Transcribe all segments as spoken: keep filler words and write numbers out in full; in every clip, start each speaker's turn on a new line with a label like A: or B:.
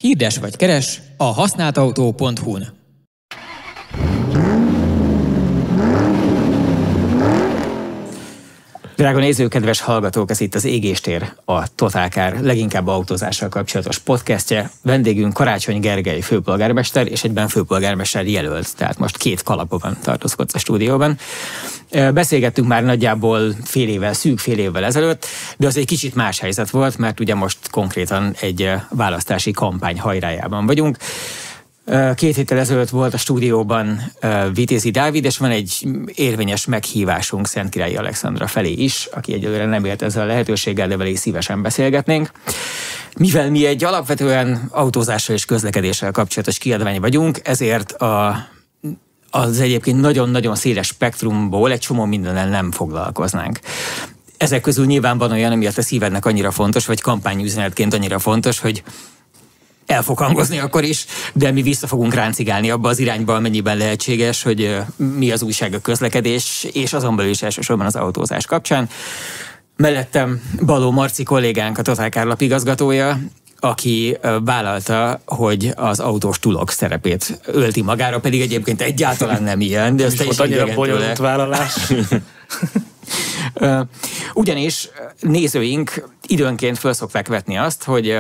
A: Hirdes vagy keres a használtautó pont hu-n. Drága nézők, kedves hallgatók, ez itt az Égéstér, a Totálkár leginkább autózással kapcsolatos podcastje. Vendégünk Karácsony Gergely főpolgármester, és egyben főpolgármester jelölt, tehát most két kalapban tartózkodsz a stúdióban. Beszélgettünk már nagyjából fél évvel, szűk fél évvel ezelőtt, de az egy kicsit más helyzet volt, mert ugye most konkrétan egy választási kampány hajrájában vagyunk. Két héttel ezelőtt volt a stúdióban Vitézi Dávid, és van egy érvényes meghívásunk Szentkirályi Alexandra felé is, aki egyelőre nem élt ezzel a lehetőséggel, de vele szívesen beszélgetnénk. Mivel mi egy alapvetően autózással és közlekedéssel kapcsolatos kiadvány vagyunk, ezért a, az egyébként nagyon-nagyon széles spektrumból egy csomó mindennel nem foglalkoznánk. Ezek közül nyilván van olyan, ami a te szívednek annyira fontos, vagy kampányüzenetként annyira fontos, hogy el fog hangozni akkor is, de mi vissza fogunk ráncigálni abba az irányba, amennyiben lehetséges, hogy mi az újság a közlekedés, és azon belül is elsősorban az autózás kapcsán. Mellettem Baló Marci kollégánk, a Totálkár lapigazgatója, aki vállalta, hogy az autós tulok szerepét ölti magára, pedig egyébként egyáltalán nem ilyen, de ez teljesen
B: annyira bonyolult vállalás.
A: Ugyanis nézőink időnként föl szokták vetni azt, hogy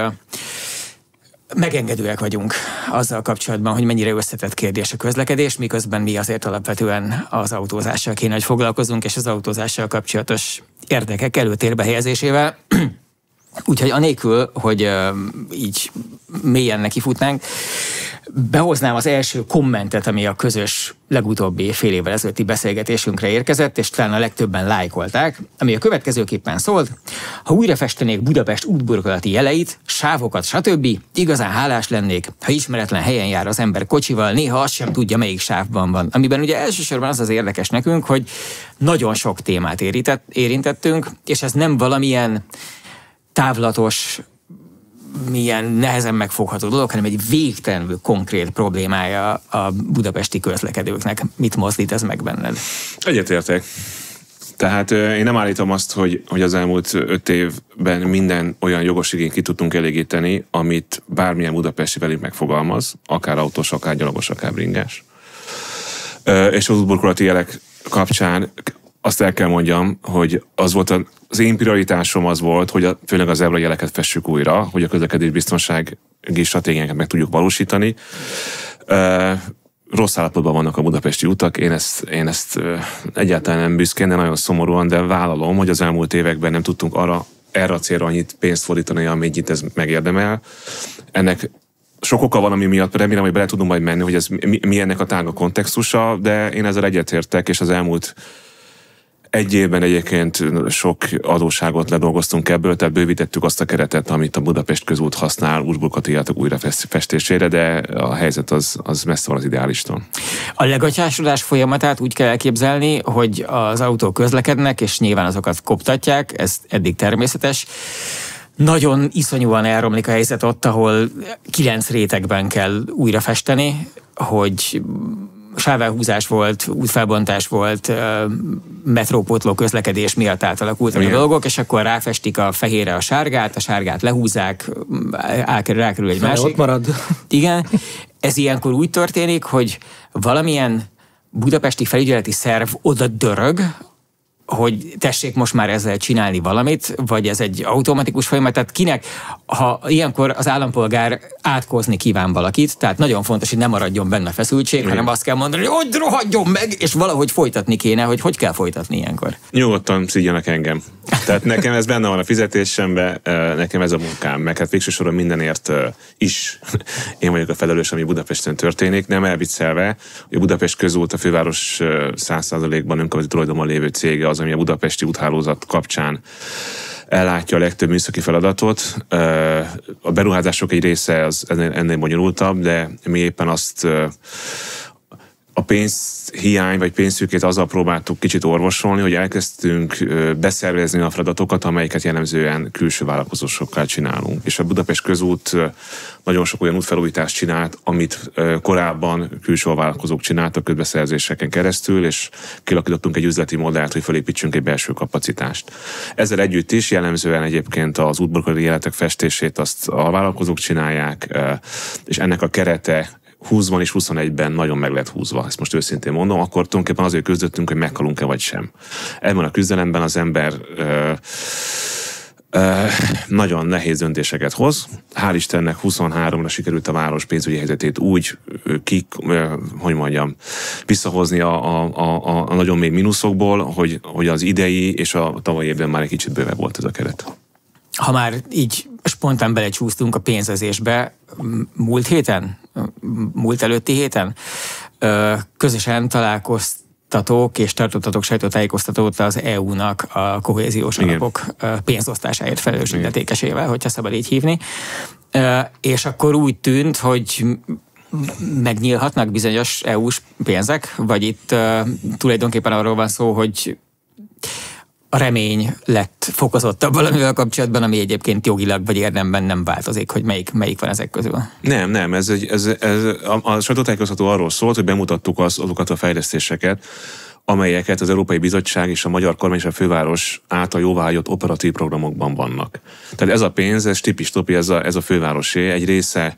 A: megengedőek vagyunk azzal kapcsolatban, hogy mennyire összetett kérdés a közlekedés, miközben mi azért alapvetően az autózással kéne, hogy foglalkozunk, és az autózással kapcsolatos érdekek előtérbe helyezésével. Úgyhogy anélkül, hogy uh, így mélyen nekifutnánk, behoznám az első kommentet, ami a közös legutóbbi fél évvel ezelőtti beszélgetésünkre érkezett, és talán a legtöbben lájkolták, ami a következőképpen szólt: ha újra festenék Budapest útburkolati jeleit, sávokat, stb., igazán hálás lennék, ha ismeretlen helyen jár az ember kocsival, néha azt sem tudja, melyik sávban van. Amiben ugye elsősorban az az érdekes nekünk, hogy nagyon sok témát érintett, érintettünk, és ez nem valamilyen távlatos, milyen nehezen megfogható dolog, hanem egy végtelenül konkrét problémája a budapesti közlekedőknek. Mit mozdít ez meg benned?
C: Egyetértek. Tehát én nem állítom azt, hogy, hogy az elmúlt öt évben minden olyan jogos igényt ki tudtunk elégíteni, amit bármilyen budapesti velünk megfogalmaz, akár autós, akár gyalogos, akár bringás. És az útburkolati jelek kapcsán azt el kell mondjam, hogy az volt a, az én prioritásom az volt, hogy a, főleg az zebra jeleket fessük újra, hogy a közlekedésbiztonsági stratégiánkat meg tudjuk valósítani. E, rossz állapotban vannak a budapesti utak, én ezt, én ezt egyáltalán nem büszkén, de nagyon szomorúan, de vállalom, hogy az elmúlt években nem tudtunk arra, erre a célra annyit pénzt fordítani, amennyit ez megérdemel. Ennek sok oka van, ami miatt remélem, hogy bele tudunk majd menni, hogy ez mi, mi ennek a tága kontextusa, de én ezzel egyetértek, és az elmúlt egy évben egyébként sok adósságot ledolgoztunk ebből, tehát bővítettük azt a keretet, amit a Budapest közút használ útburkolati játok újrafestésére, de a helyzet az, az messze van az ideálistól.
A: A legatyásodás folyamatát úgy kell elképzelni, hogy az autók közlekednek, és nyilván azokat koptatják, ez eddig természetes. Nagyon iszonyúan elromlik a helyzet ott, ahol kilenc rétegben kell újrafesteni, hogy sávelhúzás volt, útfelbontás volt, metrópótló közlekedés miatt átalakultak a dolgok, és akkor ráfestik a fehérre a sárgát, a sárgát lehúzzák, rákerül egy másik.
B: Ott marad.
A: Igen. Ez ilyenkor úgy történik, hogy valamilyen budapesti felügyeleti szerv oda dörög, hogy tessék most már ezzel csinálni valamit, vagy ez egy automatikus folyamat, tehát kinek, ha ilyenkor az állampolgár átkozni kíván valakit, tehát nagyon fontos, hogy ne maradjon benne feszültség, igen, hanem azt kell mondani, hogy hogy rohadjon meg, és valahogy folytatni kéne, hogy hogy kell folytatni ilyenkor.
C: Nyugodtan szígyanak engem. Tehát nekem ez benne van a fizetésemben, nekem ez a munkám, meg hát végső soron mindenért is én vagyok a felelős, ami Budapesten történik, nem elviccelve, hogy a Budapest közút a főváros száz százalékban önkormányzati tulajdonban lévő cége az, ami a budapesti úthálózat kapcsán ellátja a legtöbb műszaki feladatot. A beruházások egy része az ennél bonyolultabb, de mi éppen azt a pénzhiány vagy pénzszűkét azzal próbáltuk kicsit orvosolni, hogy elkezdtünk beszervezni a feladatokat, amelyeket jellemzően külső vállalkozósokkal csinálunk. És a Budapest Közút nagyon sok olyan útfelújítást csinált, amit korábban külső vállalkozók csináltak közbeszerzéseken keresztül, és kilakítottunk egy üzleti modellt, hogy felépítsünk egy belső kapacitást. Ezzel együtt is jellemzően egyébként az útburkolói jelenetek festését azt a vállalkozók csinálják, és ennek a kerete húszban és huszonegyben nagyon meg lett húzva, ezt most őszintén mondom, akkor tulajdonképpen azért küzdöttünk, hogy meghalunk-e vagy sem. Ebben a küzdelemben az ember ö, ö, nagyon nehéz döntéseket hoz. Hál' Istennek huszonháromra sikerült a város pénzügyi helyzetét úgy ki, ö, hogy mondjam, visszahozni a, a, a, a nagyon mély mínuszokból, hogy, hogy az idei és a tavalyi évben már egy kicsit bővebb volt ez a keret.
A: Ha már így spontán belecsúsztunk a pénzezésbe, múlt héten, múlt előtti héten közösen találkoztatók és tartottatok sajtótájékoztatót az é u-nak a kohéziós
C: Igen.
A: alapok pénzosztásáért felelős illetékesével, hogyha szabad így hívni. És akkor úgy tűnt, hogy megnyílhatnak bizonyos é u-s pénzek, vagy itt tulajdonképpen arról van szó, hogy a remény lett fokozottabb valamivel kapcsolatban, ami egyébként jogilag vagy érdemben nem változik, hogy melyik, melyik van ezek közül.
C: Nem, nem, ez, egy, ez, ez a, a sajtótájékoztató arról szólt, hogy bemutattuk az, azokat a fejlesztéseket, amelyeket az Európai Bizottság és a magyar kormány és a főváros által jóváhagyott operatív programokban vannak. Tehát ez a pénz, ez tipi-stopi, ez a, ez a fővárosé, egy része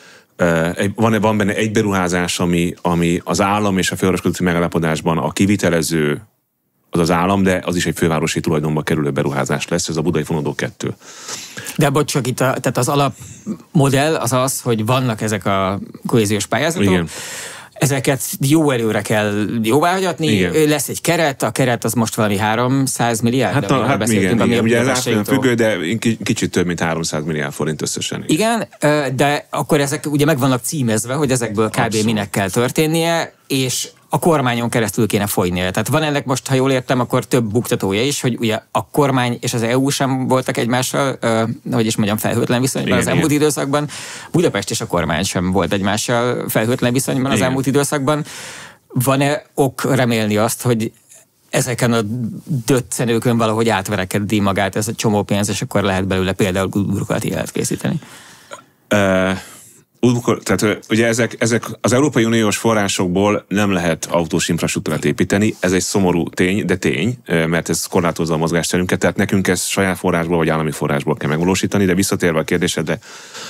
C: Van, van benne egy beruházás, ami, ami az állam és a főváros közötti megállapodásban a kivitelező az az állam, de az is egy fővárosi tulajdonba kerülő beruházás lesz, ez a Budai Fonódó kettő.
A: De bocs, csak itt a, tehát az alapmodell az az, hogy vannak ezek a kohéziós pályázatok, igen. Ezeket jó előre kell jóváhagyatni, igen. Lesz egy keret, a keret az most valami háromszáz milliárd?
C: Hát, a, hát igen, igen. Ugye ez átfően függő, de kicsit több, mint háromszáz milliárd forint összesen.
A: Igen, de akkor ezek ugye meg vannak címezve, hogy ezekből kb. Abszolút. Minek kell történnie, és a kormányon keresztül kéne folynia. Tehát van ennek most, ha jól értem, akkor több buktatója is, hogy ugye a kormány és az é u sem voltak egymással, uh, hogy is mondjam, felhőtlen viszonyban igen, az elmúlt igen. időszakban. Budapest és a kormány sem volt egymással felhőtlen viszonyban igen. az elmúlt időszakban. Van-e ok remélni azt, hogy ezeken a döccenőkön valahogy átverekedni magát ez a csomó pénz, és akkor lehet belőle például burkolati jelet készíteni? Uh...
C: Tehát ugye ezek, ezek az Európai Uniós forrásokból nem lehet autós infrastruktúrát építeni, ez egy szomorú tény, de tény, mert ez korlátozza a mozgásterünket, tehát nekünk ezt saját forrásból vagy állami forrásból kell megvalósítani, de visszatérve a kérdésedre,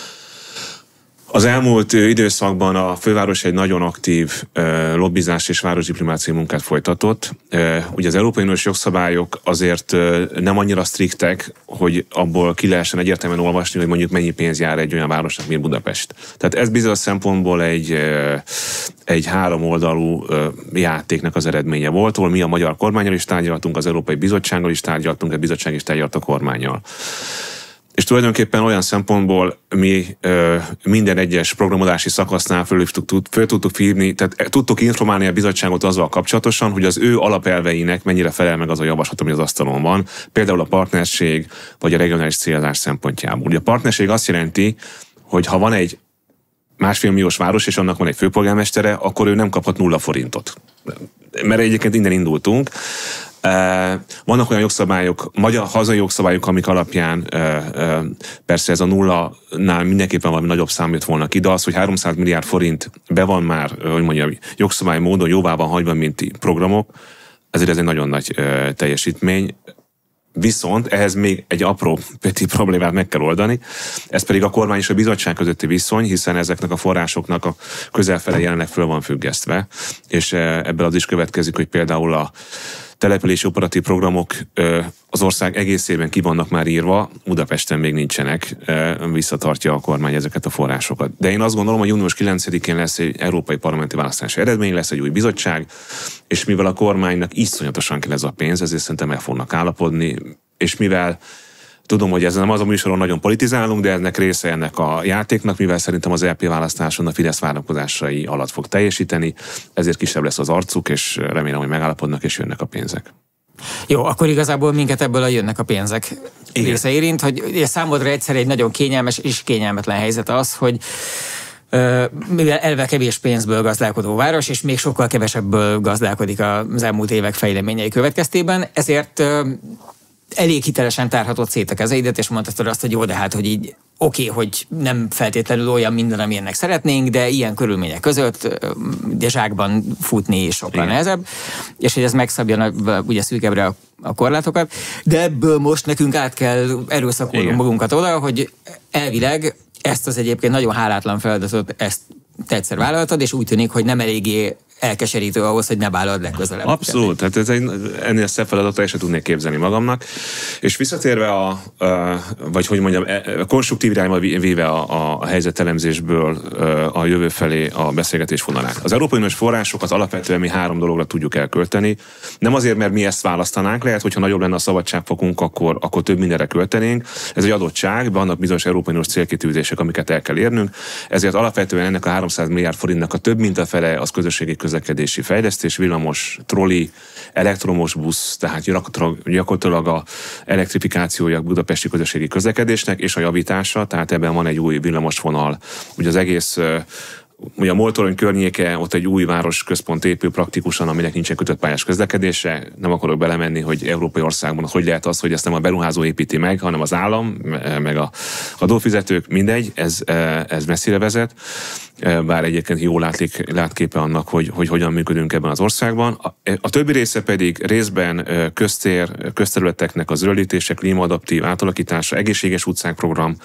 C: az elmúlt időszakban a főváros egy nagyon aktív uh, lobbizás és városdiplomáciai munkát folytatott. Uh, ugye az Európai Uniós jogszabályok azért uh, nem annyira striktek, hogy abból ki lehessen egyértelműen olvasni, hogy mondjuk mennyi pénz jár egy olyan városnak, mint Budapest. Tehát ez bizonyos szempontból egy, uh, egy háromoldalú uh, játéknak az eredménye volt, ahol mi a magyar kormánnyal is tárgyaltunk, az Európai Bizottsággal is tárgyaltunk, a bizottság is tárgyalt a kormánnyal. És tulajdonképpen olyan szempontból mi ö, minden egyes programozási szakasznál föl, föl tudtuk hívni, tehát tudtuk informálni a bizottságot azzal kapcsolatosan, hogy az ő alapelveinek mennyire felel meg az a javaslat, ami az asztalon van, például a partnerség vagy a regionális célzás szempontjából. Ugye a partnerség azt jelenti, hogy ha van egy másfél milliós város, és annak van egy főpolgármestere, akkor ő nem kaphat nulla forintot. Mert egyébként innen indultunk. Vannak olyan jogszabályok, magyar hazai jogszabályok, amik alapján persze ez a nullánál mindenképpen valami nagyobb szám jött volna ki, de az, hogy háromszáz milliárd forint be van már, hogy mondjam, jogszabály módon jóvá van hagyva, mint programok, ezért ez egy nagyon nagy teljesítmény. Viszont ehhez még egy apró peti problémát meg kell oldani, ez pedig a kormány és a bizottság közötti viszony, hiszen ezeknek a forrásoknak a közelfele jelenleg föl van függesztve, és ebből az is következik, hogy például a települési operatív programok az ország egészében ki vannak már írva, Budapesten még nincsenek, visszatartja a kormány ezeket a forrásokat. De én azt gondolom, hogy június kilencedikén lesz egy európai parlamenti választási eredmény, lesz egy új bizottság, és mivel a kormánynak iszonyatosan kell ez a pénz, ezért szerintem el fognak állapodni, és mivel tudom, hogy ez nem az a műsoron nagyon politizálunk, de ennek része ennek a játéknak, mivel szerintem az é pé választáson a Fidesz várakozásai alatt fog teljesíteni, ezért kisebb lesz az arcuk, és remélem, hogy megállapodnak, és jönnek a pénzek.
A: Jó, akkor igazából minket ebből a jönnek a pénzek része érint, hogy számodra egyszer egy nagyon kényelmes és kényelmetlen helyzet az, hogy mivel elve kevés pénzből gazdálkodó város, és még sokkal kevesebből gazdálkodik az elmúlt évek fejleményei következtében, ezért elég hitelesen tárhatott szét a kezeidet, és mondhatod azt, hogy jó, de hát, hogy így oké, okay, hogy nem feltétlenül olyan minden, amilyennek szeretnénk, de ilyen körülmények között ugye zsákban futni sokkal nehezebb, és hogy ez megszabja ugye szűkebbre a, a korlátokat, de ebből most nekünk át kell erőszakolnunk magunkat oda, hogy elvileg ezt az egyébként nagyon hálátlan feladatot, ezt te egyszer vállaltad, és úgy tűnik, hogy nem eléggé elkeserítő ahhoz, hogy ne vállald legközelebb.
C: Abszolút, tehát ez egy, ennél a szebb feladatra is tudnék képzelni magamnak. És visszatérve a, a vagy hogy mondjam, a konstruktív irányba véve a, a helyzetelemzésből a jövő felé a beszélgetés vonalát. Az Európai Uniós forrásokat alapvetően mi három dologra tudjuk elkölteni. Nem azért, mert mi ezt választanánk, lehet, hogyha nagyobb lenne a szabadságfokunk, akkor, akkor több mindenre költenénk. Ez egy adottság, vannak bizonyos Európai Uniós célkitűzések, amiket el kell érnünk. Ezért alapvetően ennek a háromszáz milliárd forintnak a több mint a fele az közösségi közlekedési fejlesztés, villamos, troli, elektromos busz, tehát gyakorlatilag a elektrifikációja a budapesti közösségi közlekedésnek, és a javítása, tehát ebben van egy új villamosvonal. Ugye az egész ugye a Moltorony környéke, ott egy új városközpont épül praktikusan, aminek nincsen kötött pályás közlekedése. Nem akarok belemenni, hogy európai országban hogy lehet az, hogy ezt nem a beruházó építi meg, hanem az állam, meg a adófizetők, mindegy, ez, ez messzire vezet. Bár egyébként jól látlik, látképe annak, hogy, hogy hogyan működünk ebben az országban. A, a többi része pedig részben köztér, közterületeknek az zöldítése, klímaadaptív átalakítása, egészséges utcák program,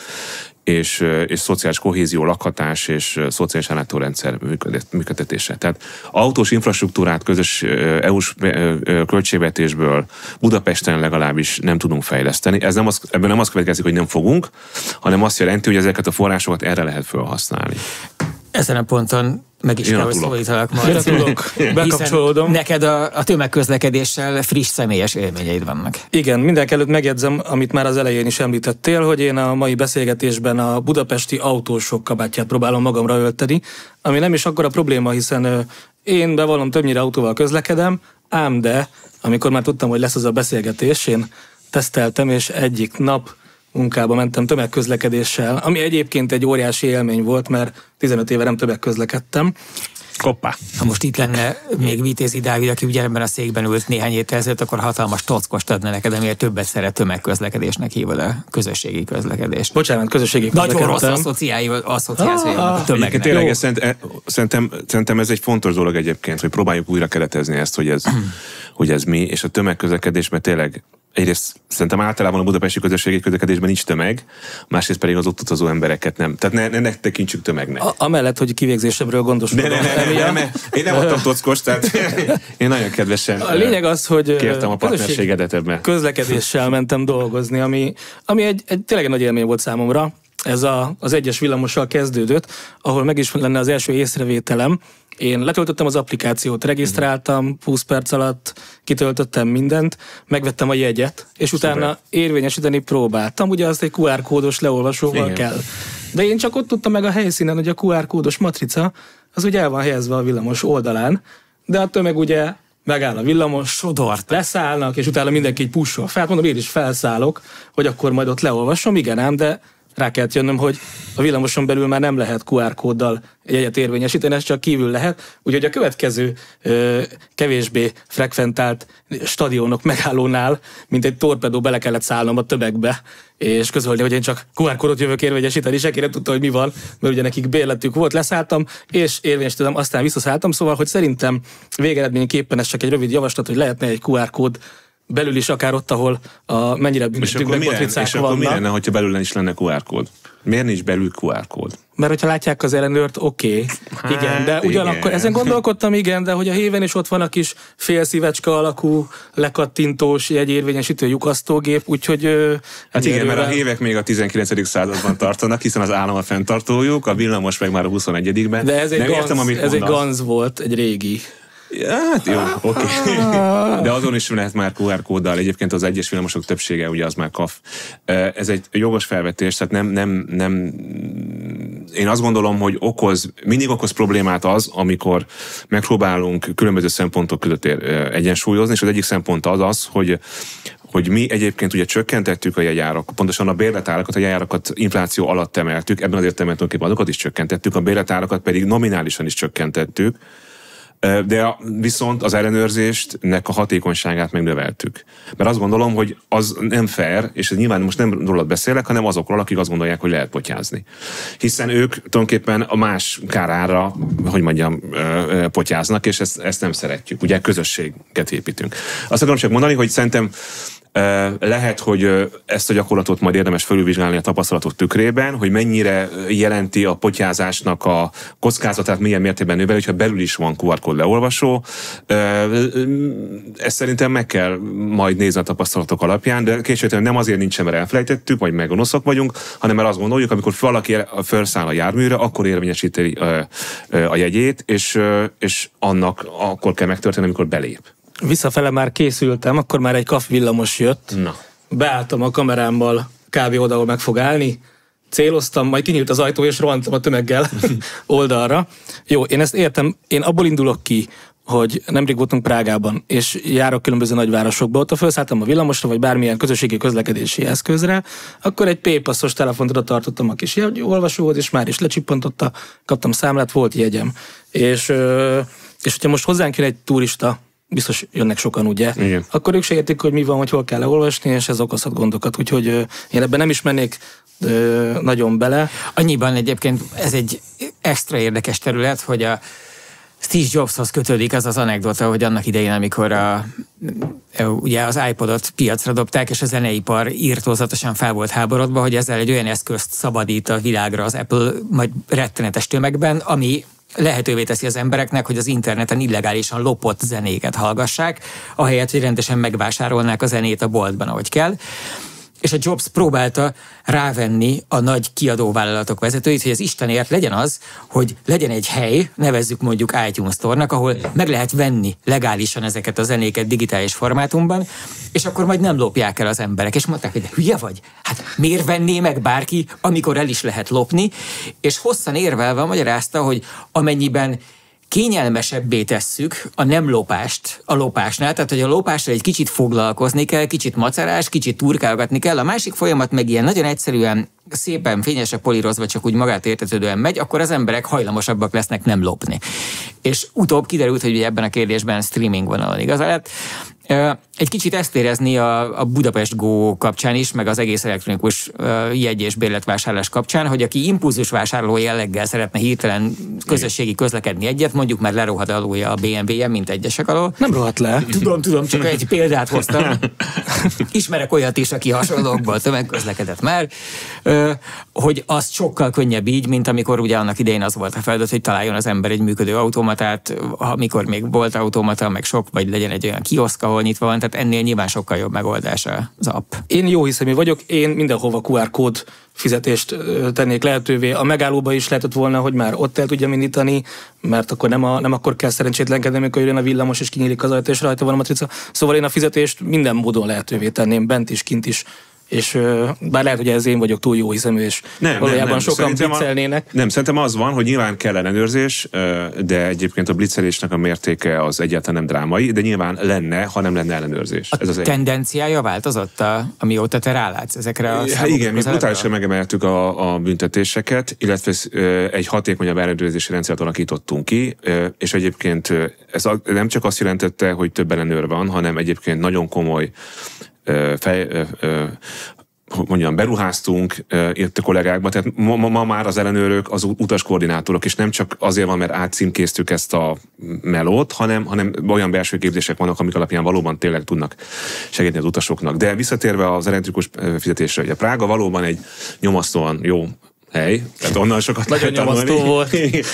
C: és, és szociális kohézió, lakhatás és szociális ellátórendszer működtetése. Tehát autós infrastruktúrát közös é u-s költségvetésből Budapesten legalábbis nem tudunk fejleszteni. Ez nem az, ebből nem az következik, hogy nem fogunk, hanem azt jelenti, hogy ezeket a forrásokat erre lehet felhasználni.
A: Ezen a ponton meg is
C: Én
A: kell, hogy szólítalak majd.
B: Tudok, bekapcsolódom.
A: Neked a, a tömegközlekedéssel friss személyes élményeid vannak.
B: Igen, mindenkelőtt megjegyzem, amit már az elején is említettél, hogy én a mai beszélgetésben a budapesti autósok kabátját próbálom magamra ölteni, ami nem is akkora probléma, hiszen én bevallom, többnyire autóval közlekedem, ám de, amikor már tudtam, hogy lesz az a beszélgetés, én teszteltem, és egyik nap munkába mentem tömegközlekedéssel, ami egyébként egy óriási élmény volt, mert tizenöt éve nem tömegközlekedtem.
C: Koppá.
A: Ha most itt lenne még Vitézi Dávid, aki ugyanebben a székben ült néhány héttel ezelőtt, akkor hatalmas tockost adna neked, amiért többet szeret tömegközlekedésnek hívod a közösségi közlekedést.
B: Bocsánat, közösségi közlekedésnek.
A: Nagyon rossz asszociációja ah, a tömegnek.
C: Tényleg, szerintem, szerintem ez egy fontos dolog egyébként, hogy próbáljuk újra keretezni ezt, hogy ez, hogy ez mi, és a tömegközlekedésben tényleg egyrészt szerintem általában a budapesti közösségi közlekedésben nincs tömeg, másrészt pedig az ott utazó embereket nem. Tehát ne, ne, ne tekintsük tömegnek.
B: A, amellett, hogy kivégzésemről gondoskodom.
C: Ne, ne, ne, ne, ne, én nem adtam tockos, tehát én nagyon kedvesen
B: a lényeg az, hogy
C: kértem a partnerségedet ebben.
B: Közlekedéssel mentem dolgozni, ami, ami egy, egy tényleg nagy élmény volt számomra. Ez a, az egyes villamossal kezdődött, ahol meg is lenne az első észrevételem. Én letöltöttem az applikációt, regisztráltam, húsz perc alatt kitöltöttem mindent, megvettem a jegyet, és utána Szuper. érvényesíteni próbáltam. Ugye azt egy kú er kódos leolvasóval Igen. kell. De én csak ott tudtam meg a helyszínen, hogy a kú er kódos matrica az ugye el van helyezve a villamos oldalán, de a tömeg ugye megáll a villamos, sodort, leszállnak, és utána mindenki egy pushol fel. Mondom, én is felszállok, hogy akkor majd ott leolvasom. Igen ám, de rá kellett jönnöm, hogy a villamoson belül már nem lehet kú er kóddal jegyet érvényesíteni, ez csak kívül lehet. Úgyhogy a következő ö, kevésbé frekventált stadionok megállónál, mint egy torpedó, bele kellett szállnom a tömegbe, és közölni, hogy én csak kú er kódot jövök érvényesíteni, senki nem tudta, hogy mi van, mert ugye nekik bérletük volt, leszálltam, és érvényesítettem, aztán visszaszálltam, szóval, hogy szerintem végeredményképpen ez csak egy rövid javaslat, hogy lehetne egy kú er kód belül is, akár ott, ahol a mennyire büntetünk meg matricák
C: vannak. És akkor mi lenne, hogyha belül is lenne kú er kód? Miért nincs belül kú er kód?
B: Mert hogyha látják az ellenőrt, oké, okay. hát, igen, de ugyanakkor igen. ezen gondolkodtam, igen, de hogy a héven is ott van a kis félszívecske alakú, lekattintós, jegyérvényesítő lyukasztógép, úgyhogy...
C: Hát igen, erővel... mert a hévek még a tizenkilencedik században tartanak, hiszen az állam a fenntartójuk, a villamos meg már a huszonegyedikben.
B: De ez egy, ganz, értem, ez egy ganz volt, egy régi.
C: Ja, hát jó, oké. Okay. De azon is lehet már kú er kóddal. Egyébként az egyes villamosok többsége ugye az már kaf. Ez egy jogos felvetés, tehát nem, nem, nem... Én azt gondolom, hogy okoz, mindig okoz problémát az, amikor megpróbálunk különböző szempontok között egyensúlyozni, és az egyik szempont az az, hogy hogy mi egyébként ugye csökkentettük a jegyárakat, pontosan a bérletárakat, a jegyárakat infláció alatt emeltük, ebben az értelemben tulajdonképpen azokat is csökkentettük, a bérletárakat pedig nominálisan is csökkentettük, de viszont az ellenőrzésnek a hatékonyságát megnöveltük. Mert azt gondolom, hogy az nem fair, és ez nyilván most nem rólad beszélek, hanem azokról, akik azt gondolják, hogy lehet potyázni. Hiszen ők tulajdonképpen a más kárára, hogy mondjam, potyáznak, és ezt, ezt nem szeretjük. Ugye közösséget építünk. Azt akarom csak mondani, hogy szerintem lehet, hogy ezt a gyakorlatot majd érdemes felülvizsgálni a tapasztalatok tükrében, hogy mennyire jelenti a potyázásnak a kockázatát, milyen mértékben növel, hogyha belül is van kú er kód leolvasó. Ezt szerintem meg kell majd nézni a tapasztalatok alapján, de később nem azért nincsen, mert elfelejtettük, vagy meg gonoszak vagyunk, hanem mert azt gondoljuk, amikor valaki felszáll a járműre, akkor érvényesíti a jegyét, és, és annak akkor kell megtörténni, amikor belép.
B: Visszafele már készültem, akkor már egy kaf villamos jött.
C: Na.
B: Beálltam a kamerámmal kb. Oda, ahol meg fog állni. Céloztam, majd kinyílt az ajtó, és rohantam a tömeggel oldalra. Jó, én ezt értem. Én abból indulok ki, hogy nemrég voltunk Prágában, és járok különböző nagyvárosokba. Ott, ha felszálltam a villamosra, vagy bármilyen közösségi közlekedési eszközre, akkor egy P-passzos telefont oda tartottam a kis olvasóhoz, és már is lecsippantotta, kaptam számlát, volt jegyem. És, és hogyha most hozzánk jön egy turista, biztos jönnek sokan, ugye?
C: Igen.
B: Akkor ők se értik, hogy mi van, hogy hol kell leolvasni, és ez okozhat gondokat. Úgyhogy ö, én ebben nem is mennék ö, nagyon bele.
A: Annyiban egyébként ez egy extra érdekes terület, hogy a Steve Jobshoz kötődik az az anekdota, hogy annak idején, amikor a, ugye az iPodot piacra dobták, és a zeneipar írtózatosan fel volt háborodva, hogy ezzel egy olyan eszközt szabadít a világra az Apple majd rettenetes tömegben, ami lehetővé teszi az embereknek, hogy az interneten illegálisan lopott zenéket hallgassák, ahelyett, hogy rendesen megvásárolnák a zenét a boltban, ahogy kell. És a Jobs próbálta rávenni a nagy kiadóvállalatok vezetőit, hogy az Istenért legyen az, hogy legyen egy hely, nevezzük mondjuk iTunes Store-nak, ahol meg lehet venni legálisan ezeket a zenéket digitális formátumban, és akkor majd nem lopják el az emberek. És mondták, hogy de hülye vagy? Hát miért venné meg bárki, amikor el is lehet lopni? És hosszan érvelve magyarázta, hogy amennyiben kényelmesebbé tesszük a nem lopást a lopásnál, tehát hogy a lopásra egy kicsit foglalkozni kell, kicsit macerás, kicsit turkálgatni kell, a másik folyamat meg ilyen nagyon egyszerűen, szépen fényesre polírozva csak úgy magát értetődően megy, akkor az emberek hajlamosabbak lesznek nem lopni. És utóbb kiderült, hogy ebben a kérdésben streaming vonalon igaza lett. Egy kicsit ezt érezni a, a Budapest Go kapcsán is, meg az egész elektronikus jegy- és bérletvásárlás kapcsán, hogy aki impulzusvásárló jelleggel szeretne hirtelen közösségi közlekedni egyet, mondjuk már lerohad alulja a bé em vé-en, mint egyesek alól.
B: Nem rohadt le.
A: Tudom, tudom, csak egy példát hoztam. Ismerek olyat is, aki hasonlókból tömegközlekedett már, hogy az sokkal könnyebb így, mint amikor ugye annak idején az volt a feladat, hogy találjon az ember egy működő automatát, amikor még volt automata, meg sok, vagy legyen egy olyan kioszk, ahol nyitva van, tehát ennél nyilván sokkal jobb megoldás az app.
B: Én jó hiszemű vagyok, én mindenhova kú er kód fizetést tennék lehetővé. A megállóba is lehetett volna, hogy már ott el tudjam indítani, mert akkor nem, a, nem akkor kell szerencsétlenkedni, amikor jön a villamos és kinyílik az ajtó, és rajta van a matrica. Szóval én a fizetést minden módon lehetővé tenném, bent is, kint is. És bár lehet, hogy ez én vagyok túl jó hiszemű, és nem, valójában nem, nem. sokan blitzelnének.
C: Nem, szerintem az van, hogy nyilván kell ellenőrzés, de egyébként a blitzelésnek a mértéke az egyáltalán nem drámai, de nyilván lenne, ha nem lenne ellenőrzés.
A: A
C: ez az
A: tendenciája egy... változott, a, amióta te rálátsz ezekre a
C: hát igen, mi brutálisan megemeltük a, a büntetéseket, illetve egy hatékonyabb ellenőrzési rendszert alakítottunk ki, és egyébként ez nem csak azt jelentette, hogy több ellenőr van, hanem egyébként nagyon komoly fej, mondjam, beruháztunk itt a kollégákba, tehát ma, ma már az ellenőrök az utaskoordinátorok, és nem csak azért van, mert átcímkéztük ezt a melót, hanem, hanem olyan belső képzések vannak, amik alapján valóban tényleg tudnak segíteni az utasoknak. De visszatérve az elektrikus fizetésre, ugye Prága valóban egy nyomasztóan jó hely, tehát onnan sokat
B: nagyon nyomasztó volt.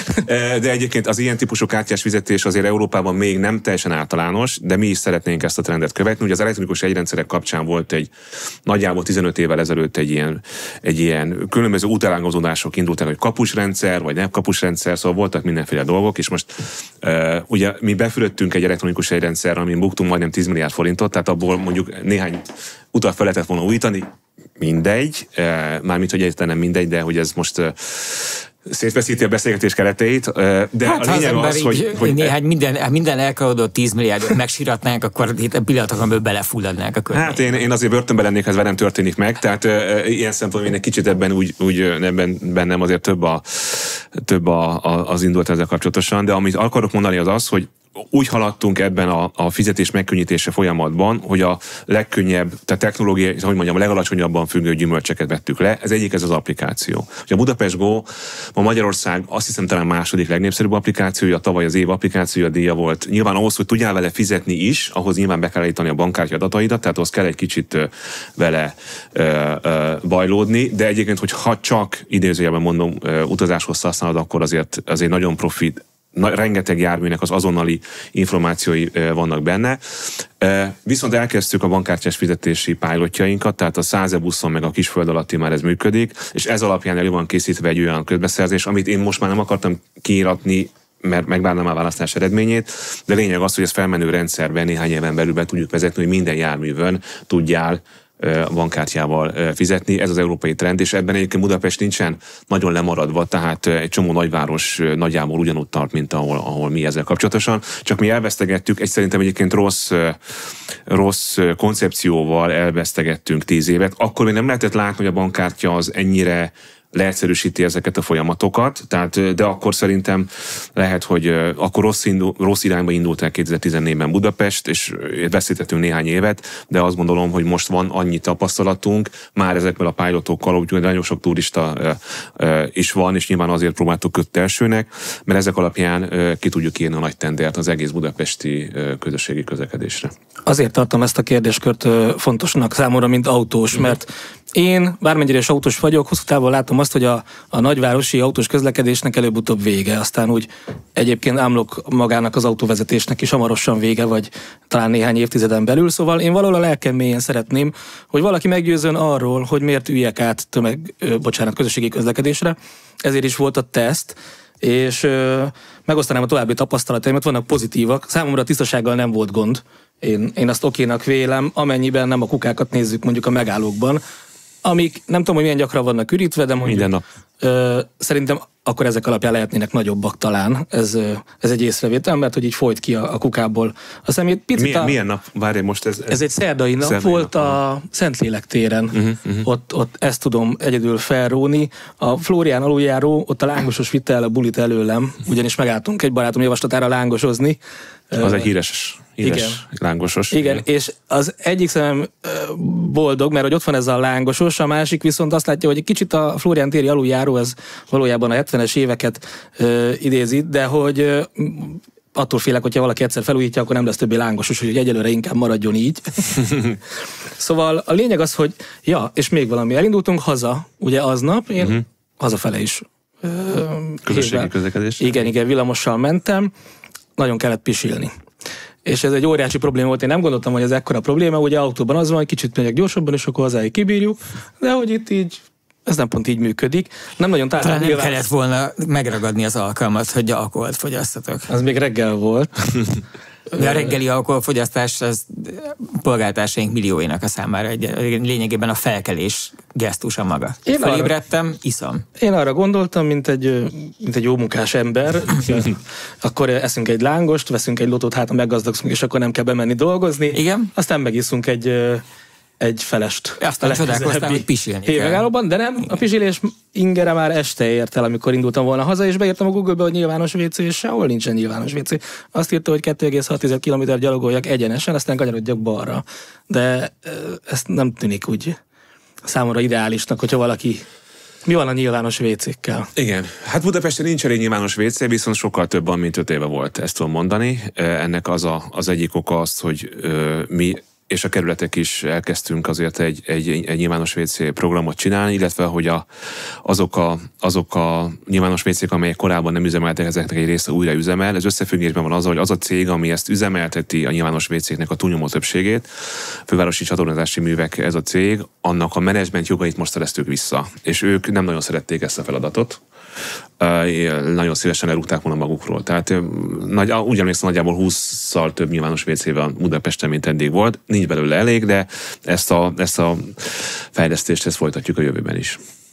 C: De egyébként az ilyen típusú kártyás fizetés azért Európában még nem teljesen általános, de mi is szeretnénk ezt a trendet követni. Ugye az elektronikus jegyrendszerek kapcsán volt egy nagyjából tizenöt évvel ezelőtt egy ilyen, egy ilyen különböző útelágazódások indult el, hogy kapusrendszer, vagy nem kapusrendszer, szóval voltak mindenféle dolgok, és most uh, ugye mi befülöttünk egy elektronikus jegyrendszerre, amin buktunk majdnem tíz milliárd forintot, tehát abból mondjuk néhány utat fel lehetett volna újítani, mindegy, mármint, hogy egyáltalán nem mindegy, de hogy ez most szétveszíti a beszélgetés kereteit, de
A: hát,
C: a lényeg az, az hogy, hogy...
A: Néhány minden, minden elkarodott tíz milliárdot megsiratnánk, akkor itt a pillanatokon belefulladnánk a környéken.
C: Hát én, én azért börtönben lennék, ha ez velem történik meg, tehát e, ilyen szempontból én egy kicsit ebben úgy, úgy ebben, bennem azért több, a, több a, a, az indult ezzel kapcsolatosan, de amit akarok mondani az az, hogy úgy haladtunk ebben a, a fizetés megkönnyítése folyamatban, hogy a legkönnyebb, tehát technológiai, hogy mondjam, a legalacsonyabban függő gyümölcseket vettük le. Ez egyik, ez az applikáció. Ugye a Budapest Go ma Magyarország azt hiszem talán második legnépszerűbb applikációja, tavaly az év applikációja díja volt. Nyilván ahhoz, hogy tudjál vele fizetni is, ahhoz nyilván be kell állítani a bankkártya adataidat, tehát ahhoz kell egy kicsit vele ö, ö, bajlódni, de egyébként, hogy ha csak idézőjelben mondom ö, utazáshoz használod, akkor azért, azért nagyon profit. Na, rengeteg járműnek az azonnali információi e, vannak benne. E, viszont elkezdtük a bankkártyás fizetési pilotjainkat, tehát a száz buszon meg a Kisföld alatti már ez működik, és ez alapján elő van készítve egy olyan közbeszerzés, amit én most már nem akartam kiíratni, mert megvárnám a választás eredményét, de lényeg az, hogy ez felmenő rendszerben néhány éven belül be tudjuk vezetni, hogy minden járművön tudjál bankkártyával fizetni. Ez az európai trend, és ebben egyébként Budapest nincsen nagyon lemaradva, tehát egy csomó nagyváros nagyjából ugyanúgy tart, mint ahol, ahol mi ezzel kapcsolatosan. Csak mi elvesztegettük, egy szerintem egyébként rossz, rossz koncepcióval elvesztegettünk tíz évet. Akkor még nem lehetett látni, hogy a bankkártya az ennyire leegyszerűsíti ezeket a folyamatokat, tehát, de akkor szerintem lehet, hogy akkor rossz, indul, rossz irányba indult el kétezer-tizennégyben Budapest, és veszítettünk néhány évet, de azt gondolom, hogy most van annyi tapasztalatunk, már ezekből a pilotokkal, úgyhogy nagyon sok turista is van, és nyilván azért próbáltuk köt elsőnek, mert ezek alapján ki tudjuk írni a nagy tendert az egész budapesti közösségi közlekedésre.
B: Azért tartom ezt a kérdéskört fontosnak számomra, mint autós, mert én, bármennyire is autós vagyok, hosszú távon látom azt, hogy a, a nagyvárosi autós közlekedésnek előbb-utóbb vége. Aztán úgy egyébként ámlok magának az autóvezetésnek is hamarosan vége, vagy talán néhány évtizeden belül. Szóval én valahol a lelkem mélyén szeretném, hogy valaki meggyőzön arról, hogy miért üljek át tömeg, bocsánat, közösségi közlekedésre. Ezért is volt a teszt, és ö, megosztanám a további tapasztalataimat, vannak pozitívak. Számomra a tisztasággal nem volt gond. Én, én azt okénak vélem, amennyiben nem a kukákat nézzük mondjuk a megállókban, amik nem tudom, hogy milyen gyakran vannak ürítve, de mondjuk
C: minden nap.
B: Ö, szerintem akkor ezek alapján lehetnének nagyobbak talán. Ez, ez egy észrevétel, mert hogy így folyt ki a, a kukából a szemét. Picit
C: milyen,
B: a,
C: milyen nap? Várj, most ez... Ez,
B: ez egy szerdai nap
C: szerdai
B: volt
C: nap,
B: a Szentlélek téren.
C: Uh-huh, uh-huh.
B: Ott, ott ezt tudom egyedül felróni. A Flórián aluljáró, ott a lángosos vitte el a bulit előlem, ugyanis megálltunk egy barátom javaslatára lángosozni.
C: Az egy híres, híres
B: igen.
C: lángosos.
B: Igen, igen, és az egyik szemem boldog, mert hogy ott van ez a lángosos, a másik viszont azt látja, hogy egy kicsit a Flórián téri aluljáró, ez valójában a hetvenes éveket uh, idézi, de hogy uh, attól félek, hogyha valaki egyszer felújítja, akkor nem lesz többé lángosos, hogy egyelőre inkább maradjon így. Szóval a lényeg az, hogy ja, és még valami, elindultunk haza, ugye aznap, én uh-huh. hazafele is uh,
C: közösségi közlekedés.
B: Igen, igen, villamossal mentem, nagyon kellett pisilni. És ez egy óriási probléma volt, én nem gondoltam, hogy ez ekkora probléma, ugye autóban az van, hogy kicsit megyek gyorsabban, és akkor hazáig kibírjuk, de hogy itt így, ez nem pont így működik. Nem nagyon tárgyal.
A: Talán nem kellett volna megragadni az alkalmat, hogy alkoholt fogyasztatok.
B: Az még reggel volt.
A: De a reggeli alkoholfogyasztás az polgártársaink millióinak a számára egy, lényegében a felkelés gesztusa maga. Én felébredtem, arra, iszom.
B: Én arra gondoltam, mint egy, mint egy jó munkás ember, akkor eszünk egy lángost, veszünk egy lotót, hát meggazdagszunk, és akkor nem kell bemenni dolgozni.
A: Igen.
B: Aztán megiszunk egy egy felest.
A: Aztán csodálkoztam, hogy pisilni kell.
B: Megállóban, de nem, a pisilés ingere már este ért el, amikor indultam volna haza, és beírtam a Google-be, hogy nyilvános vé cé, és sehol nincsen nyilvános vé cé. Azt írta, hogy kettő egész hat kilométer gyalogoljak egyenesen, aztán kanyarodjak balra. De ezt nem tűnik úgy számomra ideálisnak, hogyha valaki... Mi van a nyilvános vé cékkel?
C: Igen. Hát Budapesten nincs elég nyilvános vé cé, viszont sokkal több van, mint öt éve volt, ezt tudom mondani. Ennek az a, az egyik oka az, hogy ö, mi és a kerületek is elkezdtünk azért egy, egy, egy nyilvános vé cé programot csinálni, illetve hogy a, azok, a, azok a nyilvános vé cék, amelyek korábban nem üzemeltek, ezeknek egy része újra üzemel. Ez összefüggésben van azzal, hogy az a cég, ami ezt üzemelteti a nyilvános vé céknek a túlnyomó többségét, Fővárosi Csatornázási Művek ez a cég, annak a menedzsment jogait most szereztük vissza. És ők nem nagyon szerették ezt a feladatot. Uh, nagyon szívesen elrúgták volna magukról. Tehát nagy, úgy emlékszem, nagyjából hússzal több nyilvános vé cé van Budapesten, mint eddig volt. Nincs belőle elég, de ezt a, ezt a fejlesztést ezt folytatjuk a jövőben is.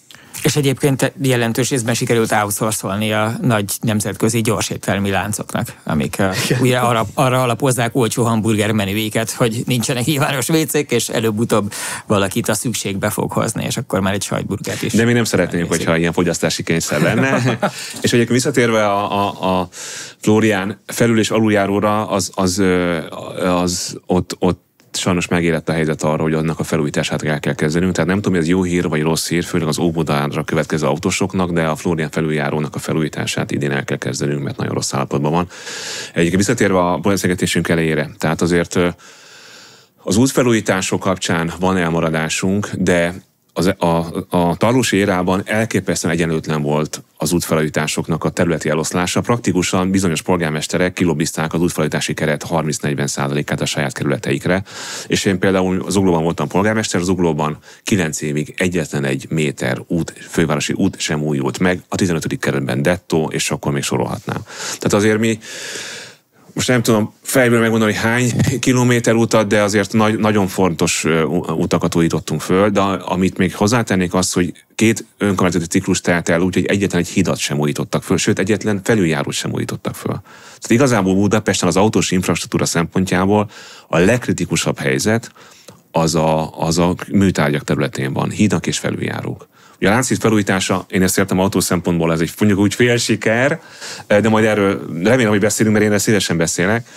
A: És egyébként jelentős részben sikerült outsourcolni a nagy nemzetközi gyorséttermi láncoknak, amik ugye arra, arra alapozzák olcsó hamburger menüiket, hogy nincsenek nyilvános vécék, és előbb-utóbb valakit a szükségbe fog hozni, és akkor már egy sajtburgert is.
C: De mi nem szeretnénk, hogyha ilyen fogyasztási kényszer lenne. És egyébként visszatérve a, a, a Flórián felül- és aluljáróra, az, az, az ott, ott sajnos megérett a helyzet arra, hogy annak a felújítását el kell kezdenünk. Tehát nem tudom, hogy ez jó hír vagy rossz hír, főleg az Óbudánra következő autósoknak, de a Flórián felüljárónak a felújítását idén el kell kezdenünk, mert nagyon rossz állapotban van. Egyébként visszatérve a beszélgetésünk elejére, tehát azért az útfelújítások kapcsán van elmaradásunk, de Az, a, a tarlósi érában elképesztően egyenlőtlen volt az útfelújításoknak a területi eloszlása. Praktikusan bizonyos polgármesterek kilobbizták az útfelújítási keret harminc-negyven százalékát a saját kerületeikre. És én például Zuglóban voltam polgármester, Zuglóban kilenc évig egyetlen egy méter út, fővárosi út sem újult meg, a tizenötödik kerületben dettó, és akkor még sorolhatnám. Tehát azért mi most nem tudom fejből megmondani, hogy hány kilométer utat, de azért nagy, nagyon fontos utakat újítottunk föl, de amit még hozzátennék az, hogy két önkormányzati ciklus telt el, úgyhogy egyetlen egy hidat sem újítottak föl, sőt egyetlen felüljárót sem újítottak föl. Tehát igazából Budapesten az autós infrastruktúra szempontjából a legkritikusabb helyzet az a, az a műtárgyak területén van, hidak és felüljárók. Ugye a Lánchíd felújítása, én ezt értem autó szempontból, ez egy mondjuk úgy fél siker, de majd erről remélem, hogy beszélünk, mert én erről szívesen beszélek.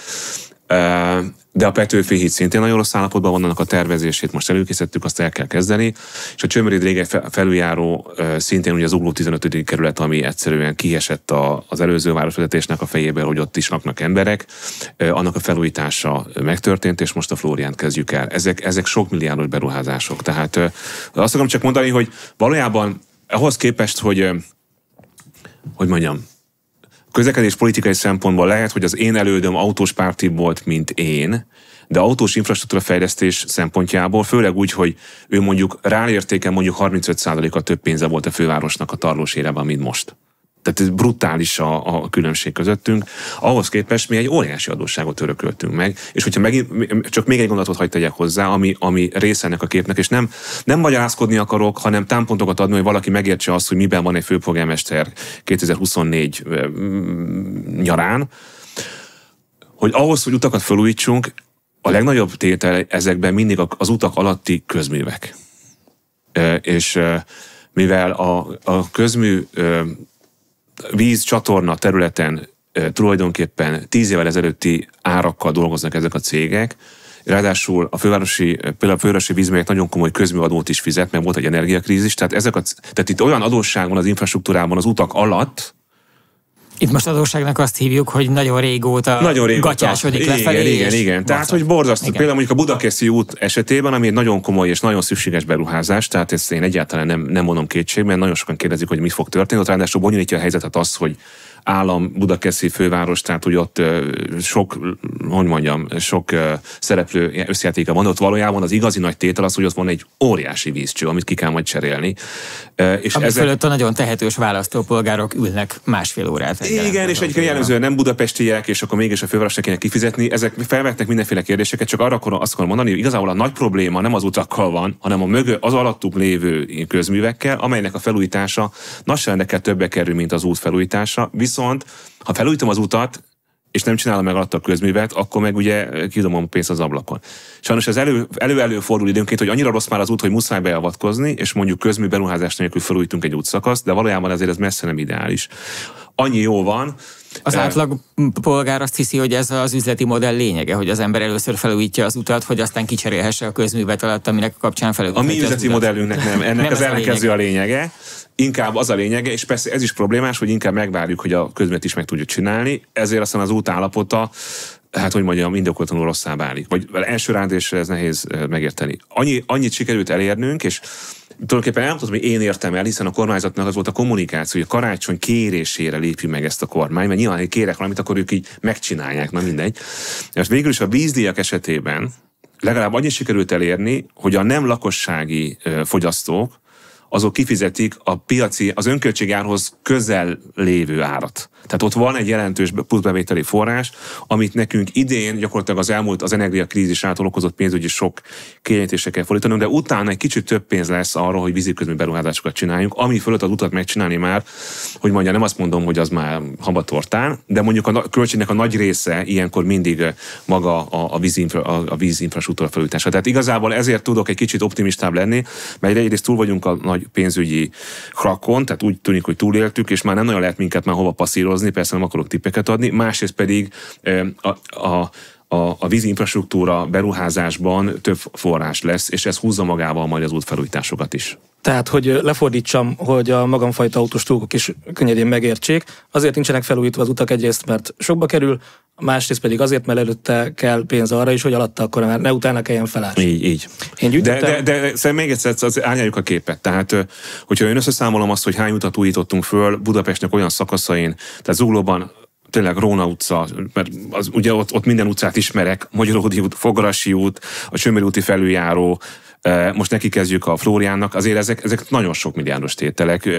C: De a Petőfi híd szintén nagyon rossz állapotban van, annak a tervezését most előkészítettük, azt el kell kezdeni. És a Csömörid rége felüljáró szintén ugye az Zugló tizenötödik kerület, ami egyszerűen kiesett az előző városvezetésnek a fejéből, hogy ott is laknak emberek. Annak a felújítása megtörtént, és most a Flóriánt kezdjük el. Ezek, ezek sok milliárdos beruházások. Tehát azt akarom csak mondani, hogy valójában ahhoz képest, hogy hogy mondjam, közlekedés politikai szempontból lehet, hogy az én elődöm autós pártibb volt, mint én, de autós infrastruktúra fejlesztés szempontjából, főleg úgy, hogy ő mondjuk rálértéken mondjuk harmincöt százalékkal több pénze volt a fővárosnak a tarlós érában, mint most. Tehát ez brutális a, a különbség közöttünk. Ahhoz képest mi egy óriási adósságot örököltünk meg, és hogyha megint, csak még egy gondolatot hagy tegyek hozzá, ami, ami része ennek a képnek, és nem, nem magyarázkodni akarok, hanem támpontokat adni, hogy valaki megértse azt, hogy miben van egy főpolgármester kétezer-huszonnégy nyarán, hogy ahhoz, hogy utakat felújítsunk, a legnagyobb tétel ezekben mindig az utak alatti közművek. És mivel a, a közmű víz, csatorna területen e, tulajdonképpen tíz évvel ezelőtti árakkal dolgoznak ezek a cégek, ráadásul a fővárosi, például a fővárosi vízművek nagyon komoly közműadót is fizet, mert volt egy energiakrízis, tehát, ezek a, tehát itt olyan adósság van az infrastruktúrában az utak alatt.
A: Itt most adósságnak azt hívjuk, hogy nagyon régóta, nagyon régóta gatyásodik
C: igen,
A: lefelé.
C: Igen, igen, igen. Tehát, hogy borzasztó. Igen. Például mondjuk a Budakeszi út esetében, ami egy nagyon komoly és nagyon szükséges beruházás, tehát ezt én egyáltalán nem, nem mondom kétségben, nagyon sokan kérdezik, hogy mi fog történni. Ott ráadásul bonyolítja a helyzetet az, hogy állam, Budakeszi főváros, tehát hogy ott sok, hogy mondjam, sok szereplő összjátéka van, ott valójában az igazi nagy tétel az, hogy ott van egy óriási vízcső, amit ki kell majd cserélni.
A: És ami ezek... fölött a nagyon tehetős választópolgárok ülnek másfél órát.
C: Igen, és egyébként jellemzően nem budapestiek, és akkor mégis a fővárosnak kéne kifizetni. Ezek felvetnek mindenféle kérdéseket, csak arra akarom, azt akarom mondani, hogy igazából a nagy probléma nem az utakkal van, hanem a mögö, az alattuk lévő közművekkel, amelynek a felújítása nagyságrendekkel többe kerül, mint az út felújítása. Viszont, ha felújítom az utat, és nem csinálom meg alatt a közművet, akkor meg ugye kidobom pénzt az ablakon. Sajnos ez elő-elő fordul időnként, hogy annyira rossz már az út, hogy muszáj beavatkozni, és mondjuk közmű beruházás nélkül felújítunk egy útszakaszt, de valójában azért ez messze nem ideális. Annyi jó van.
A: Az átlag polgár azt hiszi, hogy ez az üzleti modell lényege, hogy az ember először felújítja az utat, hogy aztán kicserélhesse a közművet alatt, aminek a kapcsán felújítja.
C: A mi üzleti modellünknek nem, ennek nem az ellenkező a lényege. Inkább az a lényege, és persze ez is problémás, hogy inkább megvárjuk, hogy a közművet is meg tudjuk csinálni, ezért aztán az út állapota, hát hogy mondjam, indokoltanul rosszá válik. Vagy első rándésre ez nehéz megérteni. Annyi, annyit sikerült elérnünk, és tulajdonképpen elmondhatom, hogy én értem el, hiszen a kormányzatnak az volt a kommunikáció, hogy a Karácsony kérésére lépjük meg ezt a kormány, mert nyilván, hogy kérek valamit, akkor ők így megcsinálják, na mindegy. És végül is a vízdíjak esetében legalább annyit sikerült elérni, hogy a nem lakossági fogyasztók azok kifizetik a piaci, az önköltségárhoz közel lévő árat. Tehát ott van egy jelentős pluszbevételi forrás, amit nekünk idén gyakorlatilag az elmúlt az energiakrízis által okozott pénzügyi sok kiegyenlítésre kell fordítanunk, de utána egy kicsit több pénz lesz arra, hogy víziközmű beruházásokat csináljunk, ami fölött az utat megcsinálni már, hogy mondja, nem azt mondom, hogy az már habatortán, de mondjuk a költségnek a nagy része ilyenkor mindig maga a, a, vízinfra, a, a vízinfrastruktúra felújítása. Tehát igazából ezért tudok egy kicsit optimistább lenni, mert egyrészt túl vagyunk a nagy pénzügyi krakon, tehát úgy tűnik, hogy túléltük, és már nem nagyon lehet minket már hova passzírozni, persze nem akarok tippeket adni, másrészt pedig a, a A, a vízinfrastruktúra beruházásban több forrás lesz, és ez húzza magával majd az útfelújításokat is.
B: Tehát, hogy lefordítsam, hogy a magamfajta autós túlkok is könnyedén megértsék, azért nincsenek felújítva az utak egyrészt, mert sokba kerül, másrészt pedig azért, mert előtte kell pénz arra is, hogy alatta akkor már ne utána kelljen felállni.
C: Így, így.
B: Én gyűjtöttem...
C: De, de, de, de még egyszer az, árnyaljuk a képet. Tehát, hogyha én összeszámolom azt, hogy hány utat újítottunk föl Budapestnek olyan szakaszain, tehát Zuglóban tényleg Róna utca, mert az, ugye ott, ott minden utcát ismerek, Magyaródi út, Fogarasi út, a Csömöri úti felüljáró, most neki kezdjük a Flóriánnak, azért ezek, ezek nagyon sok milliárdos tételek.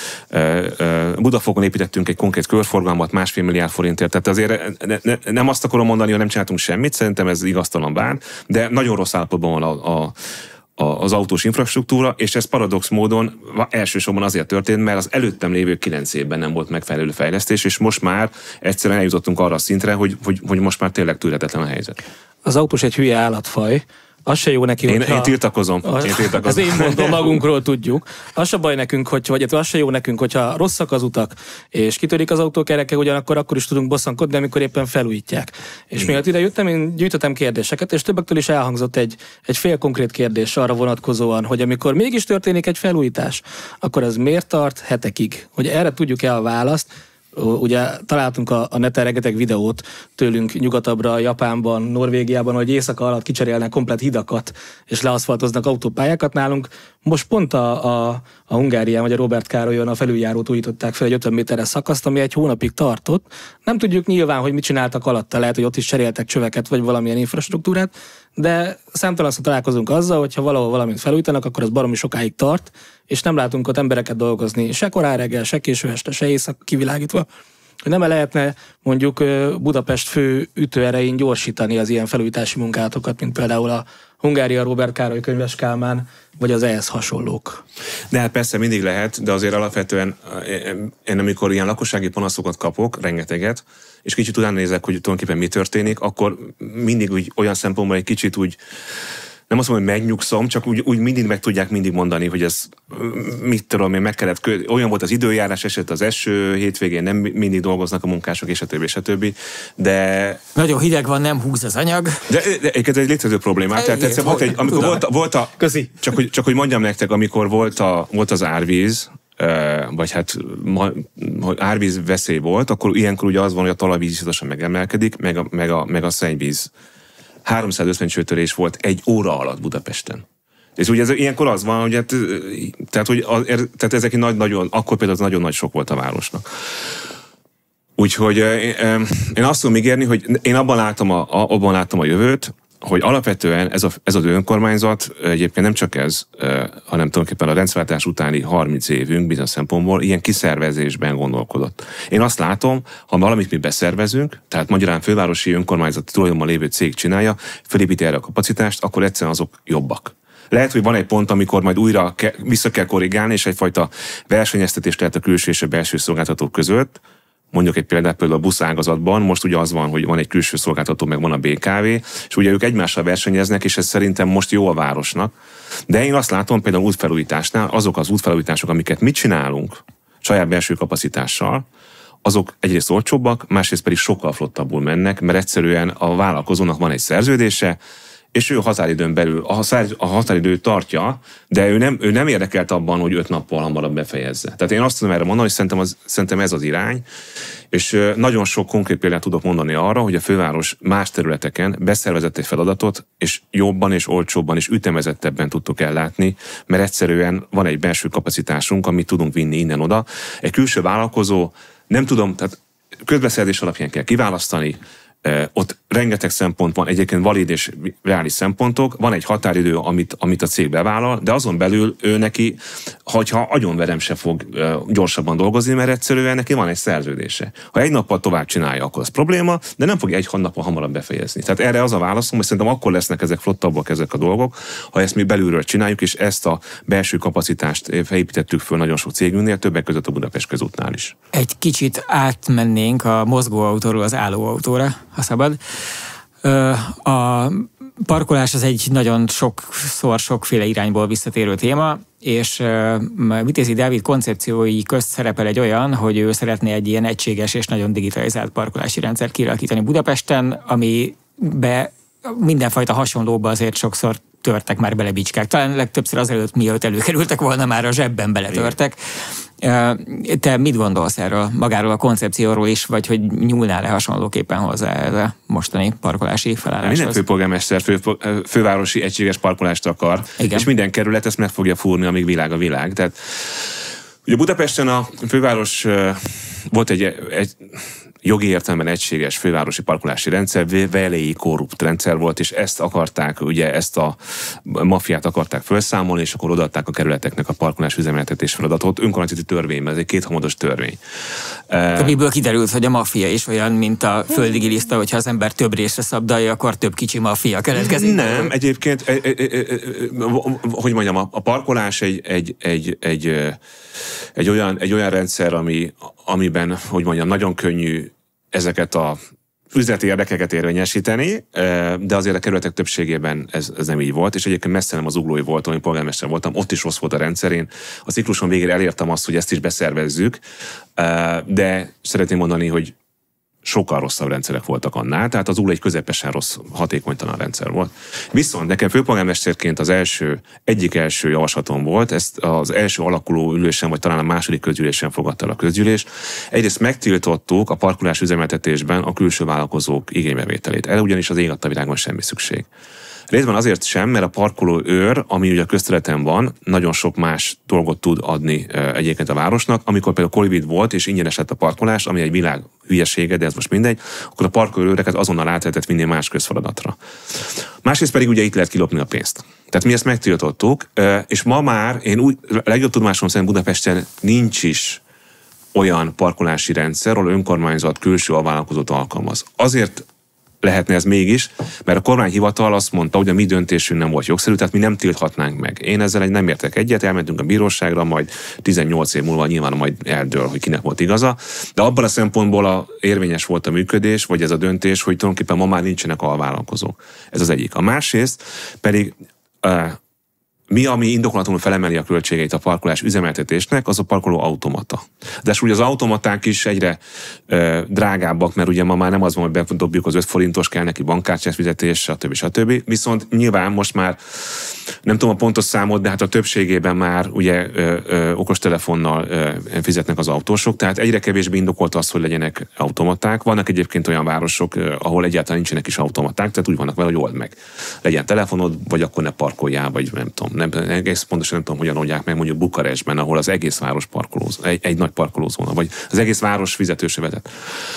C: Budafokon építettünk egy konkrét körforgalmat másfél milliárd forintért, tehát azért ne, ne, nem azt akarom mondani, hogy nem csináltunk semmit, szerintem ez igaztalan bár, de nagyon rossz állapotban van a, a az autós infrastruktúra, és ez paradox módon elsősorban azért történt, mert az előttem lévő kilenc évben nem volt megfelelő fejlesztés, és most már egyszerűen eljutottunk arra a szintre, hogy, hogy, hogy most már tényleg tűrhetetlen a helyzet.
B: Az autós egy hülye állatfaj, az se jó neki,
C: én,
B: hogyha...
C: Én tiltakozom.
B: Az,
C: én tiltakozom.
B: Ez én mondom, magunkról tudjuk. Az se baj nekünk, hogy, vagy az se jó nekünk, hogyha rosszak az utak, és kitörik az autókereke, ugyanakkor akkor is tudunk bosszankodni, amikor éppen felújítják. És miatt ide jöttem, én gyűjtöttem kérdéseket, és többektől is elhangzott egy, egy fél konkrét kérdés arra vonatkozóan, hogy amikor mégis történik egy felújítás, akkor az miért tart hetekig? Hogy erre tudjuk-e a választ? Ugye találtunk a, a neten rengeteg videót tőlünk nyugatabbra, Japánban, Norvégiában, hogy éjszaka alatt kicserélnek komplet hidakat, és leaszfaltoznak autópályákat nálunk. Most pont a, a, a Hungárián, vagy a Robert Károlyon a felüljárót újították fel egy ötven méteres szakaszt, ami egy hónapig tartott. Nem tudjuk nyilván, hogy mit csináltak alatta, lehet, hogy ott is cseréltek csöveket, vagy valamilyen infrastruktúrát, de számtalanszor találkozunk azzal, hogy ha valahol valamit felújítanak, akkor az baromi sokáig tart, és nem látunk ott embereket dolgozni, se korán reggel, se késő este, se éjszaka kivilágítva, hogy nem lehetne mondjuk Budapest fő ütőerején gyorsítani az ilyen felújítási munkátokat, mint például a Hungária Róbert Károly Könyves Kálmán, vagy az ehhez hasonlók.
C: De hát persze mindig lehet, de azért alapvetően én amikor ilyen lakossági panaszokat kapok, rengeteget, és kicsit utána nézek, hogy tulajdonképpen mi történik, akkor mindig úgy olyan szempontból egy kicsit úgy, nem azt mondom, hogy megnyugszom, csak úgy, úgy mindig meg tudják mindig mondani, hogy ez mit tudom én, meg kellett, olyan volt az időjárás, esett az eső, hétvégén nem mindig dolgoznak a munkások, és a többi, és a többi, de...
A: Nagyon hideg van, nem húz az anyag.
C: De, de egyébként egy létező problémát. Tehát egyszer volt egy, amikor volt, volt a...
B: Köszi.
C: Csak hogy, csak hogy mondjam nektek, amikor volt, a, volt az árvíz, vagy hát árvíz veszély volt, akkor ilyenkor ugye az van, hogy a talajvíz iszonyatosan megemelkedik, meg a, meg a, meg a szennyvíz. háromszázötven csőtörés volt egy óra alatt Budapesten. És ugye ez, ilyenkor az van, hogy hát, tehát, hogy a, tehát ezek nagy, nagyon, akkor például az nagyon nagy sok volt a városnak. Úgyhogy én azt tudom ígérni, hogy én abban látom a, abban látom a jövőt, hogy alapvetően ez, a, ez az önkormányzat, egyébként nem csak ez, hanem tulajdonképpen a rendszerváltás utáni harminc évünk bizonyos szempontból ilyen kiszervezésben gondolkodott. Én azt látom, ha valamit mi beszervezünk, tehát magyarán fővárosi önkormányzati tulajdonban lévő cég csinálja, felépíti erre a kapacitást, akkor egyszerűen azok jobbak. Lehet, hogy van egy pont, amikor majd újra ke, vissza kell korrigálni, és egyfajta versenyeztetés lehet a külső és a belső szolgáltatók között. Mondjuk egy példát, például a buszágazatban, most ugye az van, hogy van egy külső szolgáltató, meg van a bé ká vé, és ugye ők egymással versenyeznek, és ez szerintem most jó a városnak. De én azt látom például útfelújításnál, azok az útfelújítások, amiket mi csinálunk saját belső kapacitással, azok egyrészt olcsóbbak, másrészt pedig sokkal flottabbul mennek, mert egyszerűen a vállalkozónak van egy szerződése, és ő határidőn belül, a határidő tartja, de ő nem, ő nem érdekelt abban, hogy öt nappal hamarabb befejezze. Tehát én azt tudom erre mondani, hogy szerintem, az, szerintem ez az irány, és nagyon sok konkrét példát tudok mondani arra, hogy a főváros más területeken beszervezett egy feladatot, és jobban és olcsóbban és ütemezettebben tudtuk ellátni, mert egyszerűen van egy belső kapacitásunk, amit tudunk vinni innen-oda. Egy külső vállalkozó, nem tudom, tehát közbeszerzés alapján kell kiválasztani, Ott rengeteg szempont van, egyébként valid és reális szempontok, van egy határidő, amit, amit a cég bevállal, de azon belül ő neki, hogyha agyonverem se fog gyorsabban dolgozni, mert egyszerűen neki van egy szerződése. Ha egy nappal tovább csinálja, akkor az probléma, de nem fogja egy nappal hamarabb befejezni. Tehát erre az a válaszom, hogy szerintem akkor lesznek ezek flottabbak ezek a dolgok, ha ezt mi belülről csináljuk, és ezt a belső kapacitást felépítettük föl nagyon sok cégünknél, többek között a Budapest Közútnál is.
A: Egy kicsit átmennénk a mozgóautóról az állóautóra, ha szabad. A parkolás az egy nagyon sokszor, sokféle irányból visszatérő téma, és Vitézi Dávid koncepciói közt szerepel egy olyan, hogy ő szeretné egy ilyen egységes és nagyon digitalizált parkolási rendszert kialakítani Budapesten, amibe mindenfajta hasonlóba azért sokszor törtek már bele bicskák. Talán legtöbbször azelőtt, mielőtt előkerültek volna, már a zsebben beletörtek. Te mit gondolsz erről, magáról a koncepcióról is, vagy hogy nyúlnál-e hasonlóképpen hozzá ez a mostani parkolási felálláshoz?
C: Minden főpolgármester fő, fővárosi egységes parkolást akar, igen. És minden kerület ezt meg fogja fúrni, amíg világ a világ. Tehát ugye Budapesten a főváros volt egy, egy jogi értelemben egységes fővárosi parkolási rendszer, velei korrupt rendszer volt, és ezt akarták, ugye ezt a maffiát akarták felszámolni, és akkor odaadták a kerületeknek a parkolás üzemeltetés feladatot önkormányzati törvényben, ez egy kéthamodos törvény.
A: Amiből kiderült, hogy a maffia is olyan, mint a földi giliszta, hogyha az ember több részre szabdalja, akkor több kicsi maffia keletkezik.
C: Nem, egyébként, hogy mondjam, a parkolás egy, egy, egy, egy, egy, olyan, egy olyan rendszer, ami, amiben, hogy mondjam, nagyon könnyű ezeket a üzleti érdekeket érvényesíteni, de azért a kerületek többségében ez, ez nem így volt, és egyébként messze nem az Zuglói voltam, én polgármester voltam, ott is rossz volt a rendszer. Én a cikluson végére elértem azt, hogy ezt is beszervezzük, de szeretném mondani, hogy sokkal rosszabb rendszerek voltak annál, tehát az Zugló egy közepesen rossz, hatékonytalan rendszer volt. Viszont nekem főpolgármesterként az első, egyik első javaslatom volt, ezt az első alakuló ülésen, vagy talán a második közgyűlésen fogadta el a közgyűlés. Egyrészt megtiltottuk a parkolás üzemeltetésben a külső vállalkozók igénybevételét. Erre ugyanis az ég adta világon semmi szükség. Részben azért sem, mert a parkoló őr, ami ugye a közterületen van, nagyon sok más dolgot tud adni egyébként a városnak. Amikor például Covid volt, és ingyenes lett a parkolás, ami egy világ hülyesége, de ez most mindegy, akkor a parkoló őreket azonnal át lehetett vinni más közfeladatra. Másrészt pedig ugye itt lehet kilopni a pénzt. Tehát mi ezt megtiltottuk, és ma már, én úgy, legjobb tudomásom szerint Budapesten nincs is olyan parkolási rendszer, ahol önkormányzat külső alvállalkozót alkalmaz. Azért lehetne ez mégis, mert a kormányhivatal azt mondta, hogy a mi döntésünk nem volt jogszerű, tehát mi nem tilthatnánk meg. Én ezzel egy nem értek egyet, elmentünk a bíróságra, majd tizennyolc év múlva nyilván majd eldől, hogy kinek volt igaza, de abban a szempontból a érvényes volt a működés, vagy ez a döntés, hogy tulajdonképpen ma már nincsenek alvállalkozók. Ez az egyik. A másrészt pedig uh, mi, ami indokolatlanul felemeli a költségeit a parkolás üzemeltetésnek, az a parkoló automata. De ugye az automaták is egyre e, drágábbak, mert ugye ma már nem az van, hogy bedobjuk az öt forintos, kell neki bankkártyás fizetés, stb. stb. Viszont nyilván most már nem tudom a pontos számot, de hát a többségében már ugye ö, ö, okostelefonnal ö, fizetnek az autósok, tehát egyre kevésbé indokolt az, hogy legyenek automaták. Vannak egyébként olyan városok, ö, ahol egyáltalán nincsenek is automaták, tehát úgy vannak vele, hogy old meg. Legyen telefonod, vagy akkor ne parkoljál, vagy nem tudom. Nem, egész pontosan nem tudom, hogyan oldják meg mondjuk Bukarestben, ahol az egész város parkolózó, egy, egy nagy parkolózóna, vagy az egész város fizetőse vezet.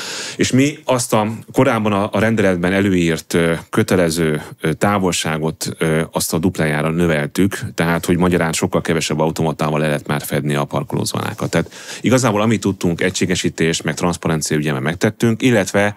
C: És mi azt a korábban a, a rendeletben előírt ö, kötelező ö, távolságot ö, azt a duplájára növeltük, tehát hogy magyarán sokkal kevesebb automatával le lehet már fedni a parkolózónákat. Tehát igazából amit tudtunk, egységesítést, meg transzparencia ügyében megtettünk, illetve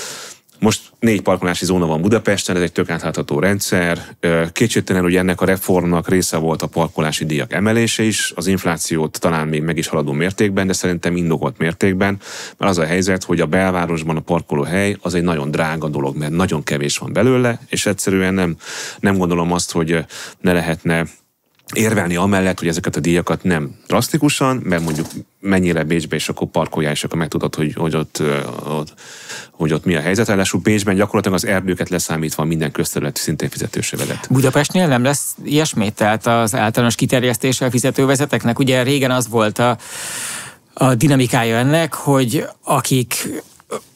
C: most négy parkolási zóna van Budapesten, ez egy tök átlátható rendszer. Kétségtelen, hogy ennek a reformnak része volt a parkolási díjak emelése is, az inflációt talán még meg is haladó mértékben, de szerintem indokolt mértékben, mert az a helyzet, hogy a belvárosban a parkolóhely az egy nagyon drága dolog, mert nagyon kevés van belőle, és egyszerűen nem, nem gondolom azt, hogy ne lehetne érvelni amellett, hogy ezeket a díjakat nem drasztikusan, mert mondjuk mennyire Bécsbe, és akkor parkoljál, és akkor megtudod, hogy, hogy, ott, ott, hogy ott mi a helyzet. Ráadásul Bécsben gyakorlatilag az erdőket leszámítva minden közterületi szintén fizetőse vezet.
A: Budapestnél nem lesz ilyesmi? Tehát az általános kiterjesztéssel fizetővezeteknek ugye régen az volt a, a dinamikája ennek, hogy akik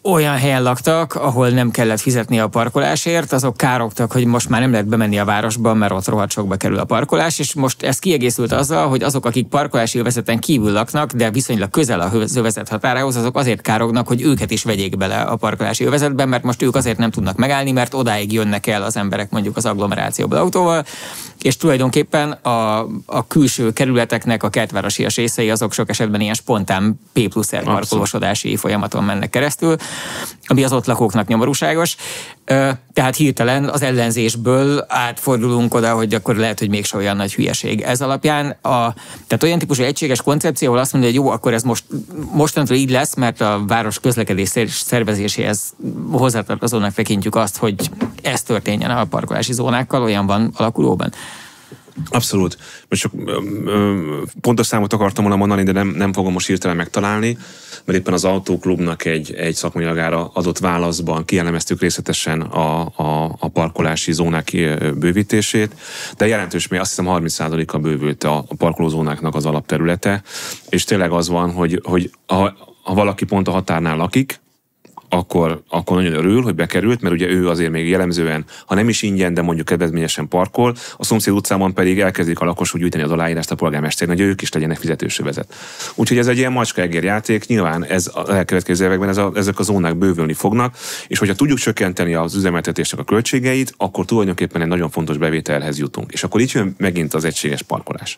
A: olyan helyen laktak, ahol nem kellett fizetni a parkolásért, azok károgtak, hogy most már nem lehet bemenni a városba, mert ott rohadt sokba kerül a parkolás, és most ez kiegészült azzal, hogy azok, akik parkolási övezeten kívül laknak, de viszonylag közel a övezet határához, azok azért kárognak, hogy őket is vegyék bele a parkolási övezetben, mert most ők azért nem tudnak megállni, mert odáig jönnek el az emberek mondjuk az agglomerációból autóval, és tulajdonképpen a, a külső kerületeknek a kertvárosias részei azok sok esetben ilyen spontán P plusz R parkolósodási folyamaton mennek keresztül, ami az ott lakóknak nyomorúságos. Tehát hirtelen az ellenzésből átfordulunk oda, hogy akkor lehet, hogy mégse olyan nagy hülyeség. Ez alapján a, tehát olyan típusú egységes koncepció, ahol azt mondja, hogy jó, akkor ez most mostantól így lesz, mert a város közlekedés szervezéséhez hozzátartozónak tekintjük azt, hogy ez történjen a parkolási zónákkal, olyan van alakulóban.
C: Abszolút. Most csak ö, ö, pontos számot akartam volna mondani, de nem, nem fogom most hirtelen megtalálni, mert éppen az Autóklubnak egy, egy szakmanyagára adott válaszban kielemeztük részletesen a, a, a parkolási zónák bővítését, de jelentős, még azt hiszem harminc százalékkal bővült a, a parkolózónáknak az alapterülete, és tényleg az van, hogy, hogy ha, ha valaki pont a határnál lakik, Akkor, akkor nagyon örül, hogy bekerült, mert ugye ő azért még jellemzően, ha nem is ingyen, de mondjuk kedvezményesen parkol, a szomszéd utcában pedig elkezdik a lakosok gyűjteni az aláírást a polgármesternek, hogy ők is legyenek fizetős övezet. Úgyhogy ez egy ilyen macska-egér játék, nyilván ez az elkövetkező években ez a, ezek a zónák bővülni fognak, és hogyha tudjuk csökkenteni az üzemeltetésnek a költségeit, akkor tulajdonképpen egy nagyon fontos bevételhez jutunk. És akkor itt jön megint az egységes parkolás.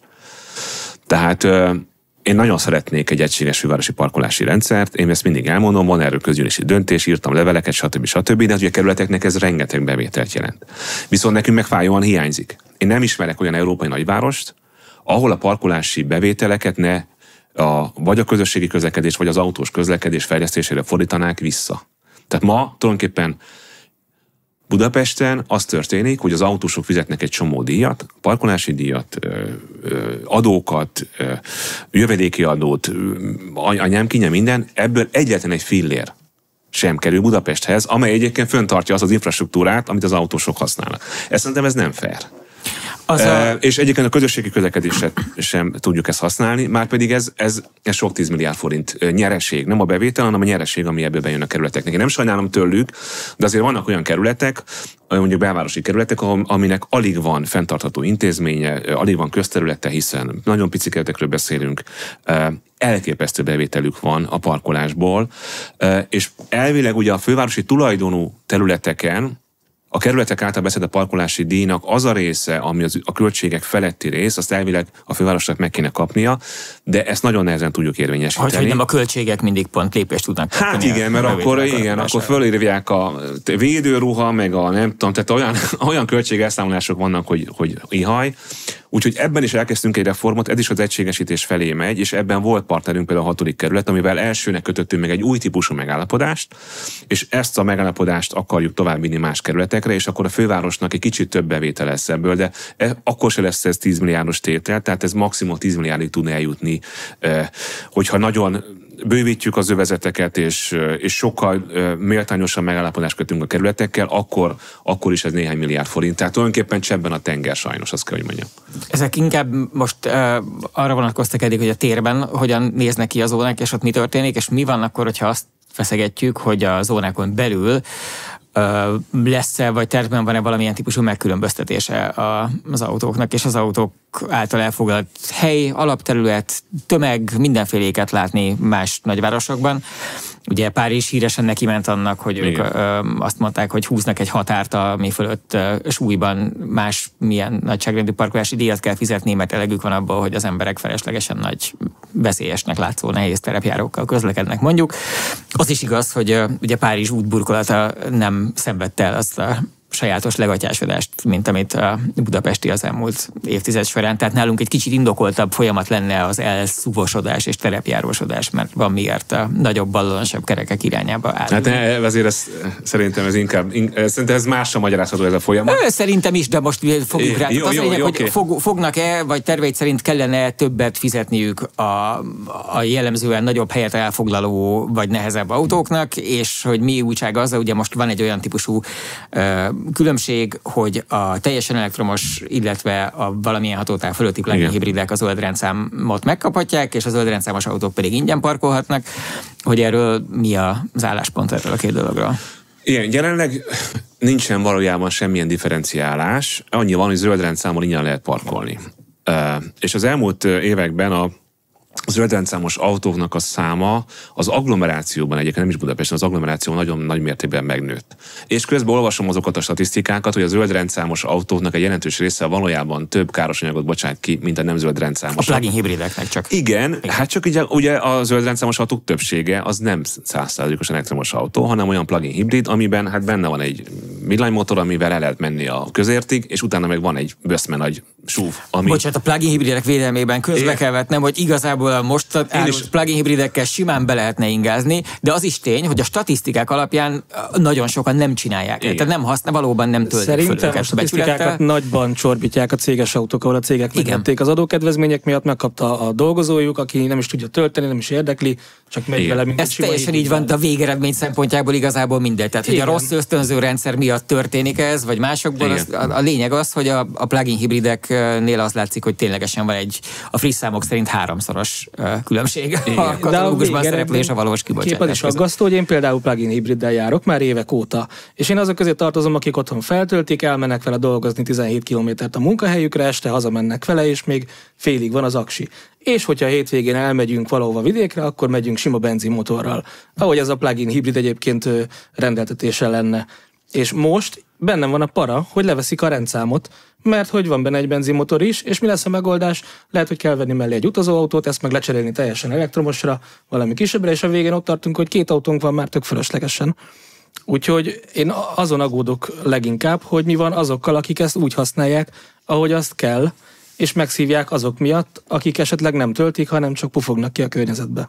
C: Tehát én nagyon szeretnék egy egységes fővárosi parkolási rendszert, én ezt mindig elmondom, van erről közgyűlési döntés, írtam leveleket, stb. stb. De az ugye kerületeknek ez rengeteg bevételt jelent. Viszont nekünk meg fájóan hiányzik. Én nem ismerek olyan európai nagyvárost, ahol a parkolási bevételeket ne a, vagy a közösségi közlekedés, vagy az autós közlekedés fejlesztésére fordítanák vissza. Tehát ma tulajdonképpen Budapesten az történik, hogy az autósok fizetnek egy csomó díjat, parkolási díjat, adókat, jövedéki adót, anyám, kinyem, minden, ebből egyetlen egy fillér sem kerül Budapesthez, amely egyébként fenntartja azt az infrastruktúrát, amit az autósok használnak. Ezt szerintem ez nem fair. Az a... És egyébként a közösségi közlekedésre sem tudjuk ezt használni, már pedig ez, ez, ez sok tízmilliárd forint nyereség, nem a bevétel, hanem a nyereség, ami ebből bejön a kerületeknek. Én nem sajnálom tőlük, de azért vannak olyan kerületek, mondjuk belvárosi kerületek, aminek alig van fenntartható intézménye, alig van közterülete, hiszen nagyon pici kerületekről beszélünk, elképesztő bevételük van a parkolásból, és elvileg ugye a fővárosi tulajdonú területeken a kerületek által beszedett parkolási díjnak az a része, ami az, a költségek feletti rész, azt elvileg a fővárosnak meg kéne kapnia, de ezt nagyon nehezen tudjuk érvényesíteni.
A: Hogy, hogy nem a költségek mindig pont lépést tudnak kapni.
C: Hát igen, mert akkor, igen, akkor fölírják a védőruha, meg a nem tudom, tehát olyan, olyan költségelszámolások vannak, hogy, hogy ihaj. Úgyhogy ebben is elkezdtünk egy reformot, ez is az egységesítés felé megy, és ebben volt partnerünk például a hatodik kerület, amivel elsőnek kötöttünk meg egy új típusú megállapodást, és ezt a megállapodást akarjuk továbbvinni más kerületekre, és akkor a fővárosnak egy kicsit több bevétel lesz ebből, de akkor se lesz ez tíz milliárdos tétel, tehát ez maximum tíz milliárdig tudna eljutni, hogyha nagyon bővítjük az övezeteket, és, és sokkal méltányosan megállapodást kötünk a kerületekkel, akkor, akkor is ez néhány milliárd forint. Tehát tulajdonképpen csebben a tenger sajnos, azt kell, hogy mondjam.
A: Ezek inkább most uh, arra vonatkoztak eddig, hogy a térben hogyan néznek ki a zónák, és ott mi történik, és mi van akkor, hogyha azt feszegetjük, hogy a zónákon belül lesz-e, vagy tervben van-e valamilyen típusú megkülönböztetése az autóknak, és az autók által elfoglalt hely, alapterület, tömeg, mindenféléket látni más nagyvárosokban. Ugye Párizs híresen neki ment annak, hogy ők ö, azt mondták, hogy húznak egy határt, ami fölött ö, súlyban más milyen nagyságrendű parkolási díjat kell fizetni, mert elegük van abból, hogy az emberek feleslegesen nagy, veszélyesnek látszó nehéz terepjárókkal közlekednek mondjuk. Az is igaz, hogy ö, ugye Párizs útburkolata nem szenvedte el azt a sajátos legatyásodást, mint amit a budapesti az elmúlt évtized során. Tehát nálunk egy kicsit indokoltabb folyamat lenne az elszúvosodás és terepjárósodás, mert van miért a nagyobb, ballonosabb kerekek irányába áll.
C: Hát ezért ez, szerintem ez inkább, szerintem ez másra magyarázható ez a folyamat.
A: Szerintem is, de most fogjuk rá.
C: Jó,
A: az
C: jó,
A: lényeg,
C: jó,
A: hogy
C: okay.
A: fog, fognak-e, vagy terveid szerint kellene többet fizetniük a, a jellemzően nagyobb helyet elfoglaló, vagy nehezebb autóknak, és hogy mi újság az, ugye most van egy olyan típusú uh, különbség, hogy a teljesen elektromos, illetve a valamilyen hatótáv fölötti plug-in hibridek a zöld rendszámot megkaphatják, és a zöld rendszámos autók pedig ingyen parkolhatnak, hogy erről mi az álláspont erről a két dologról?
C: Igen, jelenleg nincsen valójában semmilyen differenciálás. Annyi van, hogy zöld rendszámon ingyen lehet parkolni. És az elmúlt években a zöld rendszámos autóknak a száma az agglomerációban, egyébként nem is Budapesten, az agglomerációban nagyon nagy mértékben megnőtt. És közben olvasom azokat a statisztikákat, hogy a zöld rendszámos autóknak egy jelentős része valójában több károsanyagot bocsát ki, mint a nem zöld rendszámos.
A: A plug-in hibrideknek csak.
C: Igen, Igen, hát csak ugye, ugye a zöld rendszámos autók többsége az nem száz százalékosan elektromos autó, hanem olyan plug-in hibrid, amiben hát benne van egy villanymotor, amivel el lehet menni a közértig, és utána meg van egy böszme nagy súv. Ami...
A: Bocsánat, a plug-in hibridek védelmében közbe Igen. kell vetnem, hogy igazából a most árult plug-in hibridekkel simán be lehetne ingázni, de az is tény, hogy a statisztikák alapján nagyon sokan nem csinálják. Igen. Tehát nem használ, valóban nem töltik föl őket.
B: Szerintem a statisztikákat nagyban csorbítják a céges autók, ahol a cégek megvették az adókedvezmények miatt, megkapta a dolgozójuk, aki nem is tudja tölteni, nem is érdekli, csak megy vele, mint
A: ez teljesen így van, de a végeredmény szempontjából igazából mindegy. Tehát, hogy a rossz ösztönző rendszer miatt történik ez, vagy másokból, az, a, a lényeg az, hogy a, a plug-in hibrideknél az látszik, hogy ténylegesen van egy a friss számok szerint háromszoros uh, különbség Igen. a katalógusban szereplő és a valós kibocsátás.
B: Kép az is aggasztó, hogy én például plug-in hibriddel járok már évek óta, és én azok közé tartozom, akik otthon feltöltik, elmennek vele dolgozni tizenhét kilométert a munkahelyükre, este hazamennek vele, és még félig van az aksi. És hogyha a hétvégén elmegyünk valahova vidékre, akkor megyünk sima benzinmotorral, ahogy ez a plug-in hibrid egyébként rendeltetése lenne. És most bennem van a para, hogy leveszik a rendszámot, mert hogy van benne egy benzinmotor is, és mi lesz a megoldás? Lehet, hogy kell venni mellé egy utazóautót, ezt meg lecserélni teljesen elektromosra, valami kisebbre, és a végén ott tartunk, hogy két autónk van már tök fölöslegesen. Úgyhogy én azon aggódok leginkább, hogy mi van azokkal, akik ezt úgy használják, ahogy azt kell, és megszívják azok miatt, akik esetleg nem töltik, hanem csak pufognak ki a környezetbe.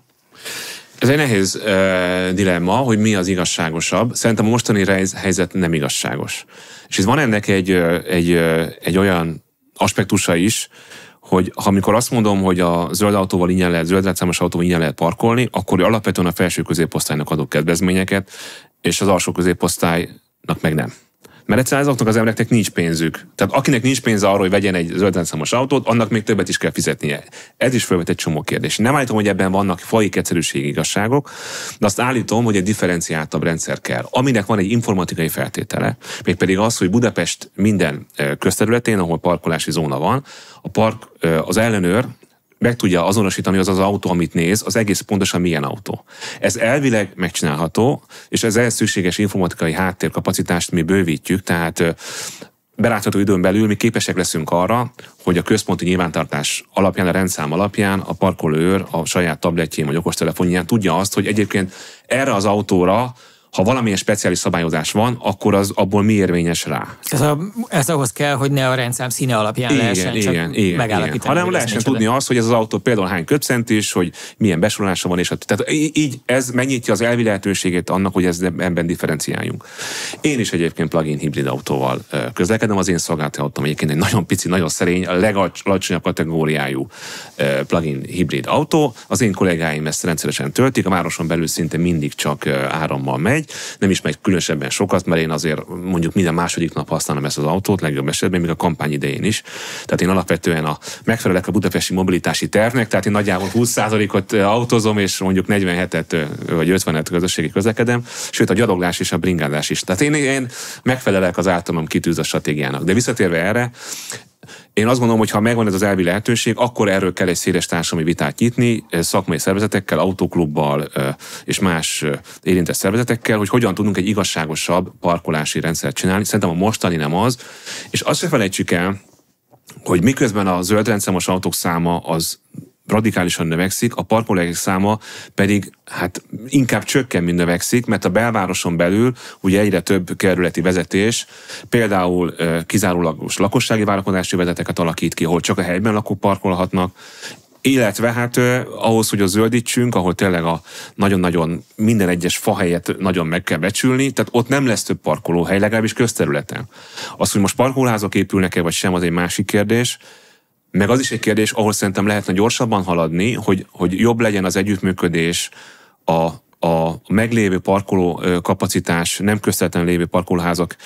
C: Ez egy nehéz uh, dilemma, hogy mi az igazságosabb. Szerintem a mostani helyzet nem igazságos. És itt van ennek egy, egy, egy olyan aspektusa is, hogy ha amikor azt mondom, hogy a zöld autóval ingyen lehet, zöld rendszámos autóval ingyen lehet parkolni, akkor alapvetően a felső középosztálynak adok kedvezményeket, és az alsó középosztálynak meg nem. Mert egyszerűen azoknak az embereknek nincs pénzük. Tehát akinek nincs pénze arra, hogy vegyen egy zöld rendszámos autót, annak még többet is kell fizetnie. Ez is felvet egy csomó kérdés. Nem állítom, hogy ebben vannak faji egyszerűségi igazságok, de azt állítom, hogy egy differenciáltabb rendszer kell, aminek van egy informatikai feltétele, mégpedig az, hogy Budapest minden közterületén, ahol parkolási zóna van, a park, az ellenőr meg tudja azonosítani az az autó, amit néz, az egész pontosan milyen autó. Ez elvileg megcsinálható, és ez ehhez szükséges informatikai háttérkapacitást mi bővítjük, tehát belátható időn belül mi képesek leszünk arra, hogy a központi nyilvántartás alapján, a rendszám alapján a parkolőr a saját tabletjén vagy okostelefonján tudja azt, hogy egyébként erre az autóra, ha valamilyen speciális szabályozás van, akkor az abból mi érvényes rá.
A: Ez, a, ez ahhoz kell, hogy ne a rendszám színe alapján igen, lehessen
C: igen,
A: csak
C: igen,
A: megállapítani.
C: Igen. Hanem lehessen tudni azt, hogy ez az autó például hány köbcentis, hogy milyen besorolása van, és tehát így ez megnyitja az elvi lehetőségét annak, hogy ez ebben differenciáljunk. Én is egyébként plug-in hibrid autóval közlekedem, az én szolgálati autóm egyébként egy nagyon pici, nagyon szerény, a legalacsonyabb kategóriájú plug-in hibrid autó. Az én kollégáim ezt rendszeresen töltik, a városon belül szinte mindig csak árammal megy. Nem is megy különösebben sokat, mert én azért mondjuk minden második nap használom ezt az autót, legjobb esetben, még a kampány idején is. Tehát én alapvetően a megfelelek a budapesti mobilitási tervnek, tehát én nagyjából húsz százalékot autózom, és mondjuk negyvenhetet vagy ötvenet közösségi közlekedem, sőt a gyaloglás és a bringázás is. Tehát én, én megfelelek az általam kitűzött stratégiának. De visszatérve erre, én azt gondolom, hogy ha megvan ez az elvi lehetőség, akkor erről kell egy széles társadalmi vitát nyitni, szakmai szervezetekkel, autóklubbal és más érintett szervezetekkel, hogy hogyan tudunk egy igazságosabb parkolási rendszert csinálni. Szerintem a mostani nem az. És azt se felejtsük el, hogy miközben a zöld rendszámos autók száma az radikálisan növekszik, a parkolóhelyek száma pedig hát inkább csökken, mint növekszik, mert a belvároson belül ugye egyre több kerületi vezetés, például uh, kizárólagos lakossági várakozási vezeteket alakít ki, ahol csak a helyben lakók parkolhatnak, illetve hát uh, ahhoz, hogy a zöldítsünk, ahol tényleg a nagyon-nagyon minden egyes fahelyet nagyon meg kell becsülni, tehát ott nem lesz több parkolóhely, legalábbis közterületen. Az, hogy most parkolóházak épülnek-e vagy sem, az egy másik kérdés. Meg az is egy kérdés, ahol szerintem lehetne gyorsabban haladni, hogy, hogy jobb legyen az együttműködés, a, a meglévő parkoló kapacitás, nem közvetlenül lévő parkolóházak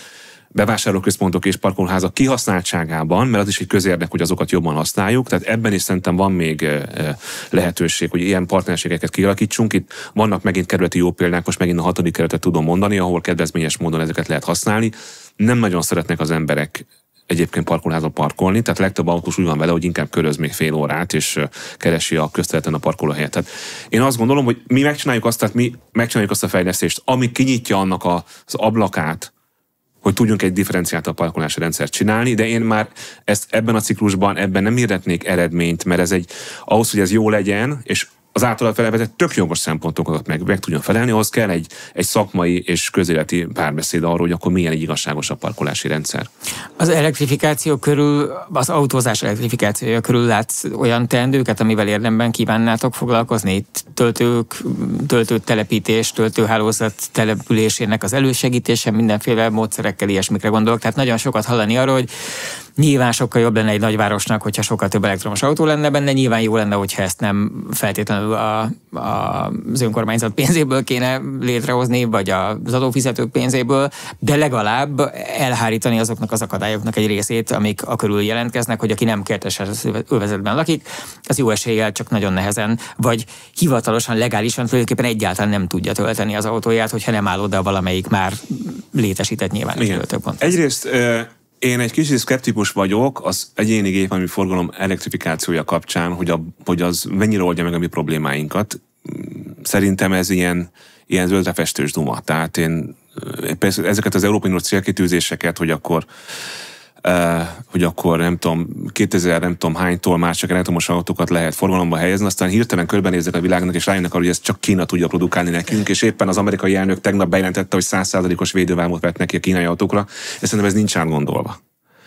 C: bevásárlóközpontok és parkolóházak kihasználtságában, mert az is egy közérdek, hogy azokat jobban használjuk, tehát ebben is szerintem van még lehetőség, hogy ilyen partnerségeket kialakítsunk. Itt vannak megint kerületi jó példák, most megint a hatodik kerületet tudom mondani, ahol kedvezményes módon ezeket lehet használni. Nem nagyon szeretnek az emberek egyébként parkolóházba parkolni, tehát legtöbb autós úgy van vele, hogy inkább köröz még fél órát, és keresi a közterületen a parkolóhelyet. Tehát én azt gondolom, hogy mi megcsináljuk azt, tehát mi megcsináljuk azt a fejlesztést, ami kinyitja annak az ablakát, hogy tudjunk egy differenciáltabb parkolási rendszert csinálni, de én már ezt ebben a ciklusban, ebben nem hirdetnék eredményt, mert ez egy, ahhoz, hogy ez jó legyen, és az általában felvetett tök jogos szempontokat meg, meg tudjon felelni, ahhoz kell egy, egy szakmai és közéleti párbeszéd arról, hogy akkor milyen egy igazságosabb parkolási rendszer.
A: Az elektrifikáció körül, az autózás elektrifikációja körül látsz olyan teendőket, amivel érdemben kívánnátok foglalkozni? Itt töltők, töltőtelepítés, töltőhálózat településének az elősegítése, mindenféle módszerekkel ilyesmikre gondolok. Tehát nagyon sokat hallani arról, hogy nyilván sokkal jobb lenne egy nagyvárosnak, hogyha sokkal több elektromos autó lenne benne, nyilván jó lenne, hogyha ezt nem feltétlenül a, a, az önkormányzat pénzéből kéne létrehozni, vagy az adófizetők pénzéből, de legalább elhárítani azoknak az akadályoknak egy részét, amik a körül jelentkeznek, hogy aki nem kertes övezetben lakik, az jó eséllyel csak nagyon nehezen, vagy hivatalosan, legálisan tulajdonképpen egyáltalán nem tudja tölteni az autóját, hogyha nem áll oda valamelyik már létesített nyilvános töltőpont.
C: Egyrészt én egy kicsit szkeptikus vagyok az egyéni gépjármű forgalom elektrifikációja kapcsán, hogy, a, hogy az mennyire oldja meg a mi problémáinkat. Szerintem ez ilyen, ilyen zöldrefestős duma. Tehát én persze ezeket az Európai Uniós célkitűzéseket, hogy akkor Uh, hogy akkor nem tudom, kétezer nem tudom hánytól már csak elektromos autókat lehet forgalomba helyezni, aztán hirtelen körbenéznek a világnak, és rájönnek arra, hogy ezt csak Kína tudja produkálni nekünk, és éppen az amerikai elnök tegnap bejelentette, hogy száz százalékos védővámot vett neki a kínai autókra, és szerintem ez nincs átgondolva.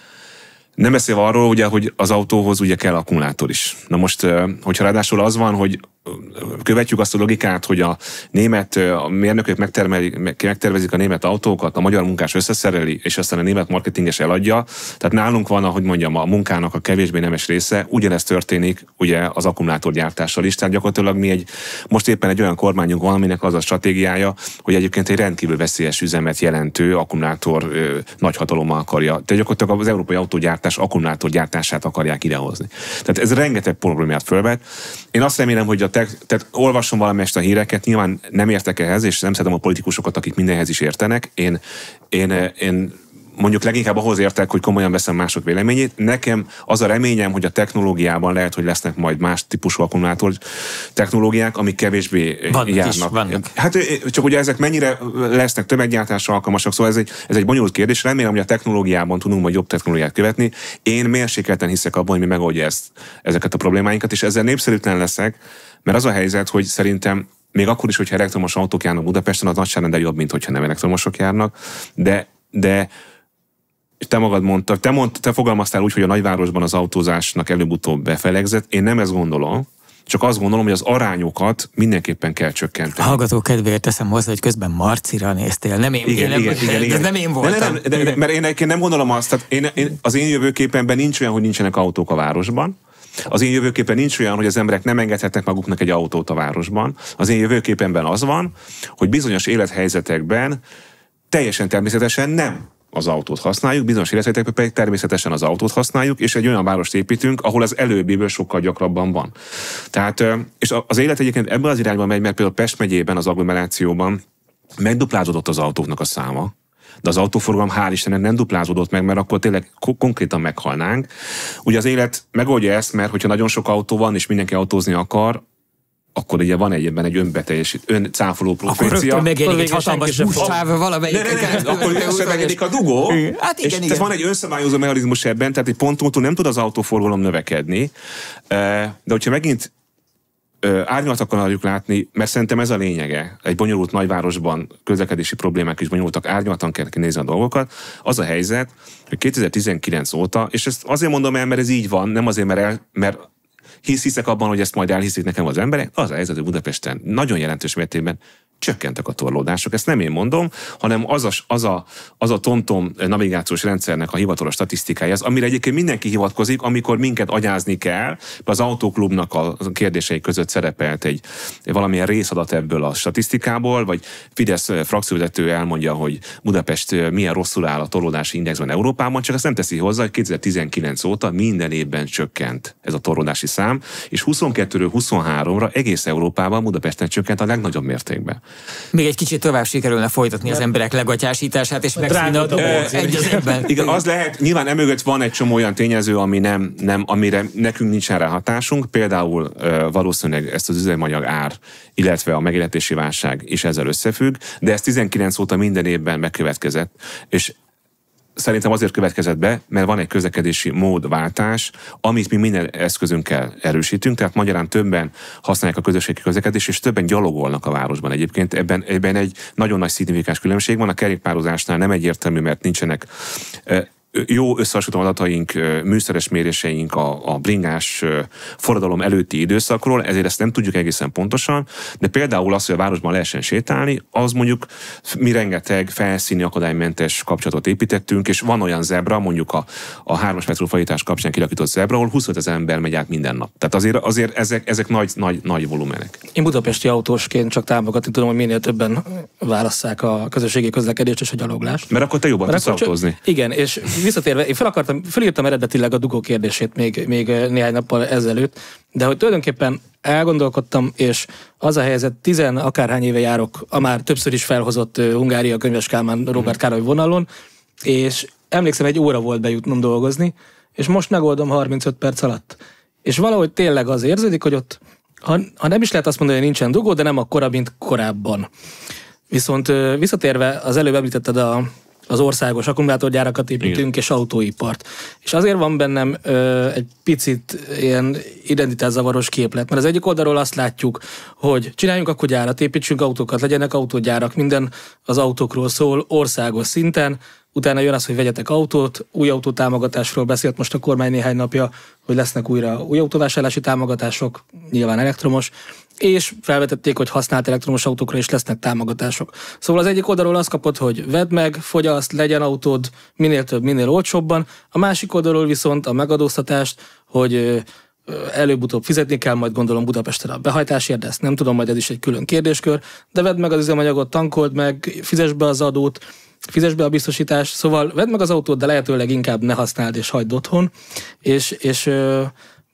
C: Nem beszélve arról, ugye, hogy az autóhoz ugye kell akkumulátor is. Na most, hogyha ráadásul az van, hogy követjük azt a logikát, hogy a német a mérnökök megtervezik a német autókat, a magyar munkás összeszereli, és aztán a német marketinges eladja. Tehát nálunk van, ahogy mondjam, a munkának a kevésbé nemes része, ugyanezt történik ugye az akkumulátorgyártással is. Tehát gyakorlatilag mi egy, most éppen egy olyan kormányunk van, aminek az a stratégiája, hogy egyébként egy rendkívül veszélyes üzemet jelentő akkumulátor ö, nagyhatalommal akarja. Tehát gyakorlatilag az európai autógyártás akkumulátorgyártását akarják idehozni. Tehát ez rengeteg problémát fölvet. Én azt remélem, hogy a te, tehát olvasom valamelyest a híreket, nyilván nem értek ehhez, és nem szeretem a politikusokat, akik mindenhez is értenek. Én, én, én mondjuk leginkább ahhoz értek, hogy komolyan veszem mások véleményét. Nekem az a reményem, hogy a technológiában lehet, hogy lesznek majd más típusú akkumulátor technológiák, amik kevésbé
A: vannak
C: járnak.
A: Is, vannak.
C: Hát csak ugye ezek mennyire lesznek tömeggyártásra alkalmasak, szóval ez egy, ez egy bonyolult kérdés. Remélem, hogy a technológiában tudunk majd jobb technológiát követni. Én mérsékelten hiszek abban, hogy mi megoldja ezt, ezeket a problémáinkat, és ezzel népszerűtlen leszek, mert az a helyzet, hogy szerintem még akkor is, hogyha elektromos autók járnak Budapesten, az nagyságrendel jobb, mint hogyha nem elektromosok járnak, de, de te magad mondtad, te, mond, te fogalmaztál úgy, hogy a nagyvárosban az autózásnak előbb-utóbb befelegzett. Én nem ezt gondolom, csak azt gondolom, hogy az arányokat mindenképpen kell csökkenteni.
A: A hallgató kedvéért teszem hozzá, hogy közben Marcira néztél. Nem én,
C: igen,
A: én
C: igen,
A: nem,
C: igen, igen.
A: Ez nem én voltam.
C: De, de, de, de, mert én, én nem gondolom azt, tehát én, én, az én jövőképenben nincs olyan, hogy nincsenek autók a városban. Az én jövőképpen nincs olyan, hogy az emberek nem engedhetnek maguknak egy autót a városban. Az én jövőképenben az van, hogy bizonyos élethelyzetekben teljesen természetesen nem az autót használjuk, bizonyos élethelyzetekben pedig természetesen az autót használjuk, és egy olyan várost építünk, ahol az előbbiből sokkal gyakrabban van. Tehát, és az élet egyébként ebben az irányban megy, mert például Pest megyében, az agglomerációban megduplázódott az autóknak a száma, de az autóforgalom hál' Istennek nem duplázódott meg, mert akkor tényleg konkrétan meghalnánk. Ugye az élet megoldja ezt, mert hogyha nagyon sok autó van, és mindenki autózni akar, akkor ugye van egyébben egy önbeteljesít, öncáfoló profécia.
A: Akkor rögtön megjelenik egy hatalmas buszsáv valamelyik.
C: Ne, ne, ne, akkor összemegedik a dugó,
A: hát igen,
C: és
A: igen.
C: van egy önszabályozó mechanizmus ebben, tehát egy ponton nem tud az autóforgalom növekedni, de hogyha megint árnyalt akarjuk látni, mert szerintem ez a lényege. Egy bonyolult nagyvárosban közlekedési problémák is bonyolultak, árnyaltan kell nézni a dolgokat. Az a helyzet, hogy kétezer-tizenkilenc óta, és ezt azért mondom el, mert ez így van, nem azért, mert, el, mert hisz, hiszek abban, hogy ezt majd elhiszik nekem az emberek, az a helyzet, hogy Budapesten nagyon jelentős mértékben csökkentek a torlódások. Ezt nem én mondom, hanem az a, az a, az a TomTom navigációs rendszernek a hivatalos statisztikája, az, amire egyébként mindenki hivatkozik, amikor minket agyázni kell. Az Autóklubnak a kérdései között szerepelt egy valamilyen részadat ebből a statisztikából, vagy Fidesz frakcióvezető elmondja, hogy Budapest milyen rosszul áll a torlódási indexben Európában, csak azt nem teszi hozzá, hogy kétezer-tizenkilenc óta minden évben csökkent ez a torlódási szám, és huszonkettőről huszonháromra egész Európában Budapesten csökkent a legnagyobb mértékben.
A: Még egy kicsit tovább sikerülne folytatni az emberek legatyásítását, és megszűnni egy az egyben.
C: Igen, az lehet, nyilván emögött van egy csomó olyan tényező, ami nem, nem, amire nekünk nincsen rá hatásunk, például valószínűleg ezt az üzemanyag ár, illetve a megélhetési válság is ezzel összefügg, de ez tizenkilenc óta minden évben bekövetkezett, és szerintem azért következett be, mert van egy közlekedési módváltás, amit mi minden eszközünkkel erősítünk, tehát magyarán többen használják a közösségi közlekedést, és többen gyalogolnak a városban egyébként. Ebben, ebben egy nagyon nagy szignifikáns különbség van, a kerékpározásnál nem egyértelmű, mert nincsenek jó összehasonlító adataink, műszeres méréseink a, a bringás forradalom előtti időszakról, ezért ezt nem tudjuk egészen pontosan, de például az, hogy a városban lehessen sétálni, az mondjuk mi rengeteg felszíni akadálymentes kapcsolatot építettünk, és van olyan zebra, mondjuk a, a hármas metró fajítás kapcsán kilakított zebra, ahol huszonötezer ember megy át minden nap. Tehát azért, azért ezek, ezek nagy, nagy, nagy volumenek.
B: Én budapesti autósként csak támogatni tudom, hogy minél többen válasszák a közösségi közlekedést és a gyaloglást.
C: Mert akkor te jobban tudsz autózni.
B: Igen, és visszatérve, én fel akartam, felírtam eredetileg a dugó kérdését még, még néhány nappal ezelőtt, de hogy tulajdonképpen elgondolkodtam, és az a helyzet, tizen akárhány éve járok a már többször is felhozott uh, Hungária Könyves Kálmán Róbert Károly vonalon, és emlékszem, egy óra volt bejutnom dolgozni, és most megoldom harmincöt perc alatt. És valahogy tényleg az érződik, hogy ott, ha, ha nem is lehet azt mondani, hogy nincsen dugó, de nem akkora, mint korábban. Viszont uh, visszatérve, az előbb említetted a az országos akkumulátorgyárakat építünk, igen, és autóipart. És azért van bennem ö, egy picit ilyen identitászavaros képlet, mert az egyik oldalról azt látjuk, hogy csináljunk akkor gyárat, építsünk autókat, legyenek autógyárak, minden az autókról szól országos szinten, utána jön az, hogy vegyetek autót, új autótámogatásról beszélt most a kormány néhány napja, hogy lesznek újra új autóvásárlási támogatások, nyilván elektromos, és felvetették, hogy használt elektromos autókra is lesznek támogatások. Szóval az egyik oldalról azt kapod, hogy vedd meg, fogyaszt, legyen autód, minél több, minél olcsóbban, a másik oldalról viszont a megadóztatást, hogy előbb-utóbb fizetni kell, majd gondolom Budapesten a behajtásért, de ezt nem tudom, majd ez is egy külön kérdéskör, de vedd meg az üzemanyagot, tankold meg, fizess be az adót, fizess be a biztosítást, szóval vedd meg az autót, de lehetőleg inkább ne használd és hagyd otthon, és, és ö,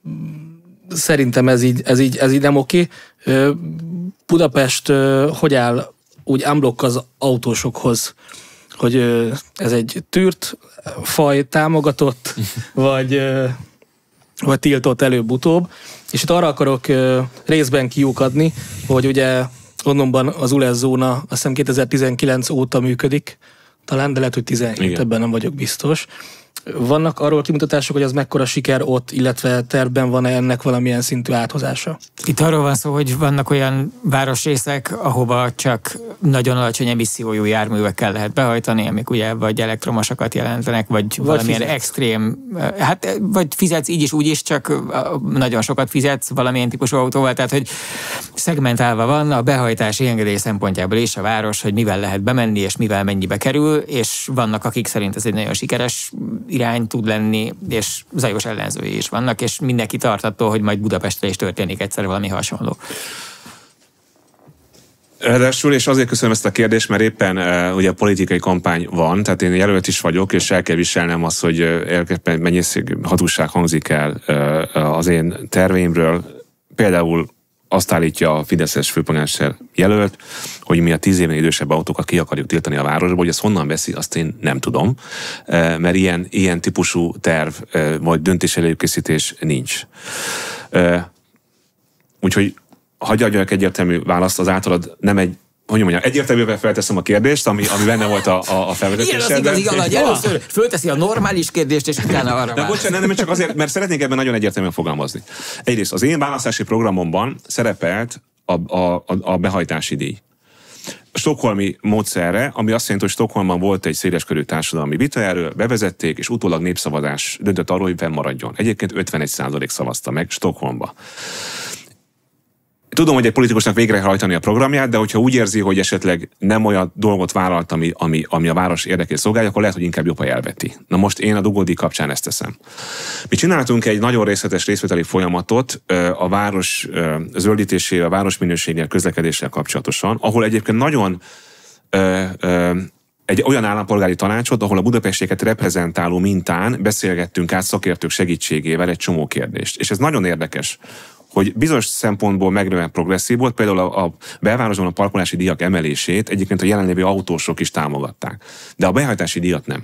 B: szerintem ez így, ez, így, ez így nem oké. Ö, Budapest ö, hogy áll úgy unblock az autósokhoz, hogy ö, ez egy tűrt faj támogatott, vagy, ö, vagy tiltott előbb-utóbb, és itt arra akarok ö, részben kiukadni, hogy ugye Londonban az u el e es zóna azt hiszem kétezer-tizenkilenc óta működik, talán, de lehet, hogy tizenhét, igen, ebben nem vagyok biztos. Vannak arról kimutatások, hogy az mekkora siker ott, illetve tervben van-e ennek valamilyen szintű áthozása?
A: Itt arról van szó, hogy vannak olyan városrészek, ahova csak nagyon alacsony emissziójú járművekkel lehet behajtani, amik ugye vagy elektromosakat jelentenek, vagy, vagy valamilyen fizetsz. extrém, hát vagy fizetsz így is, úgy is, csak nagyon sokat fizetsz valamilyen típusú autóval, tehát hogy szegmentálva van a behajtási engedély szempontjából is a város, hogy mivel lehet bemenni, és mivel mennyibe kerül, és vannak, akik szerint ez egy nagyon sikeres irány tud lenni, és zajos ellenzői is vannak, és mindenki tart attól, hogy majd Budapestre is történik egyszer valami hasonló.
C: Ráadásul, és azért köszönöm ezt a kérdést, mert éppen uh, ugye a politikai kampány van, tehát én jelölt is vagyok, és el kell viselnem azt, hogy uh, mennyiség hatóság hangzik el uh, az én terveimről. Például azt állítja a fideszes főpolgármester jelölt, hogy mi a tíz évnél idősebb autókat ki akarjuk tiltani a városba, hogy ezt honnan veszi, azt én nem tudom, mert ilyen, ilyen típusú terv vagy döntés előkészítés nincs. Úgyhogy hagyj adjak egyértelmű választ, az általad nem egy, hogy mondjam, egyértelműen felteszem a kérdést, ami, ami benne volt a, a, a felvezetésben.
A: Igen, az igazi alagy. Először fölteszi a normális kérdést, és utána arra
C: válasz. Bocsánat, nem, csak azért, mert szeretnék ebben nagyon egyértelműen fogalmazni. Egyrészt az én választási programomban szerepelt a, a, a behajtási díj. A stockholmi módszerre, ami azt jelenti, hogy Stockholmban volt egy széleskörű társadalmi vita erről, bevezették, és utólag népszavazás döntött arról, hogy fennmaradjon. Egyébként ötvenegy százalék szavazta meg Stockholmba. tudom, hogy egy politikusnak végrehajtani a programját, de hogyha úgy érzi, hogy esetleg nem olyan dolgot vállalt, ami, ami, ami a város érdekét szolgálja, akkor lehet, hogy inkább jobb, ha elveti. Na most én a dugódíj kapcsán ezt teszem. Mi csináltunk egy nagyon részletes részvételi folyamatot a város zöldítésével, a város minőséggel, közlekedéssel kapcsolatosan, ahol egyébként nagyon ö, ö, egy olyan állampolgári tanácsot, ahol a budapestieket reprezentáló mintán beszélgettünk át szakértők segítségével egy csomó kérdést. És ez nagyon érdekes, hogy bizonyos szempontból megnően progresszív volt, például a, a belvárosban a parkolási díjak emelését egyébként a jelenlévő autósok is támogatták. De a behajtási díjat nem.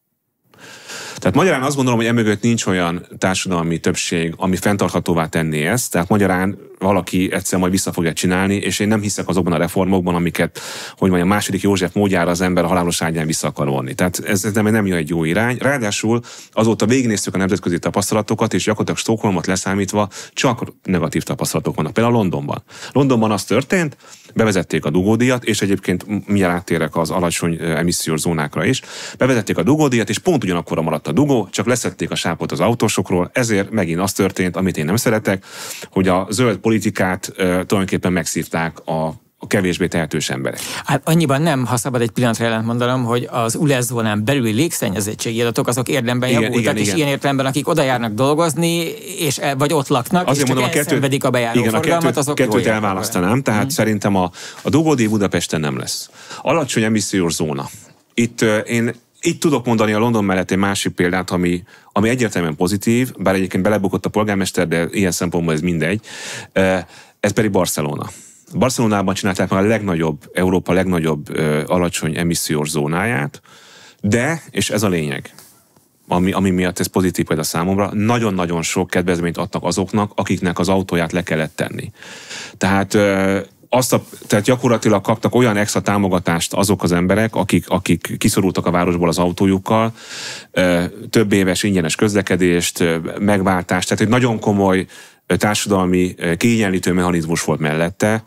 C: Tehát magyarán azt gondolom, hogy emögött nincs olyan társadalmi többség, ami fenntarthatóvá tenné ezt, tehát magyarán valaki egyszer majd vissza fogja csinálni, és én nem hiszek azokban a reformokban, amiket, hogy mondjam, második József módjára az ember a halálos ágyán vissza akar vonni. Tehát ez, ez nem, nem jó egy jó irány. Ráadásul azóta végignéztük a nemzetközi tapasztalatokat, és gyakorlatilag Stockholmot leszámítva csak negatív tapasztalatok vannak. Például Londonban. Londonban az történt, bevezették a dugódíjat, és egyébként mindjárt áttérek az alacsony emissziós zónákra is. Bevezették a dugódíjat, és pont ugyanakkor maradt a dugó, csak leszették a sápot az autósokról, ezért megint az történt, amit én nem szeretek, hogy a zöld politikát uh, tulajdonképpen megszívták a a kevésbé tehetős emberek.
A: Hát annyiban nem, ha szabad egy pillanatra ellent mondanom, hogy az u el e es zónán belüli légszennyezettségi adatok azok érdemben
C: igen,
A: javultak,
C: igen,
A: és
C: igen.
A: ilyen értelemben, akik oda járnak dolgozni, és el, vagy ott laknak,
C: azért
A: és
C: mondom,
A: csak elszenvedik a bejáró
C: igen,
A: forgalmat,
C: a kettőt,
A: azok
C: kettőt elválasztanám, tehát hmm. szerintem a, a dugódíj Budapesten nem lesz. Alacsony emissziós zóna. Itt uh, én Itt tudok mondani a London mellett egy másik példát, ami, ami egyértelműen pozitív, bár egyébként belebukott a polgármester, de ilyen szempontból ez mindegy. Ez pedig Barcelona. Barcelonában csinálták meg a legnagyobb, Európa legnagyobb ö, alacsony emissziós zónáját, de, és ez a lényeg, ami, ami miatt ez pozitív példa számomra, nagyon-nagyon sok kedvezményt adtak azoknak, akiknek az autóját le kellett tenni. Tehát ö, Azt a, tehát gyakorlatilag kaptak olyan extra támogatást azok az emberek, akik, akik kiszorultak a városból az autójukkal, több éves ingyenes közlekedést, megváltást, tehát egy nagyon komoly társadalmi kiegyenlítő mechanizmus volt mellette,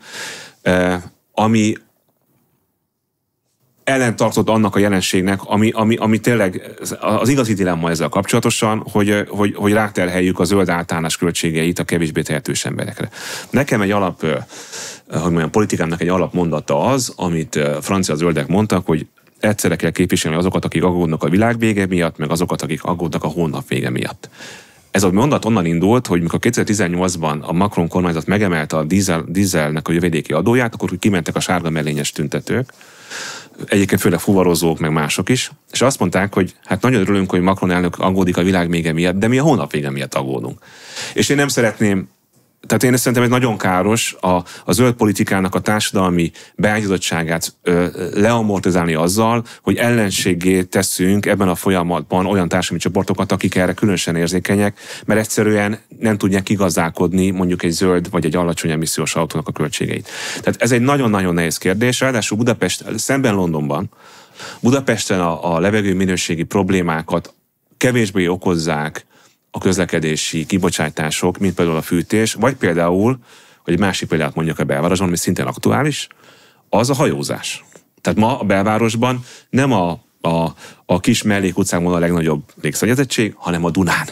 C: ami ellentartott annak a jelenségnek, ami, ami, ami tényleg az igazi dilemma ezzel kapcsolatosan, hogy, hogy, hogy ráterheljük a zöld általános költségeit a kevésbé tehetős emberekre. Nekem egy alap, hogy mondjam, politikámnak egy alapmondata az, amit francia zöldek mondtak, hogy egyszerre kell képviselni azokat, akik aggódnak a világ vége miatt, meg azokat, akik aggódnak a holnap vége miatt. Ez a mondat onnan indult, hogy mikor kétezer-tizennyolcban a Macron kormányzat megemelte a dízel, dízelnek a jövedéki adóját, akkor kimentek a sárga mellényes tüntetők, egyébként főleg fuvarozók, meg mások is, és azt mondták, hogy hát nagyon örülünk, hogy Macron elnök aggódik a világ vége miatt, de mi a hónap vége miatt aggódunk. És én nem szeretném, tehát én szerintem ez nagyon káros a, a zöld politikának a társadalmi beágyazottságát ö, leamortizálni azzal, hogy ellenséggé teszünk ebben a folyamatban olyan társadalmi csoportokat, akik erre különösen érzékenyek, mert egyszerűen nem tudják kigazdálkodni mondjuk egy zöld vagy egy alacsony emissziós autónak a költségeit. Tehát ez egy nagyon-nagyon nehéz kérdés, ráadásul Budapest, szemben Londonban, Budapesten a, a levegő minőségi problémákat kevésbé okozzák a közlekedési kibocsátások, mint például a fűtés, vagy például, hogy egy másik példát mondjak a belvárosban, ami szintén aktuális, az a hajózás. Tehát ma a belvárosban nem a, a, a kis mellékutcákon a legnagyobb légszennyezettség, hanem a Dunán.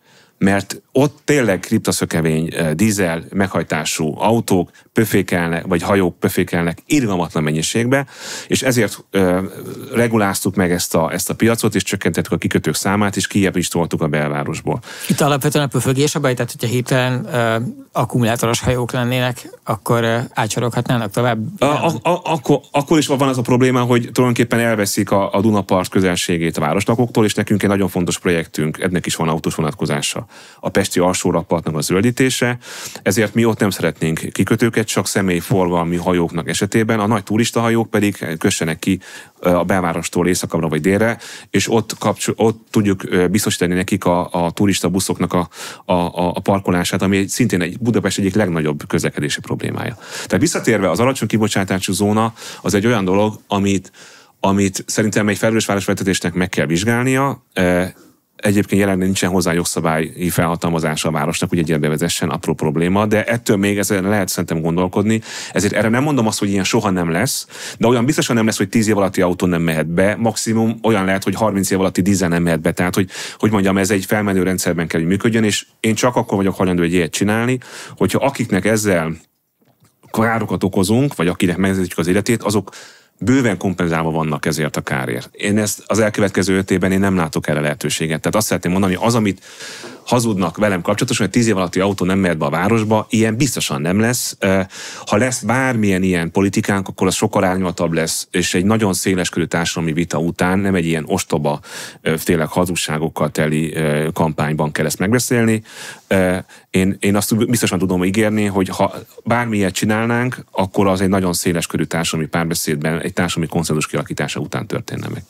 C: Mert ott tényleg kriptaszökevény, dízel meghajtású autók pöfékelnek, vagy hajók pöfékelnek irgalmatlan mennyiségbe, és ezért ö, reguláztuk meg ezt a, ezt a piacot, és csökkentettük a kikötők számát, és kijebb is toltuk a belvárosból.
A: Itt alapvetően a pöfögés a baj, tehát hogyha hirtelen uh, akkumulátoros hajók lennének, akkor uh, átsoroghatnának tovább?
C: A, a, a, akkor, akkor is van az a probléma, hogy tulajdonképpen elveszik a, a Dunapart közelségét a városlakóktól, és nekünk egy nagyon fontos projektünk, ennek is van autós vonatkozása. A pesti alsórakpartnak a zöldítése, ezért mi ott nem szeretnénk kikötőket, csak személyforgalmi hajóknak esetében, a nagy turistahajók pedig kössenek ki a belvárostól északabbra vagy délre, és ott, kapcsol, ott tudjuk biztosítani nekik a, a turista buszoknak a, a, a parkolását, ami szintén egy Budapest egyik legnagyobb közlekedési problémája. Tehát visszatérve, az alacsony kibocsátású zóna az egy olyan dolog, amit, amit szerintem egy felelős városvezetésnek meg kell vizsgálnia. Egyébként jelenleg nincsen hozzá jogszabályi felhatalmazása a városnak, hogy egy ilyen bevezessen, apró probléma, de ettől még ezen lehet szerintem gondolkodni. Ezért erre nem mondom azt, hogy ilyen soha nem lesz, de olyan biztosan nem lesz, hogy tíz év alatti autó nem mehet be, maximum olyan lehet, hogy harminc év alatti dízel nem mehet be. Tehát, hogy, hogy mondjam, ez egy felmenő rendszerben kell, hogy működjön, és én csak akkor vagyok hajlandó egy ilyet csinálni, hogyha akiknek ezzel károkat okozunk, vagy akinek megnehezítjük az életét, azok bőven kompenzálva vannak ezért a kárért. Én ezt az elkövetkező öt évben én nem látok erre lehetőséget. Tehát azt szeretném mondani, hogy az, amit hazudnak velem kapcsolatosan, hogy tíz év alatti autó nem mehet be a városba, ilyen biztosan nem lesz. Ha lesz bármilyen ilyen politikánk, akkor az sokkal árnyaltabb lesz, és egy nagyon széleskörű társadalmi vita után nem egy ilyen ostoba, tényleg hazugságokkal teli kampányban kell ezt megbeszélni. Én, én azt biztosan tudom ígérni, hogy ha bármilyet csinálnánk, akkor az egy nagyon széleskörű társadalmi párbeszédben, egy társadalmi konszenzus kialakítása után történne meg.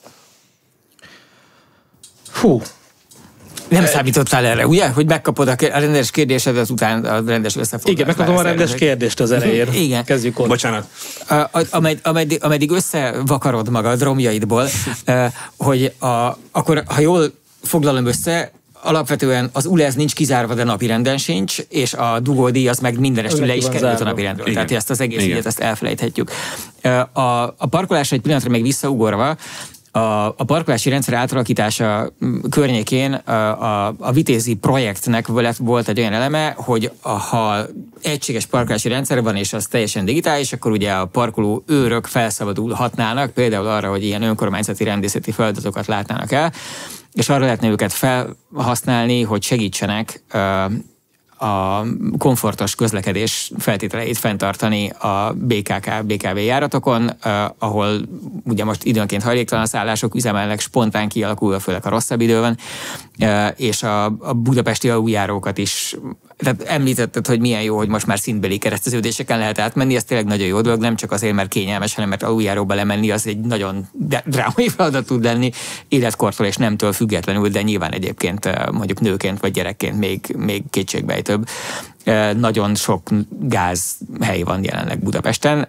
A: Hú. Nem számítottál erre, ugye? Hogy megkapod a rendes kérdésedet után a rendes összefoglalást.
B: Igen, megkapom a rendes kérdést az elején.
A: Igen.
B: Kezdjük ott.
C: Bocsánat.
A: Amed, ameddig, ameddig összevakarod magad romjaidból, hogy a, akkor, ha jól foglalom össze, alapvetően az u el e es nincs kizárva, de napirenden sincs, és a dugódíj az meg minden estül le is került a napirendről. Igen. Tehát ezt az egész ügyet, ezt elfelejthetjük. A, a parkolásra egy pillanatra még visszaugorva, A, a parkolási rendszer átalakítása környékén a, a, a Vitézi projektnek volt egy olyan eleme, hogy a, ha egységes parkolási rendszer van, és az teljesen digitális, akkor ugye a parkoló őrök felszabadulhatnának, például arra, hogy ilyen önkormányzati rendészeti feladatokat látnának el, és arra lehetne őket felhasználni, hogy segítsenek a komfortos közlekedés feltételeit fenntartani a bé ká ká, bé ká vé járatokon, eh, ahol ugye most időnként hajléktalan szállások üzemelnek, spontán kialakulva, főleg a rosszabb időben, eh, és a, a budapesti aluljárókat is, tehát említetted, hogy milyen jó, hogy most már szintbeli kereszteződéseken lehet átmenni, ez tényleg nagyon jó dolog, nem csak azért, mert kényelmes, hanem mert aluljáróba lemenni, az egy nagyon drámai feladat tud lenni, életkortól és nemtől függetlenül, de nyilván egyébként mondjuk nőként vagy gyerekként még, még kétségbejtő. Nagyon sok gázhely van jelenleg Budapesten.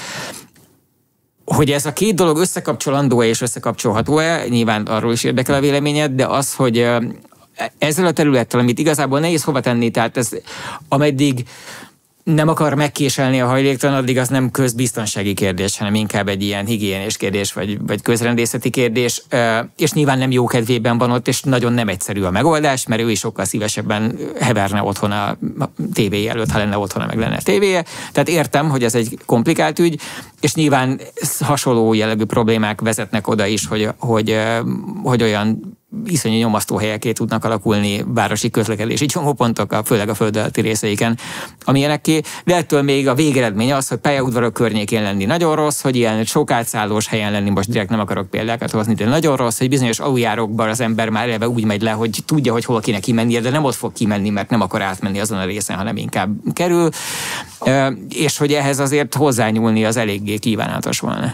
A: Hogy ez a két dolog összekapcsolandó és összekapcsolható-e, nyilván arról is érdekel a véleményed, de az, hogy ezzel a területtel, amit igazából nehéz hova tenni, tehát ez ameddig nem akar megkéselni a hajléktalan, addig az nem közbiztonsági kérdés, hanem inkább egy ilyen higiénés kérdés, vagy, vagy közrendészeti kérdés, és nyilván nem jó kedvében van ott, és nagyon nem egyszerű a megoldás, mert ő is sokkal szívesebben heverne otthon a tévéje előtt, ha lenne otthon, meg lenne tévéje. Tehát értem, hogy ez egy komplikált ügy, és nyilván hasonló jellegű problémák vezetnek oda is, hogy, hogy, hogy olyan iszonyú nyomasztó helyeké tudnak alakulni városi közlekedési csomópontok, főleg a föld alatti részeiken, amilyenekké, de ettől még a végeredmény az, hogy pályaudvarok környékén lenni nagyon rossz, hogy ilyen sok átszállós helyen lenni, most direkt nem akarok példákat hozni, de nagyon rossz, hogy bizonyos aluljárokban az ember már eleve úgy megy le, hogy tudja, hogy hol kéne kimennie, de nem ott fog kimenni, mert nem akar átmenni azon a részen, hanem inkább kerül, és hogy ehhez azért hozzányúlni az eléggé kívánatos volna.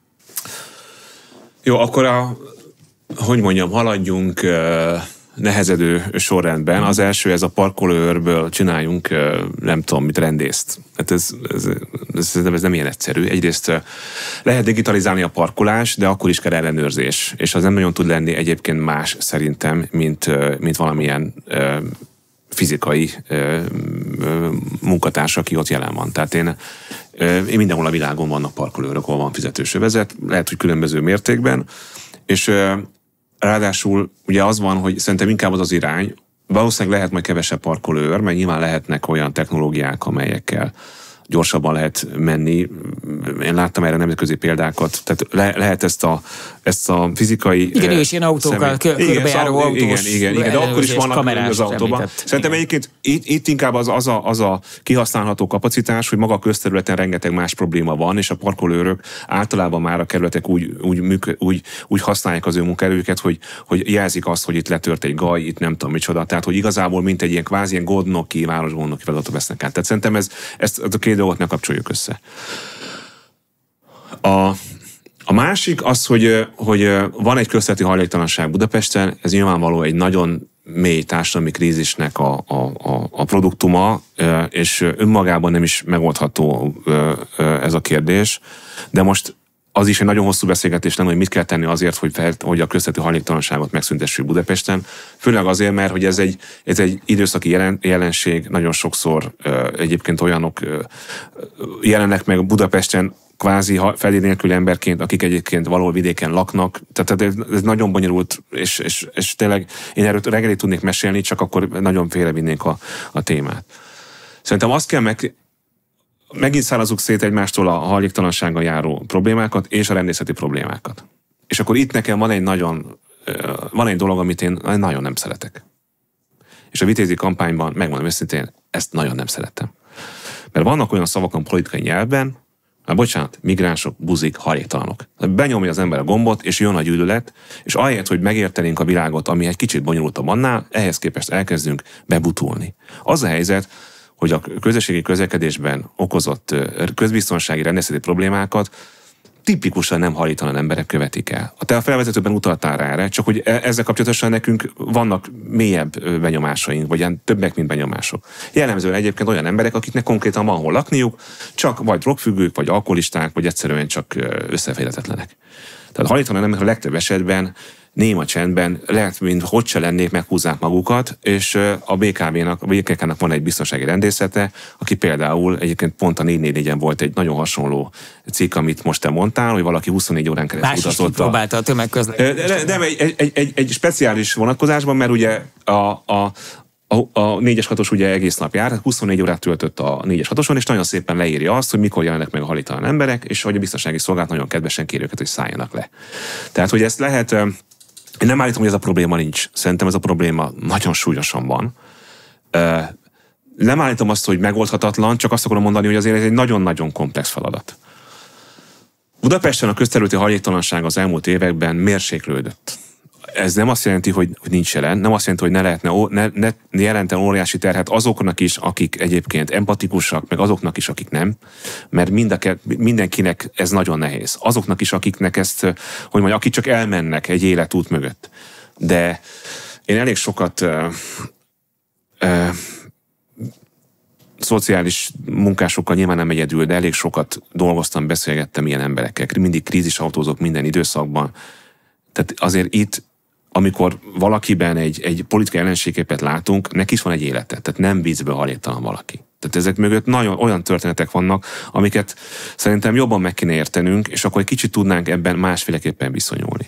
C: Jó, akkor a hogy mondjam, haladjunk uh, nehezedő sorrendben. Az első, ez a parkolóőrből csináljunk, uh, nem tudom, mit rendészt. Hát ez, ez, ez, ez nem ilyen egyszerű. Egyrészt uh, lehet digitalizálni a parkolás, de akkor is kell ellenőrzés. És az nem nagyon tud lenni egyébként más szerintem, mint, uh, mint valamilyen uh, fizikai uh, uh, munkatárs, aki ott jelen van. Tehát én, uh, én mindenhol a világon vannak parkolóőrök, ahol van fizetős övezet, lehet, hogy különböző mértékben, és uh, ráadásul ugye az van, hogy szerintem inkább az az irány, valószínűleg lehet majd kevesebb parkolóőr, mert nyilván lehetnek olyan technológiák, amelyekkel gyorsabban lehet menni. Én láttam erre nemzetközi példákat, tehát le, lehet ezt a, ezt a fizikai...
A: Igen, ő is ilyen autókkal, körbejáró autós...
C: Igen, igen, igen, de akkor is vannak az autóban. Szerintem egyébként itt, itt inkább az, az, a, az a kihasználható kapacitás, hogy maga a közterületen rengeteg más probléma van, és a parkolőrök általában már a kerületek úgy, úgy, műk, úgy, úgy használják az ő munkaerőket, hogy, hogy jelzik azt, hogy itt letört egy gaj, itt nem tudom micsoda. Tehát, hogy igazából mint egy ilyen kvázi ilyen gondnoki, városgondnoki feladatot vesznek át. Tehát szerintem ez, ezt a két dolgot ne kapcsoljuk össze. A, a másik az, hogy, hogy van egy közterületi hajléktalanság Budapesten, ez nyilvánvaló egy nagyon mély társadalmi krízisnek a, a, a, a produktuma, és önmagában nem is megoldható ez a kérdés, de most az is egy nagyon hosszú beszélgetés lenne, hogy mit kell tenni azért, hogy, fel, hogy a közterületi hajléktalanságot megszüntessük Budapesten. Főleg azért, mert hogy ez egy, ez egy időszaki jelen, jelenség, nagyon sokszor uh, egyébként olyanok uh, jelennek meg Budapesten kvázi felé nélkül emberként, akik egyébként valahol vidéken laknak. Tehát ez, ez nagyon bonyolult, és, és, és tényleg én erről reggelig tudnék mesélni, csak akkor nagyon félrevinnénk a, a témát. Szerintem azt kell meg megint szállazzuk szét egymástól a hajléktalansággal járó problémákat és a rendészeti problémákat. És akkor itt nekem van egy nagyon, van egy dolog, amit én nagyon nem szeretek. És a vitézi kampányban, megmondom őszintén, ezt nagyon nem szerettem. Mert vannak olyan szavak a politikai nyelvben, hát bocsánat, migránsok, buzik, hajléktalanok. Benyomja az ember a gombot, és jön a gyűlölet, és ahelyett, hogy megértenénk a világot, ami egy kicsit bonyolultabb annál, ehhez képest elkezdünk bebutulni. Az a helyzet, hogy a közösségi közlekedésben okozott közbiztonsági rendészeti problémákat tipikusan nem hajléktalan emberek követik el. A te a felvezetőben utaltál rá erre, csak hogy ezzel kapcsolatosan nekünk vannak mélyebb benyomásaink, vagy ilyen többek, mint benyomások. Jellemzően egyébként olyan emberek, akiknek konkrétan van hol lakniuk, csak vagy drogfüggők, vagy alkoholisták, vagy egyszerűen csak összeférhetetlenek. Tehát a hajléktalan emberek a legtöbb esetben néma csendben, lehet, mint hogy se lennék, meghúzzák magukat, és a bé ká vé-nak, a bé ká ká-nak van egy biztonsági rendészete, aki például egyébként pont a négy négy négyen volt egy nagyon hasonló cikk, amit most te mondtál, hogy valaki huszonnégy órán keresztül utazott. Más
A: próbálta a tömegközlekedést.
C: Nem, egy, egy, egy, egy speciális vonatkozásban, mert ugye a, a A, a négyes hatos ugye egész nap jár, huszonnégy órát töltött a négyes hatoson, és nagyon szépen leírja azt, hogy mikor jelennek meg a hajléktalan emberek, és hogy a biztonsági szolgálat nagyon kedvesen kéri őket, hogy szálljanak le. Tehát, hogy ezt lehet, én nem állítom, hogy ez a probléma nincs. Szerintem ez a probléma nagyon súlyosan van. Nem állítom azt, hogy megoldhatatlan, csak azt akarom mondani, hogy azért ez egy nagyon-nagyon komplex feladat. Budapesten a közterületi hajléktalanság az elmúlt években mérséklődött. Ez nem azt jelenti, hogy nincs jelen, nem azt jelenti, hogy ne lehetne ne, ne jelenten óriási terhet azoknak is, akik egyébként empatikusak, meg azoknak is, akik nem, mert mind a, mindenkinek ez nagyon nehéz. Azoknak is, akiknek ezt, hogy mondjam, akik csak elmennek egy életút mögött. De én elég sokat uh, uh, szociális munkásokkal nyilván nem egyedül, de elég sokat dolgoztam, beszélgettem ilyen emberekkel. Mindig krízisautózok minden időszakban. Tehát azért itt, amikor valakiben egy, egy politikai ellenségképet látunk, neki is van egy élete. Tehát nem vízből hajléktalan valaki. Tehát ezek mögött nagyon olyan történetek vannak, amiket szerintem jobban meg kéne értenünk, és akkor egy kicsit tudnánk ebben másféleképpen viszonyulni.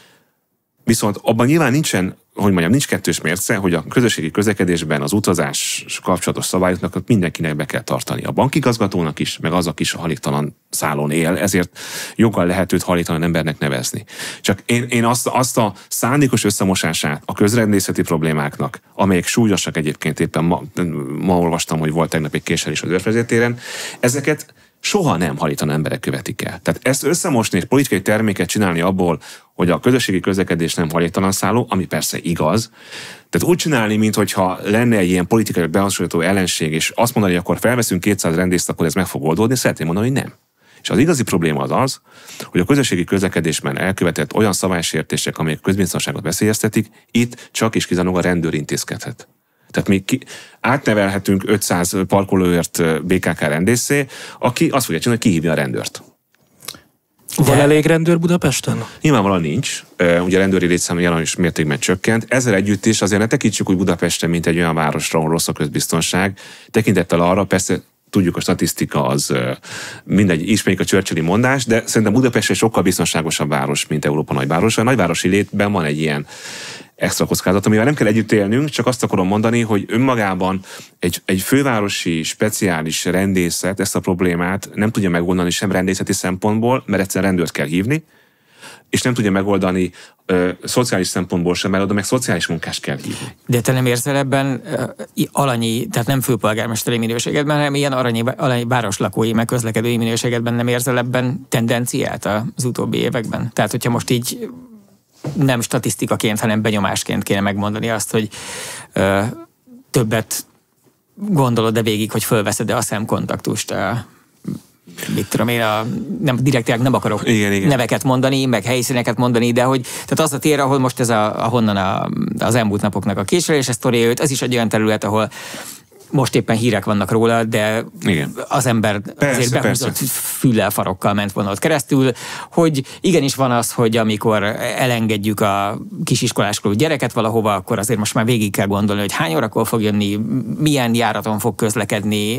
C: Viszont abban nyilván nincsen, hogy mondjam, nincs kettős mérce, hogy a közösségi közlekedésben az utazás kapcsolatos szabályoknak mindenkinek be kell tartani. A bankigazgatónak is, meg az, aki is a hajléktalan szálon él, ezért joggal lehet őt hajléktalan embernek nevezni. Csak én, én azt, azt a szándékos összemosását a közrendészeti problémáknak, amelyek súlyosak egyébként, éppen ma, ma olvastam, hogy volt tegnap egy késelés az Őrvezértéren, ezeket soha nem hajléktalan emberek követik el. Tehát ezt összemosni és politikai terméket csinálni abból, hogy a közösségi közlekedés nem hajléktalan szálló, ami persze igaz. Tehát úgy csinálni, mintha lenne egy ilyen politikai behasonlító ellenség, és azt mondani, hogy akkor felveszünk kétszáz rendészt, akkor ez meg fog oldódni, szeretném mondani, hogy nem. És az igazi probléma az az, hogy a közösségi közlekedésben elkövetett olyan szabálysértések, amelyek a közbiztonságot veszélyeztetik, itt csak és kizárólag a rendőr intézkedhet. Tehát mi ki, átnevelhetünk ötszáz parkolóért bé ká ká rendészé, aki azt fogja csinálni, hogy kihívja a rendőrt.
B: De... Van elég rendőr Budapesten?
C: Nyilvánvalóan nincs. Ugye a rendőri létszám jelentős mértékben csökkent. Ezzel együtt is azért ne tekintsük úgy Budapesten, mint egy olyan városra, ahol rossz a közbiztonság. Tekintettel arra, persze tudjuk, a statisztika az mindegy, ismerjük a Churchilli mondás, de szerintem Budapest egy sokkal biztonságosabb város, mint Európa nagyvárosa. A nagyvárosi létben van egy ilyen extra kockázat, amivel nem kell együtt élnünk, csak azt akarom mondani, hogy önmagában egy, egy fővárosi speciális rendészet ezt a problémát nem tudja megoldani sem rendészeti szempontból, mert egyszerűen rendőrt kell hívni, és nem tudja megoldani ö, szociális szempontból sem, mert oda meg szociális munkást kell hívni.
A: De te nem érzel ebben uh, alanyi, tehát nem főpolgármesteri minőségedben, hanem ilyen aranyi, alanyi városlakói, meg közlekedői minőségedben nem érzel ebben tendenciát az utóbbi években? Tehát, hogyha most így nem statisztikaként, hanem benyomásként kéne megmondani azt, hogy ö, többet gondolod-e végig, hogy fölveszed-e a szemkontaktust, a, mit tudom én, a, nem, direktileg nem akarok
C: igen, igen.
A: neveket mondani, meg helyszíneket mondani, de hogy tehát az a tér, ahol most ez a, ahonnan a, az elmúlt napoknak a késelése sztoria jött, az is egy olyan terület, ahol most éppen hírek vannak róla, de igen. az ember persze, azért behúzott füllel, farokkal ment volna ott keresztül, hogy igenis van az, hogy amikor elengedjük a kisiskoláskorú gyereket valahova, akkor azért most már végig kell gondolni, hogy hány órakor fog jönni, milyen járaton fog közlekedni.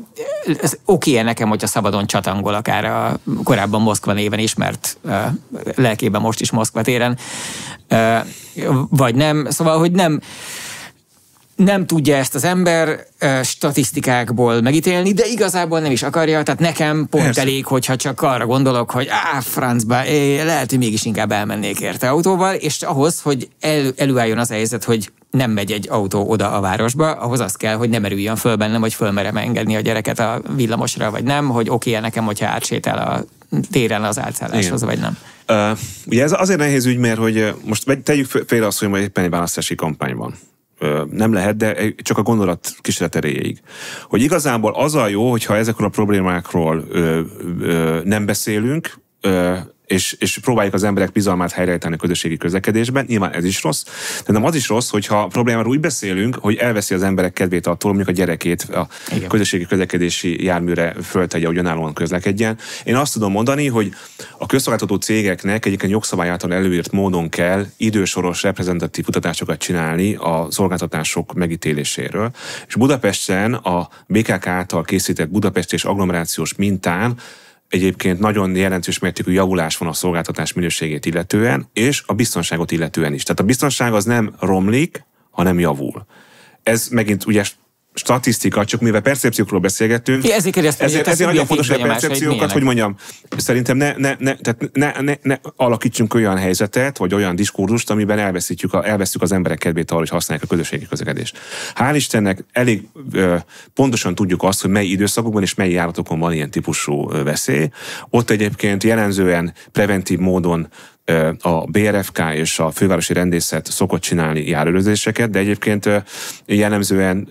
A: Ez oké-e nekem, hogyha szabadon csatangol akár a korábban Moszkva néven ismert lelkében most is Moszkva téren, vagy nem. Szóval, hogy nem nem tudja ezt az ember uh, statisztikákból megítélni, de igazából nem is akarja, tehát nekem pont Persze. elég, hogyha csak arra gondolok, hogy á, francba, é, lehet, hogy mégis inkább elmennék érte autóval, és ahhoz, hogy el, előálljon az a helyzet, hogy nem megy egy autó oda a városba, ahhoz az kell, hogy nem merüljön föl bennem, hogy fölmerem engedni a gyereket a villamosra, vagy nem, hogy oké okay, nekem, hogyha átsétál a téren az átszálláshoz, vagy nem.
C: Uh, ugye ez azért nehéz ügy, mert hogy most tegyük félre azt, hogy éppen egy választási kampányban. Uh, nem lehet, de csak a gondolat kísérlet erejéig. Hogy igazából az a jó, hogyha ezekről a problémákról uh, uh, nem beszélünk, uh, És, és próbáljuk az emberek bizalmát helyreállítani a közösségi közlekedésben. Nyilván ez is rossz, de nem az is rossz, hogyha a problémáról úgy beszélünk, hogy elveszi az emberek kedvét attól, mondjuk a gyerekét a Igen. közösségi közlekedési járműre föltegye, hogy önállóan közlekedjen. Én azt tudom mondani, hogy a közszolgáltató cégeknek egyébként jogszabály által előírt módon kell idősoros reprezentatív kutatásokat csinálni a szolgáltatások megítéléséről. És Budapesten a bé ká ká által készített Budapest és agglomerációs mintán egyébként nagyon jelentős mértékű javulás van a szolgáltatás minőségét illetően, és a biztonságot illetően is. Tehát a biztonság az nem romlik, hanem javul. Ez megint ugye statisztika, csak mivel percepciókról beszélgettünk,
A: ja, ezért, ezért,
C: ezért, ezért nagyon fontos, hogy a percepciókat, hogy mondjam, szerintem ne, ne, ne, tehát ne, ne, ne alakítsunk olyan helyzetet, vagy olyan diskurzust, amiben elveszítjük a, elvesztjük az emberek kedvét arra, hogy használják a közösségi közlekedést. Hál' Istennek elég ö, pontosan tudjuk azt, hogy mely időszakokban és mely járatokon van ilyen típusú ö, veszély. Ott egyébként jellemzően preventív módon a bé er ef ká és a fővárosi rendészet szokott csinálni járőrözéseket, de egyébként jellemzően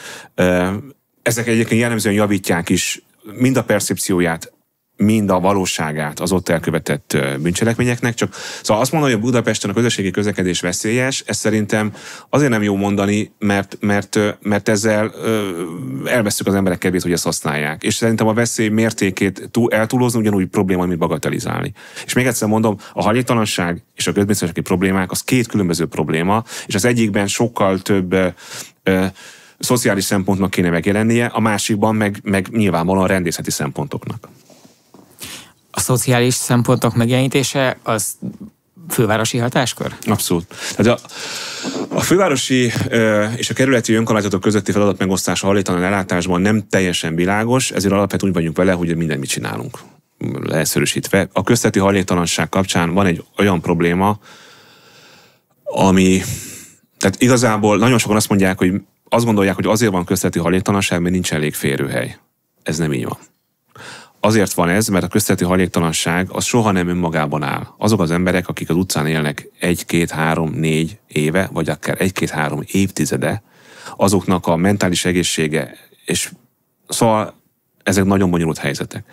C: ezek egyébként jellemzően javítják is mind a percepcióját, mind a valóságát az ott elkövetett bűncselekményeknek. Csak szóval azt mondani, hogy Budapesten a közösségi közlekedés veszélyes, ez szerintem azért nem jó mondani, mert, mert, mert ezzel elvesztjük az emberek kedvét, hogy ezt használják. És szerintem a veszély mértékét túl, eltúlozni ugyanúgy probléma, mint bagatelizálni. És még egyszer mondom, a hajléktalanság és a közbiztonsági problémák az két különböző probléma, és az egyikben sokkal több ö, szociális szempontnak kéne megjelennie, a másikban meg, meg nyilvánvalóan rendészeti szempontoknak.
A: A szociális szempontok megjelenítése az fővárosi hatáskör?
C: Abszolút. Tehát a, a fővárosi ö, és a kerületi önkormányzatok közötti feladatmegosztás a hajléktalan ellátásban nem teljesen világos, ezért alapvetően úgy vagyunk vele, hogy mindent mit csinálunk. Leegyszerűsítve. A közterületi hajléktalanság kapcsán van egy olyan probléma, ami, tehát igazából nagyon sokan azt mondják, hogy azt gondolják, hogy azért van közterületi hajléktalanság, mert nincs elég férőhely. Ez nem így van. Azért van ez, mert a közterületi hajléktalanság az soha nem önmagában áll. Azok az emberek, akik az utcán élnek egy, két, három, négy éve, vagy akár egy, két, három évtizede, azoknak a mentális egészsége, és szóval ezek nagyon bonyolult helyzetek.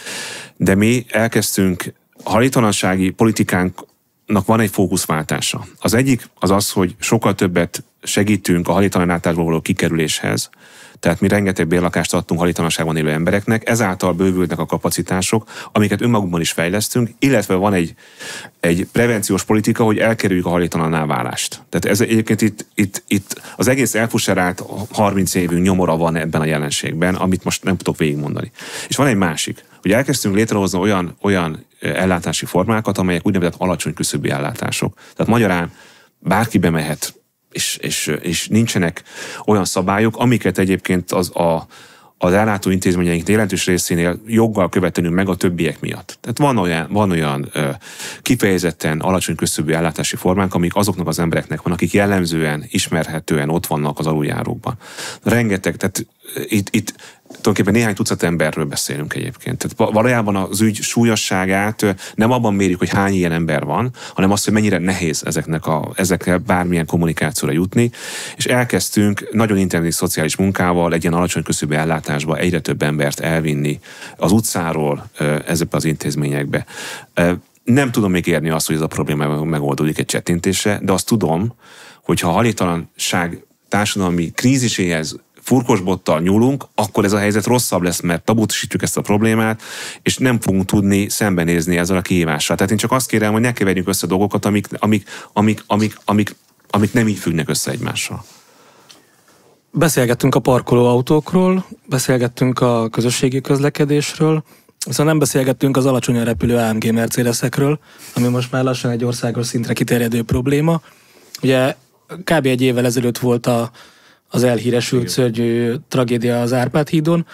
C: De mi elkezdtünk, a hajléktalansági politikánknak van egy fókuszváltása. Az egyik az az, hogy sokkal többet segítünk a hajléktalanításból való kikerüléshez, tehát mi rengeteg bérlakást adtunk hajléktalanságban élő embereknek, ezáltal bővülnek a kapacitások, amiket önmagukban is fejlesztünk, illetve van egy, egy prevenciós politika, hogy elkerüljük a hajléktalanná válást. Tehát ez egyébként itt, itt, itt az egész elfuserált harminc évünk nyomora van ebben a jelenségben, amit most nem tudok végigmondani. És van egy másik, hogy elkezdtünk létrehozni olyan, olyan ellátási formákat, amelyek úgynevezett alacsony küszöbű ellátások. Tehát magyarán bárki bemehet, És, és, és nincsenek olyan szabályok, amiket egyébként az, a, az ellátó intézményeink jelentős részénél joggal követelünk meg a többiek miatt. Tehát van olyan, van olyan ö, kifejezetten alacsony küszöbű ellátási formánk, amik azoknak az embereknek van, akik jellemzően, ismerhetően ott vannak az aluljárókban. Rengeteg, tehát itt, itt tulajdonképpen néhány tucat emberről beszélünk egyébként. Tehát valójában az ügy súlyosságát nem abban mérjük, hogy hány ilyen ember van, hanem azt, hogy mennyire nehéz ezeknek a, ezekkel bármilyen kommunikációra jutni, és elkezdtünk nagyon intenzív szociális munkával egy ilyen alacsony küszöbű ellátásba egyre több embert elvinni az utcáról ezekbe az intézményekbe. Nem tudom még érni azt, hogy ez a probléma megoldódik egy csettintésre, de azt tudom, hogy ha a hajléktalanság társadalmi kríziséhez furkosbottal nyúlunk, akkor ez a helyzet rosszabb lesz, mert tabutisítjuk ezt a problémát, és nem fogunk tudni szembenézni ezzel a kihívással. Tehát én csak azt kérem, hogy ne keverjünk össze dolgokat, amik, amik, amik, amik, amik, amik nem így függnek össze egymással.
B: Beszélgettünk a parkolóautókról, beszélgettünk a közösségi közlekedésről, viszont nem beszélgettünk az alacsonyan repülő á em gé Mercedesekről, ami most már lassan egy országos szintre kiterjedő probléma. Ugye kb. Egy évvel ezelőtt volt a az elhíresült szörnyű tragédia az Árpád hídon.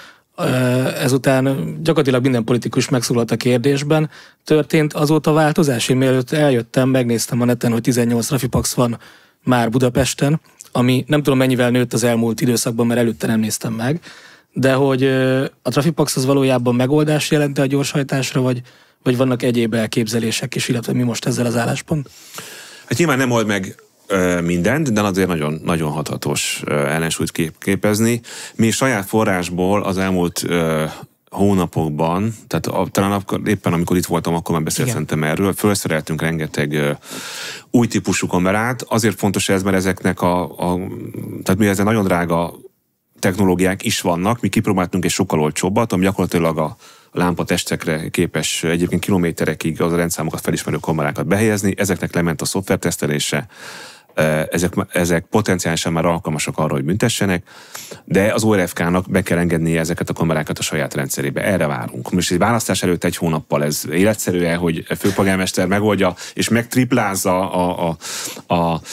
B: Ezután gyakorlatilag minden politikus megszólalt a kérdésben. Történt azóta változás? Én mielőtt eljöttem, megnéztem a neten, hogy tizennyolc Trafipax van már Budapesten, ami nem tudom mennyivel nőtt az elmúlt időszakban, mert előtte nem néztem meg, de hogy a Trafipax az valójában megoldás jelent a gyorshajtásra, vagy, vagy vannak egyéb elképzelések is, illetve mi most ezzel az álláspont?
C: Hát nyilván nem old meg mindent, de azért nagyon, nagyon hathatós ellensúlyt kép, képezni. Mi saját forrásból az elmúlt uh, hónapokban, tehát a, talán akkor, éppen amikor itt voltam, akkor már beszéltem erről, felszereltünk rengeteg uh, új típusú kamerát. Azért fontos ez, mert ezeknek a, a tehát mi ezzel nagyon drága technológiák is vannak, mi kipróbáltunk egy sokkal olcsóbbat, ami gyakorlatilag a lámpatestekre képes egyébként kilométerekig az a rendszámokat felismerő kamerákat behelyezni, ezeknek lement a szoftvertesztelése, ezek, ezek potenciálisan már alkalmasak arra, hogy büntessenek, de az o er ef ká-nak be kell engednie ezeket a kamerákat a saját rendszerébe. Erre várunk. Most egy választás előtt egy hónappal ez életszerű-e, hogy a főpolgármester megoldja, és megtriplázza a, a, a,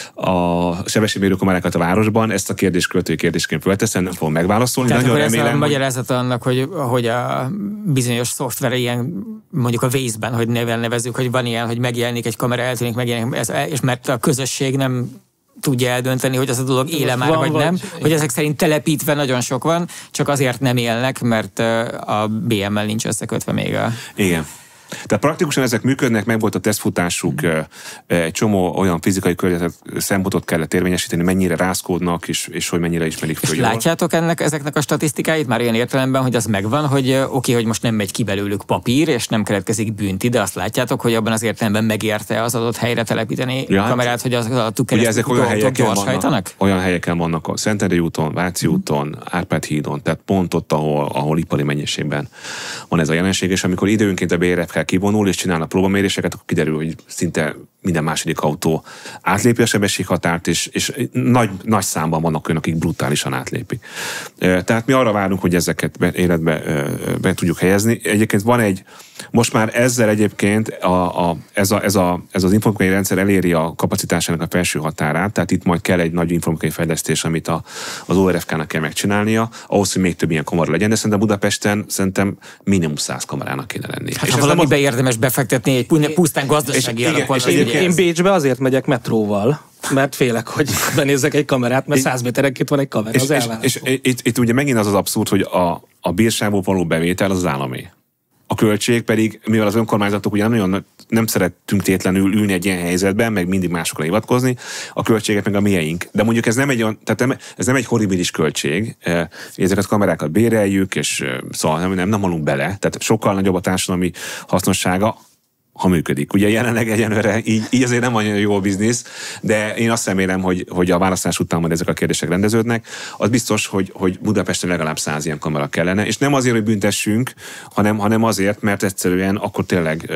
C: a sebességmérő kamerákat a városban, ezt a kérdést költői kérdésként fölteszem, nem fogom megválaszolni.
A: Tehát
C: nagyon
A: remélem, ez a magyarázata
C: hogy...
A: annak, hogy, hogy a bizonyos szoftver ilyen, mondjuk a Waze-ben, hogy neven nevezzük, hogy van ilyen, hogy megjelenik egy kamera, eltűnik, megjelenik, ez, és mert a közösség nem tudja eldönteni, hogy az a dolog éle már, van, vagy, vagy nem. Igen. Hogy ezek szerint telepítve nagyon sok van, csak azért nem élnek, mert a bé em-mel nincs összekötve még a...
C: Igen. Tehát praktikusan ezek működnek, meg volt a tesztfutásuk, mm. egy csomó olyan fizikai környezetet szempontot kellett érvényesíteni, mennyire rázkódnak, és, és hogy mennyire ismerik föl.
A: És látjátok ennek, ezeknek a statisztikáit már olyan értelemben, hogy az megvan, hogy oké, okay, hogy most nem megy ki belőlük papír, és nem keletkezik bünti, de azt látjátok, hogy abban az értelemben megérte az adott helyre telepíteni ja, a kamerát, hogy az alattuk keresztül gyorshajtanak?
C: Olyan helyeken vannak a Szentendrei úton, Váci mm. úton, Árpád hídon, tehát pont ott, ahol, ahol ipari mennyiségben van ez a jelenség, és amikor időnként a bé er ef ká kivonul és csinálnak próbaméréseket, akkor kiderül, hogy szinte minden második autó átlépi a sebességhatárt, és, és nagy, nagy számban vannak olyanok, akik brutálisan átlépik. Tehát mi arra várunk, hogy ezeket be, életbe be tudjuk helyezni. Egyébként van egy, most már ezzel egyébként a, a, ez, a, ez, a, ez az informatikai rendszer eléri a kapacitásának a felső határát, tehát itt majd kell egy nagy informatikai fejlesztés, amit a, az o er ef ká-nak kell megcsinálnia, ahhoz, hogy még több ilyen kamera legyen, de szerintem Budapesten szerintem minimum száz kamerának kéne lenni.
A: Hát, és ha valamibe az... érdemes befektetni, egy pusztán gazdasági alapon.
B: Én Bécsbe azért megyek metróval, mert félek, hogy benézzek egy kamerát, mert száz méterenként van egy kamera, az elvárható.
C: És, és, és itt, itt ugye megint az az abszurd, hogy a, a bírságból való bevétel az, az állami. A költség pedig, mivel az önkormányzatok ugye nem nagyon nem szerettünk tétlenül ülni egy ilyen helyzetben, meg mindig másokra hivatkozni, a költségek meg a mieink. De mondjuk ez nem egy olyan, tehát nem, ez nem egy horribilis költség, ezeket a kamerákat béreljük, és szóval nem, nem, nem halunk bele, tehát sokkal nagyobb a társadalmi hasznossága, ha működik. Ugye jelenleg egyenlőre így, így azért nem olyan jó biznisz, de én azt remélem, hogy, hogy a választás után majd ezek a kérdések rendeződnek. Az biztos, hogy, hogy Budapesten legalább száz ilyen kamera kellene, és nem azért, hogy büntessünk, hanem, hanem azért, mert egyszerűen akkor tényleg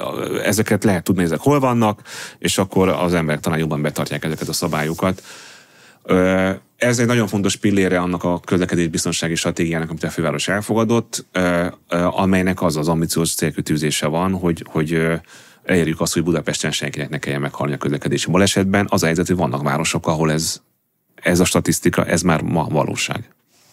C: ezeket lehet tudni, ezek hol vannak, és akkor az emberek talán jobban betartják ezeket a szabályokat. Ez egy nagyon fontos pillére annak a közlekedésbiztonsági stratégiának, amit a főváros elfogadott, amelynek az az ambiciózus célkitűzése van, hogy, hogy elérjük azt, hogy Budapesten senkinek ne kelljen meghalni a közlekedési balesetben. Az a helyzet, hogy vannak városok, ahol ez, ez a statisztika, ez már ma valóság.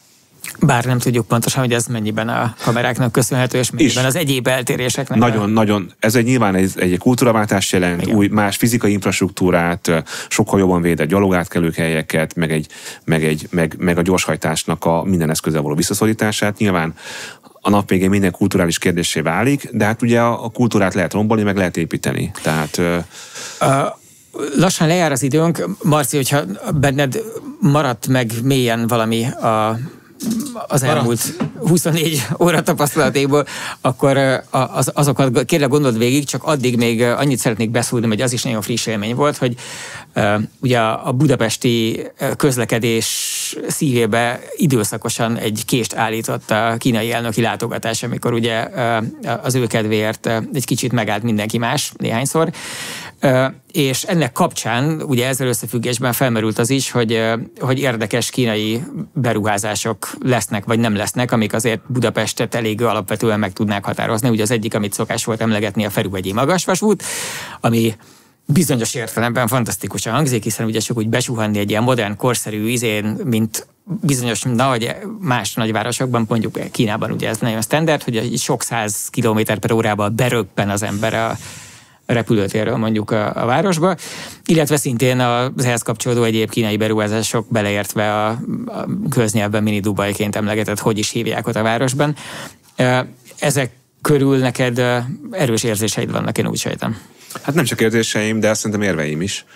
A: Bár nem tudjuk pontosan, hogy ez mennyiben a kameráknak köszönhető, és mennyiben az egyéb eltéréseknek.
C: Nagyon,
A: a...
C: nagyon. Ez egy nyilván egy, egy kultúraváltás jelent, igen. Új, más fizikai infrastruktúrát, sokkal jobban védett gyalogátkelők helyeket, meg, egy, meg, egy, meg, meg a gyorshajtásnak a minden eszközzel való visszaszorítását. Nyilván a nap végén minden kulturális kérdéssé válik, de hát ugye a, a kultúrát lehet rombolni, meg lehet építeni. Tehát...
A: A... Lassan lejár az időnk. Marci, hogyha benned maradt meg mélyen valami a az elmúlt huszonnégy óra tapasztalatéból, akkor az, azokat kérlek gondold végig, csak addig még annyit szeretnék beszúrni, hogy az is nagyon friss élmény volt, hogy uh, ugye a budapesti közlekedés szívébe időszakosan egy kést állított a kínai elnöki látogatás, amikor ugye uh, az ő kedvéért egy kicsit megállt mindenki más néhányszor. Uh, és ennek kapcsán, ugye ezzel összefüggésben felmerült az is, hogy, uh, hogy érdekes kínai beruházások lesznek, vagy nem lesznek, amik azért Budapestet elég alapvetően meg tudnák határozni. Ugye az egyik, amit szokás volt emlegetni, a Ferihegyi magasvasút, ami bizonyos értelemben fantasztikusan hangzik, hiszen ugye csak úgy besuhanni egy ilyen modern, korszerű izén, mint bizonyos nagy, más nagyvárosokban, mondjuk Kínában ugye ez nagyon standard, hogy sok száz kilométer per órában beröppen az ember a repülőtérről mondjuk a, a városba, illetve szintén az ehhez kapcsolódó egyéb kínai beruházások beleértve a, a köznyelvben mini Dubajként emlegetett, hogy is hívják ott a városban. Ezek körül neked erős érzéseid vannak, én úgy sejtem.
C: Hát nem csak érzéseim, de azt szerintem érveim is.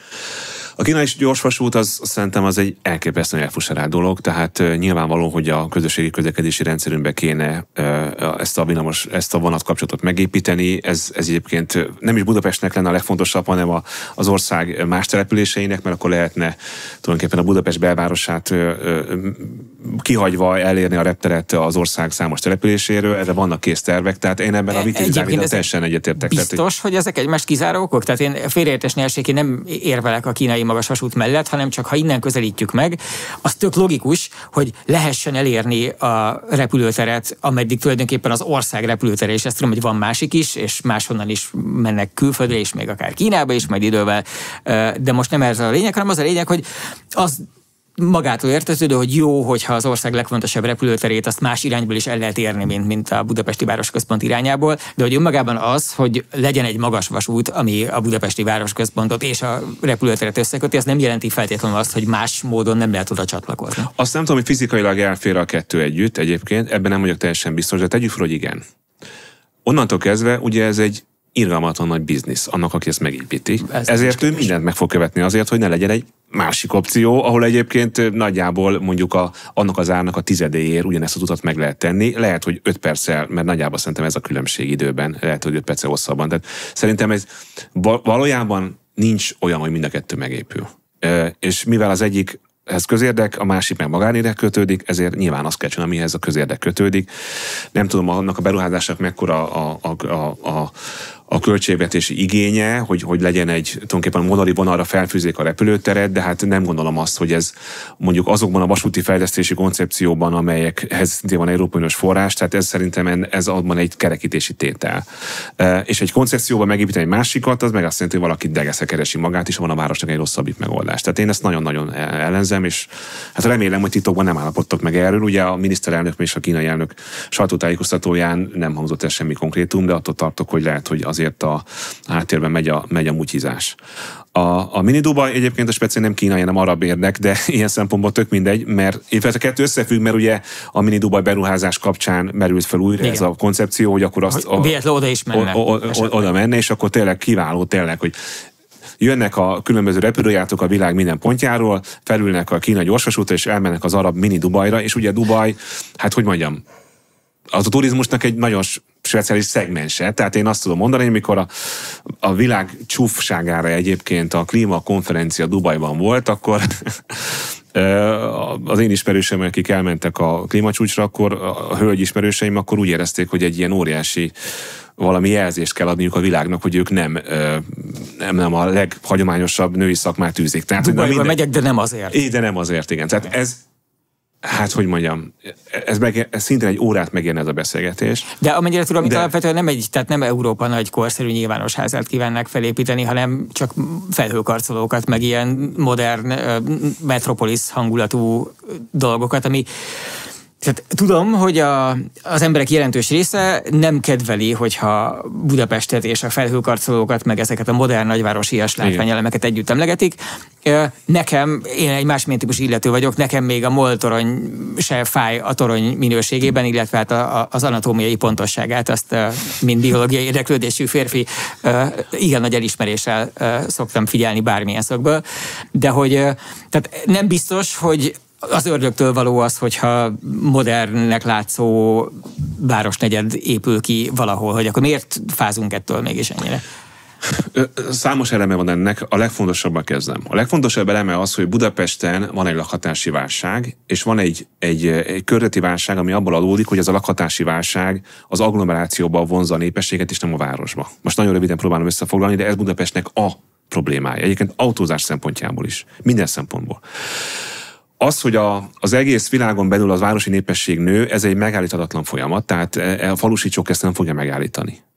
C: A kínai gyorsvasút az szerintem az egy elképesztően elfuserált dolog, tehát uh, nyilvánvaló, hogy a közösségi közlekedési rendszerünkbe kéne uh, ezt a villamos, ezt a vonatkapcsolatot megépíteni. Ez, ez egyébként nem is Budapestnek lenne a legfontosabb, hanem a, az ország más településeinek, mert akkor lehetne tulajdonképpen a Budapest belvárosát uh, uh, kihagyva elérni a repteret az ország számos településéről. Erre vannak kész tervek, tehát én ebben a Vitéz Dáviddal teljesen egyetértek.
A: Biztos, tehát, hogy ezek egymást kizáró okok? Tehát én félreértésnél esélyként nem érvelek a kínai magasvasút mellett, hanem csak ha innen közelítjük meg, az tök logikus, hogy lehessen elérni a repülőteret, ameddig tulajdonképpen az ország repülőtere, és ezt tudom, hogy van másik is, és máshonnan is mennek külföldre, és még akár Kínába is, majd idővel. De most nem ez a lényeg, hanem az a lényeg, hogy az magától értetődő, hogy jó, hogyha az ország legfontosabb repülőterét azt más irányból is el lehet érni, mint, mint a budapesti városközpont irányából, de hogy önmagában az, hogy legyen egy magas vasút, ami a budapesti városközpontot és a repülőteret összeköti, az nem jelenti feltétlenül azt, hogy más módon nem lehet oda csatlakozni.
C: Azt nem tudom, hogy fizikailag elfér a kettő együtt egyébként, ebben nem vagyok teljesen biztos, de tegyük fel, hogy igen. Onnantól kezdve ugye ez egy irgalmatlan nagy biznisz annak, aki ezt megépíti. Ez Ezért ő mindent meg fog követni azért, hogy ne legyen egy másik opció, ahol egyébként nagyjából mondjuk a, annak az árnak a tizedéért ugyanezt az utat meg lehet tenni. Lehet, hogy öt perccel, mert nagyjából szerintem ez a különbség időben, lehet, hogy öt perccel hosszabban. Tehát szerintem ez valójában nincs olyan, hogy mind a kettő megépül. És mivel az egyik ez közérdek, a másik meg magánérdek kötődik, ezért nyilván azt kell csinálni, amihez a közérdek kötődik. Nem tudom, annak a beruházásnak mekkora a, a, a, a, a költségvetési igénye, hogy, hogy legyen egy tulajdonképpen modali vonalra felfűzzék a repülőteret, de hát nem gondolom azt, hogy ez mondjuk azokban a vasúti fejlesztési koncepcióban, amelyekhez szintén van Európai Uniós forrás, tehát ez szerintem ez abban egy kerekítési tétel. És egy koncepcióban megépíteni egy másikat, az meg azt jelenti, hogy valaki degeszre keresi magát, és van a városnak egy rosszabbik megoldás. Tehát én ezt nagyon-nagyon ellenzem, és hát remélem, hogy titokban nem állapodtok meg erről. Ugye a miniszterelnök és a kínai elnök sajtótájékoztatóján nem hangzott el semmi konkrétum, de attól tartok, hogy lehet, hogy azért a háttérben megy a, megy a mutyizás. A, a mini Dubaj egyébként a speciál nem kínai, hanem arab érdek, de ilyen szempontból tök mindegy, mert illetve a kettő összefügg, mert ugye a mini Dubaj beruházás kapcsán merült fel újra igen. ez a koncepció, hogy akkor azt
A: hogy véletlen oda is menne.
C: O, o, o, oda menne, és akkor tényleg kiváló tényleg, hogy jönnek a különböző repülőjáratok a világ minden pontjáról, felülnek a kínai gyorsvasútra, és elmennek az arab mini Dubajra, és ugye Dubaj, hát hogy mondjam, az a turizmusnak egy nagyon speciális szegmense. Tehát én azt tudom mondani, hogy amikor a, a világ csúfságára egyébként a klímakonferencia Dubajban volt, akkor az én ismerőseim, akik elmentek a klímacsúcsra, akkor a hölgy ismerőseim akkor úgy érezték, hogy egy ilyen óriási valami jelzést kell adniuk a világnak, hogy ők nem, nem, nem a leghagyományosabb női szakmát űzik. Tehát,
A: Dubajba minden... megyek, de nem azért.
C: É, de nem azért, igen. Tehát ez hát, hogy mondjam, ez, meg, ez szintén egy órát megérne ez a beszélgetés.
A: De amennyire tudom, itt de... alapvetően nem egy, tehát nem Európa nagy korszerű nyilvános házát kívánnak felépíteni, hanem csak felhőkarcolókat, meg ilyen modern metropolis hangulatú dolgokat, ami tehát tudom, hogy a, az emberek jelentős része nem kedveli, hogyha Budapestet és a felhőkarcolókat, meg ezeket a modern nagyvárosias látványelemeket együtt emlegetik. Nekem, én egy másmilyen típusú illető vagyok, nekem még a MOL torony se fáj a torony minőségében, illetve hát a, a, az anatómiai pontosságát, azt mint biológiai érdeklődésű férfi igen nagy elismeréssel szoktam figyelni bármilyen szakból, de hogy tehát nem biztos, hogy az ördögtől való az, hogyha modernnek látszó városnegyed épül ki valahol, hogy akkor miért fázunk ettől mégis ennyire?
C: Számos eleme van ennek, a legfontosabban kezdem. A legfontosabb eleme az, hogy Budapesten van egy lakhatási válság, és van egy, egy, egy környezeti válság, ami abból adódik, hogy ez a lakhatási válság az agglomerációba vonzza a népességet, és nem a városba. Most nagyon röviden próbálom összefoglalni, de ez Budapestnek a problémája. Egyébként autózás szempontjából is. Minden szempontból. Az, hogy a, az egész világon belül az városi népesség nő, ez egy megállíthatatlan folyamat, tehát a falusi csok ezt nem fogja megállítani.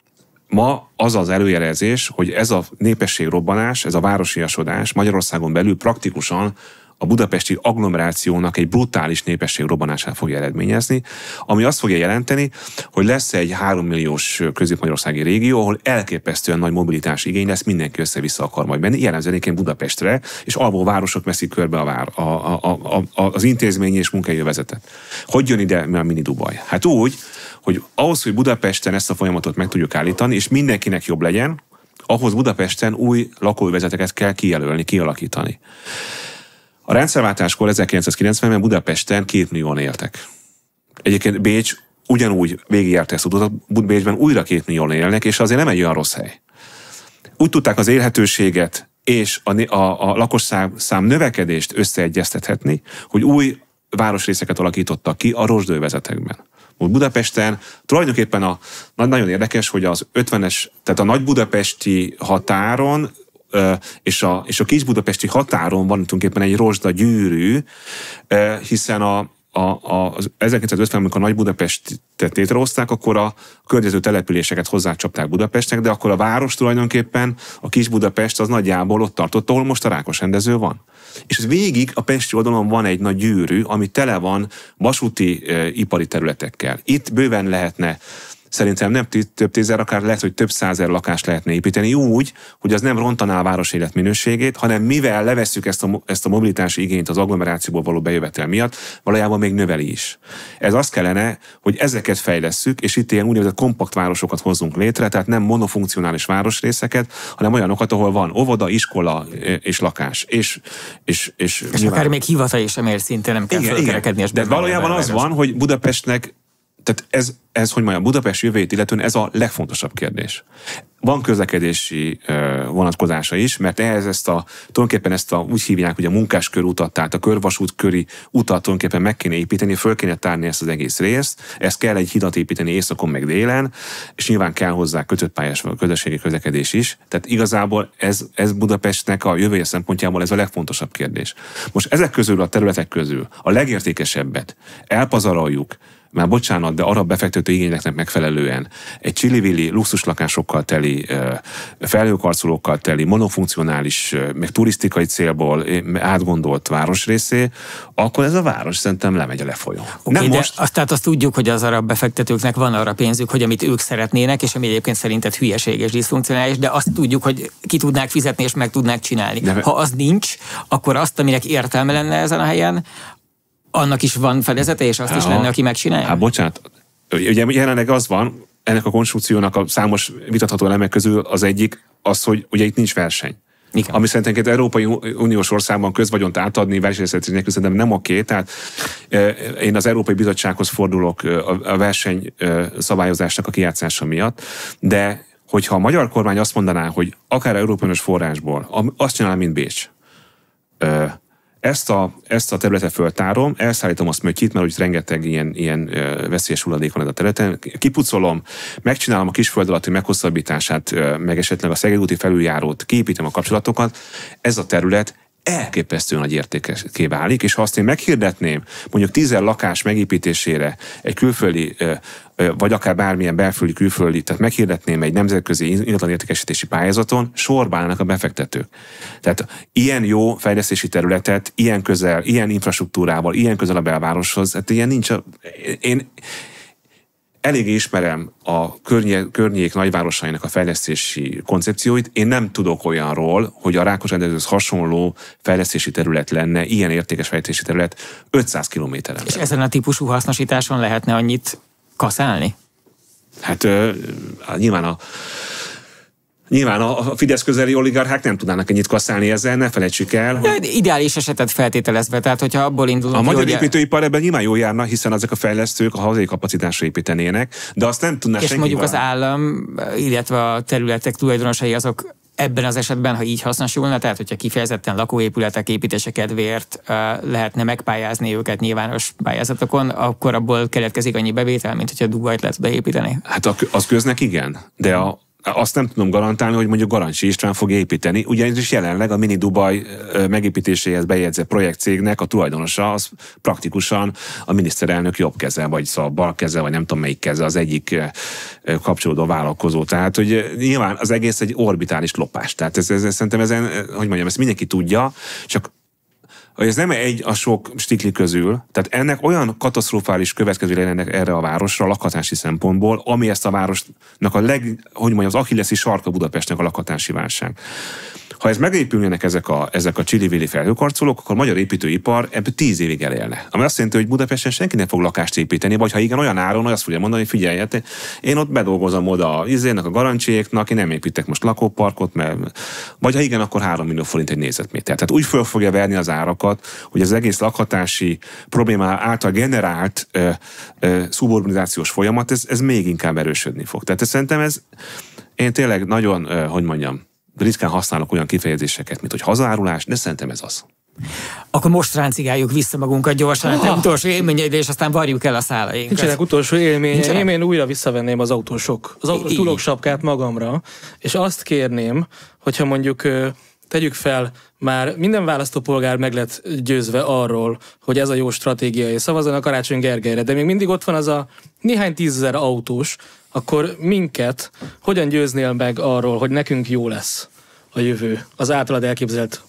C: ma az az előjelezés, hogy ez a népességrobbanás, ez a városiasodás Magyarországon belül praktikusan a budapesti agglomerációnak egy brutális népességrobbanását fogja eredményezni, ami azt fogja jelenteni, hogy lesz egy hárommilliós közép-magyarországi régió, ahol elképesztően nagy mobilitás igény lesz, mindenki össze-vissza akar majd menni, jellemzően Budapestre, és alvó városok veszik körbe a vár, a, a, a, a, az intézményi és munkajövezetet. Hogy jön ide a mini Dubaj? Hát úgy, hogy ahhoz, hogy Budapesten ezt a folyamatot meg tudjuk állítani, és mindenkinek jobb legyen, ahhoz Budapesten új lakóövezeteket kell kijelölni, kialakítani. A rendszerváltáskor ezerkilencszázkilencvenben Budapesten két millióan éltek. Egyébként Bécs ugyanúgy végigjárta ezt utat, Bécsben újra két millióan élnek, és azért nem egy olyan rossz hely. Úgy tudták az élhetőséget és a, a, a lakosság szám növekedést összeegyeztethetni, hogy új városrészeket alakítottak ki a rozsdővezetekben. Budapesten tulajdonképpen a, nagyon érdekes, hogy az ötvenes, tehát a nagy budapesti határon és a, és a kis-budapesti határon van tulajdonképpen egy rozsda gyűrű, hiszen a, a, a, az ezerkilencszázötvenben, amikor a Nagy Budapestet létrehozták, akkor a környező településeket hozzácsapták Budapestnek, de akkor a város tulajdonképpen, a Kis-Budapest az nagyjából ott tartott, ahol most a Rákosrendező van. És ez végig a pesti oldalon van egy nagy gyűrű, ami tele van vasúti e, ipari területekkel. Itt bőven lehetne, szerintem nem több tízezer, akár lehet, hogy több százezer lakást lehetne építeni úgy, hogy az nem rontaná a város életminőségét, hanem mivel levesszük ezt a, ezt a mobilitási igényt az agglomerációból való bejövetel miatt, valójában még növeli is. Ez azt kellene, hogy ezeket fejlesszük, és itt ilyen úgynevezett kompakt városokat hozzunk létre, tehát nem monofunkcionális városrészeket, hanem olyanokat, ahol van óvoda, iskola és lakás. És, és, és,
A: és nyilván... akár még hivatal is sem ér szintén, nem kell fölkerekedni.
C: De valójában az van, hogy Budapestnek, tehát ez, ez, hogy mondjam, Budapest jövőjét illetően ez a legfontosabb kérdés. Van közlekedési uh, vonatkozása is, mert ehhez ezt a, tulajdonképpen ezt a, úgy hívják, hogy a munkáskörútat, tehát a körvasút köri utat tulajdonképpen meg kéne építeni, föl kéne tárni ezt az egész részt, ezt kell egy hidat építeni északon meg délen, és nyilván kell hozzá kötött pályás közösségi közlekedés is. Tehát igazából ez, ez Budapestnek a jövője szempontjából ez a legfontosabb kérdés. Most ezek közül a területek közül a legértékesebbet elpazaroljuk, már bocsánat, de arab befektető igényeknek megfelelően egy csili-vili luxuslakásokkal teli, felhőkarcolókkal teli, monofunkcionális, meg turisztikai célból átgondolt városrészé, akkor ez a város szerintem lemegy a lefolyón.
A: Okay, de most... azt, tehát azt tudjuk, hogy az arab befektetőknek van arra pénzük, hogy amit ők szeretnének, és ami egyébként szerinted hülyeség és diszfunkcionális, de azt tudjuk, hogy ki tudnák fizetni és meg tudnák csinálni. De... Ha az nincs, akkor azt, aminek értelme lenne ezen a helyen, annak is van fedezete, és azt ja, is lenne, aki megcsinálja?
C: Hát bocsánat, ugye jelenleg az van, ennek a konstrukciónak a számos vitatható elemek közül az egyik az, hogy ugye itt nincs verseny. Igen. Ami szerintem egy Európai Uniós országban közvagyont átadni versenyszerűség nélkül szerintem nem oké. Tehát én az Európai Bizottsághoz fordulok a verseny szabályozásnak a kijátszása miatt, de hogyha a magyar kormány azt mondaná, hogy akár Európai Uniós forrásból, azt csinál, mint Bécs, Ezt a, ezt a területet föltárom, elszállítom azt mötyit, mert úgy rengeteg ilyen, ilyen veszélyes hulladék van ez a területen, kipucolom, megcsinálom a kisföld alatti meghosszabbítását, meg esetleg a Szegedi felüljárót, kiépítem a kapcsolatokat, ez a terület elképesztően nagy értékeké válik, és ha azt én meghirdetném, mondjuk tízezer lakás megépítésére egy külföldi, vagy akár bármilyen belföldi, külföldi, tehát meghirdetném egy nemzetközi ingatlanértékesítési pályázaton, sorba állnak a befektetők. Tehát ilyen jó fejlesztési területet, ilyen közel, ilyen infrastruktúrával, ilyen közel a belvároshoz, hát ilyen nincs a... Én eléggé ismerem a környék, környék nagyvárosainak a fejlesztési koncepcióit. Én nem tudok olyanról, hogy a Rákosrendezőhöz hasonló fejlesztési terület lenne, ilyen értékes fejlesztési terület ötszáz kilométeren.
A: És ezen a típusú hasznosításon lehetne annyit kaszálni?
C: Hát uh, nyilván a Nyilván a Fidesz közeli oligarchák nem tudnának ennyit kasszálni ezzel, ne felejtsük el. Hogy...
A: De ideális esetet feltételezve, tehát hogyha abból indulunk...
C: A magyar építőipar ebben nyilván jól járna, hiszen ezek a fejlesztők a hazai kapacitásra építenének, de azt nem tudná
A: és
C: senki.
A: És mondjuk valami. Az állam, illetve a területek tulajdonosai azok ebben az esetben, ha így hasznosulna, tehát hogyha kifejezetten lakóépületek építése kedvéért uh, lehetne megpályázni őket nyilvános pályázatokon, akkor abból keletkezik annyi bevétel, mint hogyha Dubajt lehet oda építeni.
C: Hát az köznek igen, de a azt nem tudom garantálni, hogy mondjuk Garancsi István fog építeni, ugyanis jelenleg a Mini Dubaj megépítéséhez bejegyzett projektcégnek a tulajdonosa az praktikusan a miniszterelnök jobb keze, vagy szóval bal keze, vagy nem tudom melyik keze, az egyik kapcsolódó vállalkozó. Tehát, hogy nyilván az egész egy orbitális lopás. Tehát ez, ez, ez szerintem ezen, hogy mondjam, ezt mindenki tudja, csak hogy ez nem egy a sok stikli közül, tehát ennek olyan katasztrofális következői lennek erre a városra a lakhatási szempontból, ami ezt a városnak a leg, hogy mondjam, az achilleszi sarka Budapestnek a lakhatási válság. Ha ez megépülnének ezek a, ezek a csili-vili felhőkarcolók, akkor a magyar építőipar ebből tíz évig elélne. Ami azt jelenti, hogy Budapesten senki nem fog lakást építeni, vagy ha igen, olyan áron, hogy azt fogja mondani, hogy figyelj, én ott bedolgozom oda a izének, a Garancsiéknak, én nem építek most lakóparkot, mert... vagy ha igen, akkor három millió forint egy négyzetméter. Tehát úgy föl fogja verni az árakat, hogy az egész lakhatási probléma által generált ö, ö, szuburbanizációs folyamat, ez, ez még inkább erősödni fog. Tehát szerintem ez, én tényleg nagyon, ö, hogy mondjam, ritkán használok olyan kifejezéseket, mint hogy hazárulás, de szerintem ez az.
A: Akkor most ráncigáljuk vissza magunkat gyorsan, oh. utolsó élményeidre, és aztán varjuk el a szálainkat.
B: Nincsenek utolsó élményeim, én újra visszavenném az autósok, az autós tulóksapkát magamra, és azt kérném, hogyha mondjuk tegyük fel, már minden választópolgár meg lett győzve arról, hogy ez a jó stratégia, és szavazzanak Karácsony Gergelyre, de még mindig ott van az a néhány tízezer autós, akkor minket hogyan győznél meg arról, hogy nekünk jó lesz a jövő, az általad elképzelt?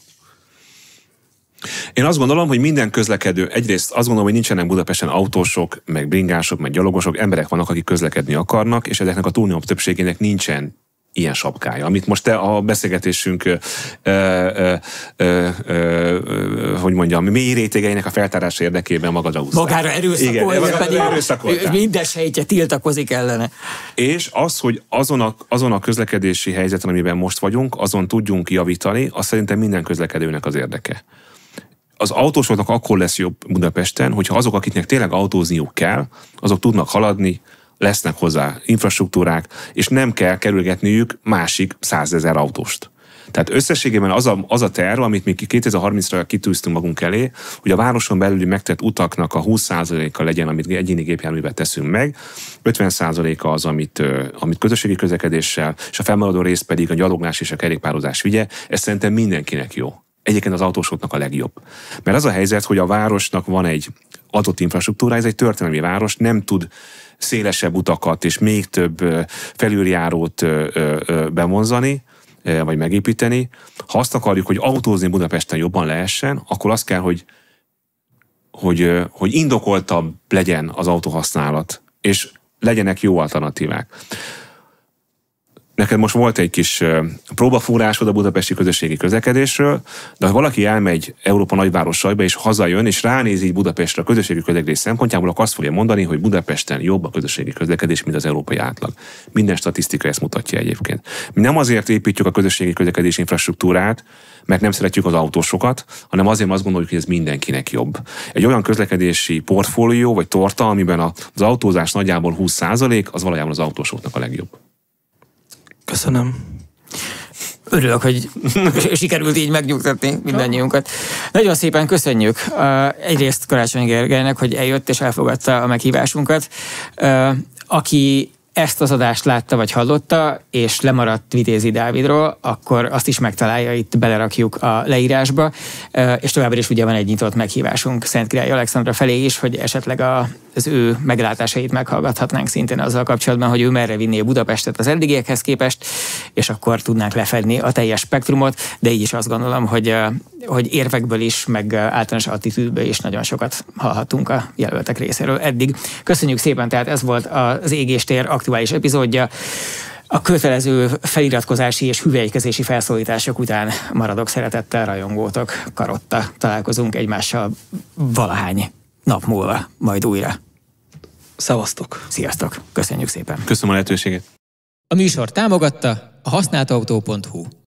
C: Én azt gondolom, hogy minden közlekedő, egyrészt azt gondolom, hogy nincsenek Budapesten autósok, meg bringások, meg gyalogosok, emberek vannak, akik közlekedni akarnak, és ezeknek a túlnyomó többségének nincsen ilyen sapkája, amit most te a beszélgetésünk ö, ö, ö, ö, hogy mondjam, mély rétegeinek a feltárása érdekében magadra húztál.
A: Magára erőszakolja, pedig
C: erőszakoltál.
A: Minden sejtje tiltakozik ellene.
C: És az, hogy azon a, azon a közlekedési helyzeten, amiben most vagyunk, azon tudjunk javítani, az szerintem minden közlekedőnek az érdeke. Az autósoknak akkor lesz jobb Budapesten, hogyha azok, akiknek tényleg autózniuk kell, azok tudnak haladni, lesznek hozzá infrastruktúrák, és nem kell kerülgetniük másik százezer autóst. Tehát összességében az a, az a terv, amit mi kétezer-harmincra kitűztünk magunk elé, hogy a városon belüli megtett utaknak a húsz százaléka legyen, amit egyéni gépjárművel teszünk meg, ötven százaléka az, amit, amit közösségi közlekedéssel, és a fennmaradó rész pedig a gyaloglás és a kerékpározás vigye. Ez szerintem mindenkinek jó. Egyébként az autósoknak a legjobb. Mert az a helyzet, hogy a városnak van egy adott infrastruktúra, ez egy történelmi város, nem tud szélesebb utakat és még több felüljárót bevonzani, vagy megépíteni. Ha azt akarjuk, hogy autózni Budapesten jobban lehessen, akkor az kell, hogy, hogy, hogy indokoltabb legyen az autóhasználat, és legyenek jó alternatívák. Neked most volt egy kis próbafúrásod a budapesti közösségi közlekedésről, de ha valaki elmegy Európa nagyvárosaiba és hazajön, és ránéz így Budapestre a közösségi közlekedés szempontjából, akkor azt fogja mondani, hogy Budapesten jobb a közösségi közlekedés, mint az európai átlag. Minden statisztika ezt mutatja egyébként. Mi nem azért építjük a közösségi közlekedés infrastruktúrát, mert nem szeretjük az autósokat, hanem azért azt gondoljuk, hogy ez mindenkinek jobb. Egy olyan közlekedési portfólió vagy torta, amiben az autózás nagyjából húsz százalék, az valójában az autósoknak a legjobb.
B: Köszönöm.
A: Örülök, hogy sikerült így megnyugtatni mindannyiunkat. Nagyon szépen köszönjük egyrészt Karácsony Gergelynek, hogy eljött és elfogadta a meghívásunkat. Aki ezt az adást látta vagy hallotta, és lemaradt Vitézi Dávidról, akkor azt is megtalálja, itt belerakjuk a leírásba, és továbbra is ugye van egy nyitott meghívásunk Szentkirály Alexandra felé is, hogy esetleg a, az ő meglátásait meghallgathatnánk szintén azzal kapcsolatban, hogy ő merre vinné Budapestet az eddigiekhez képest, és akkor tudnánk lefedni a teljes spektrumot, de így is azt gondolom, hogy, hogy érvekből is, meg általános attitűdből is nagyon sokat hallhatunk a jelöltek részéről eddig. Köszönjük szépen, tehát ez volt az Égéstér aktuális epizódja. A kötelező feliratkozási és hüvelykezési felszólítások után maradok szeretettel, rajongótok, Karotta. Találkozunk egymással valahány nap múlva, majd újra.
B: Szevasztok!
A: Sziasztok! Köszönjük szépen!
C: Köszönöm a lehetőséget!
A: A műsor támogatta a használtautó pont hu.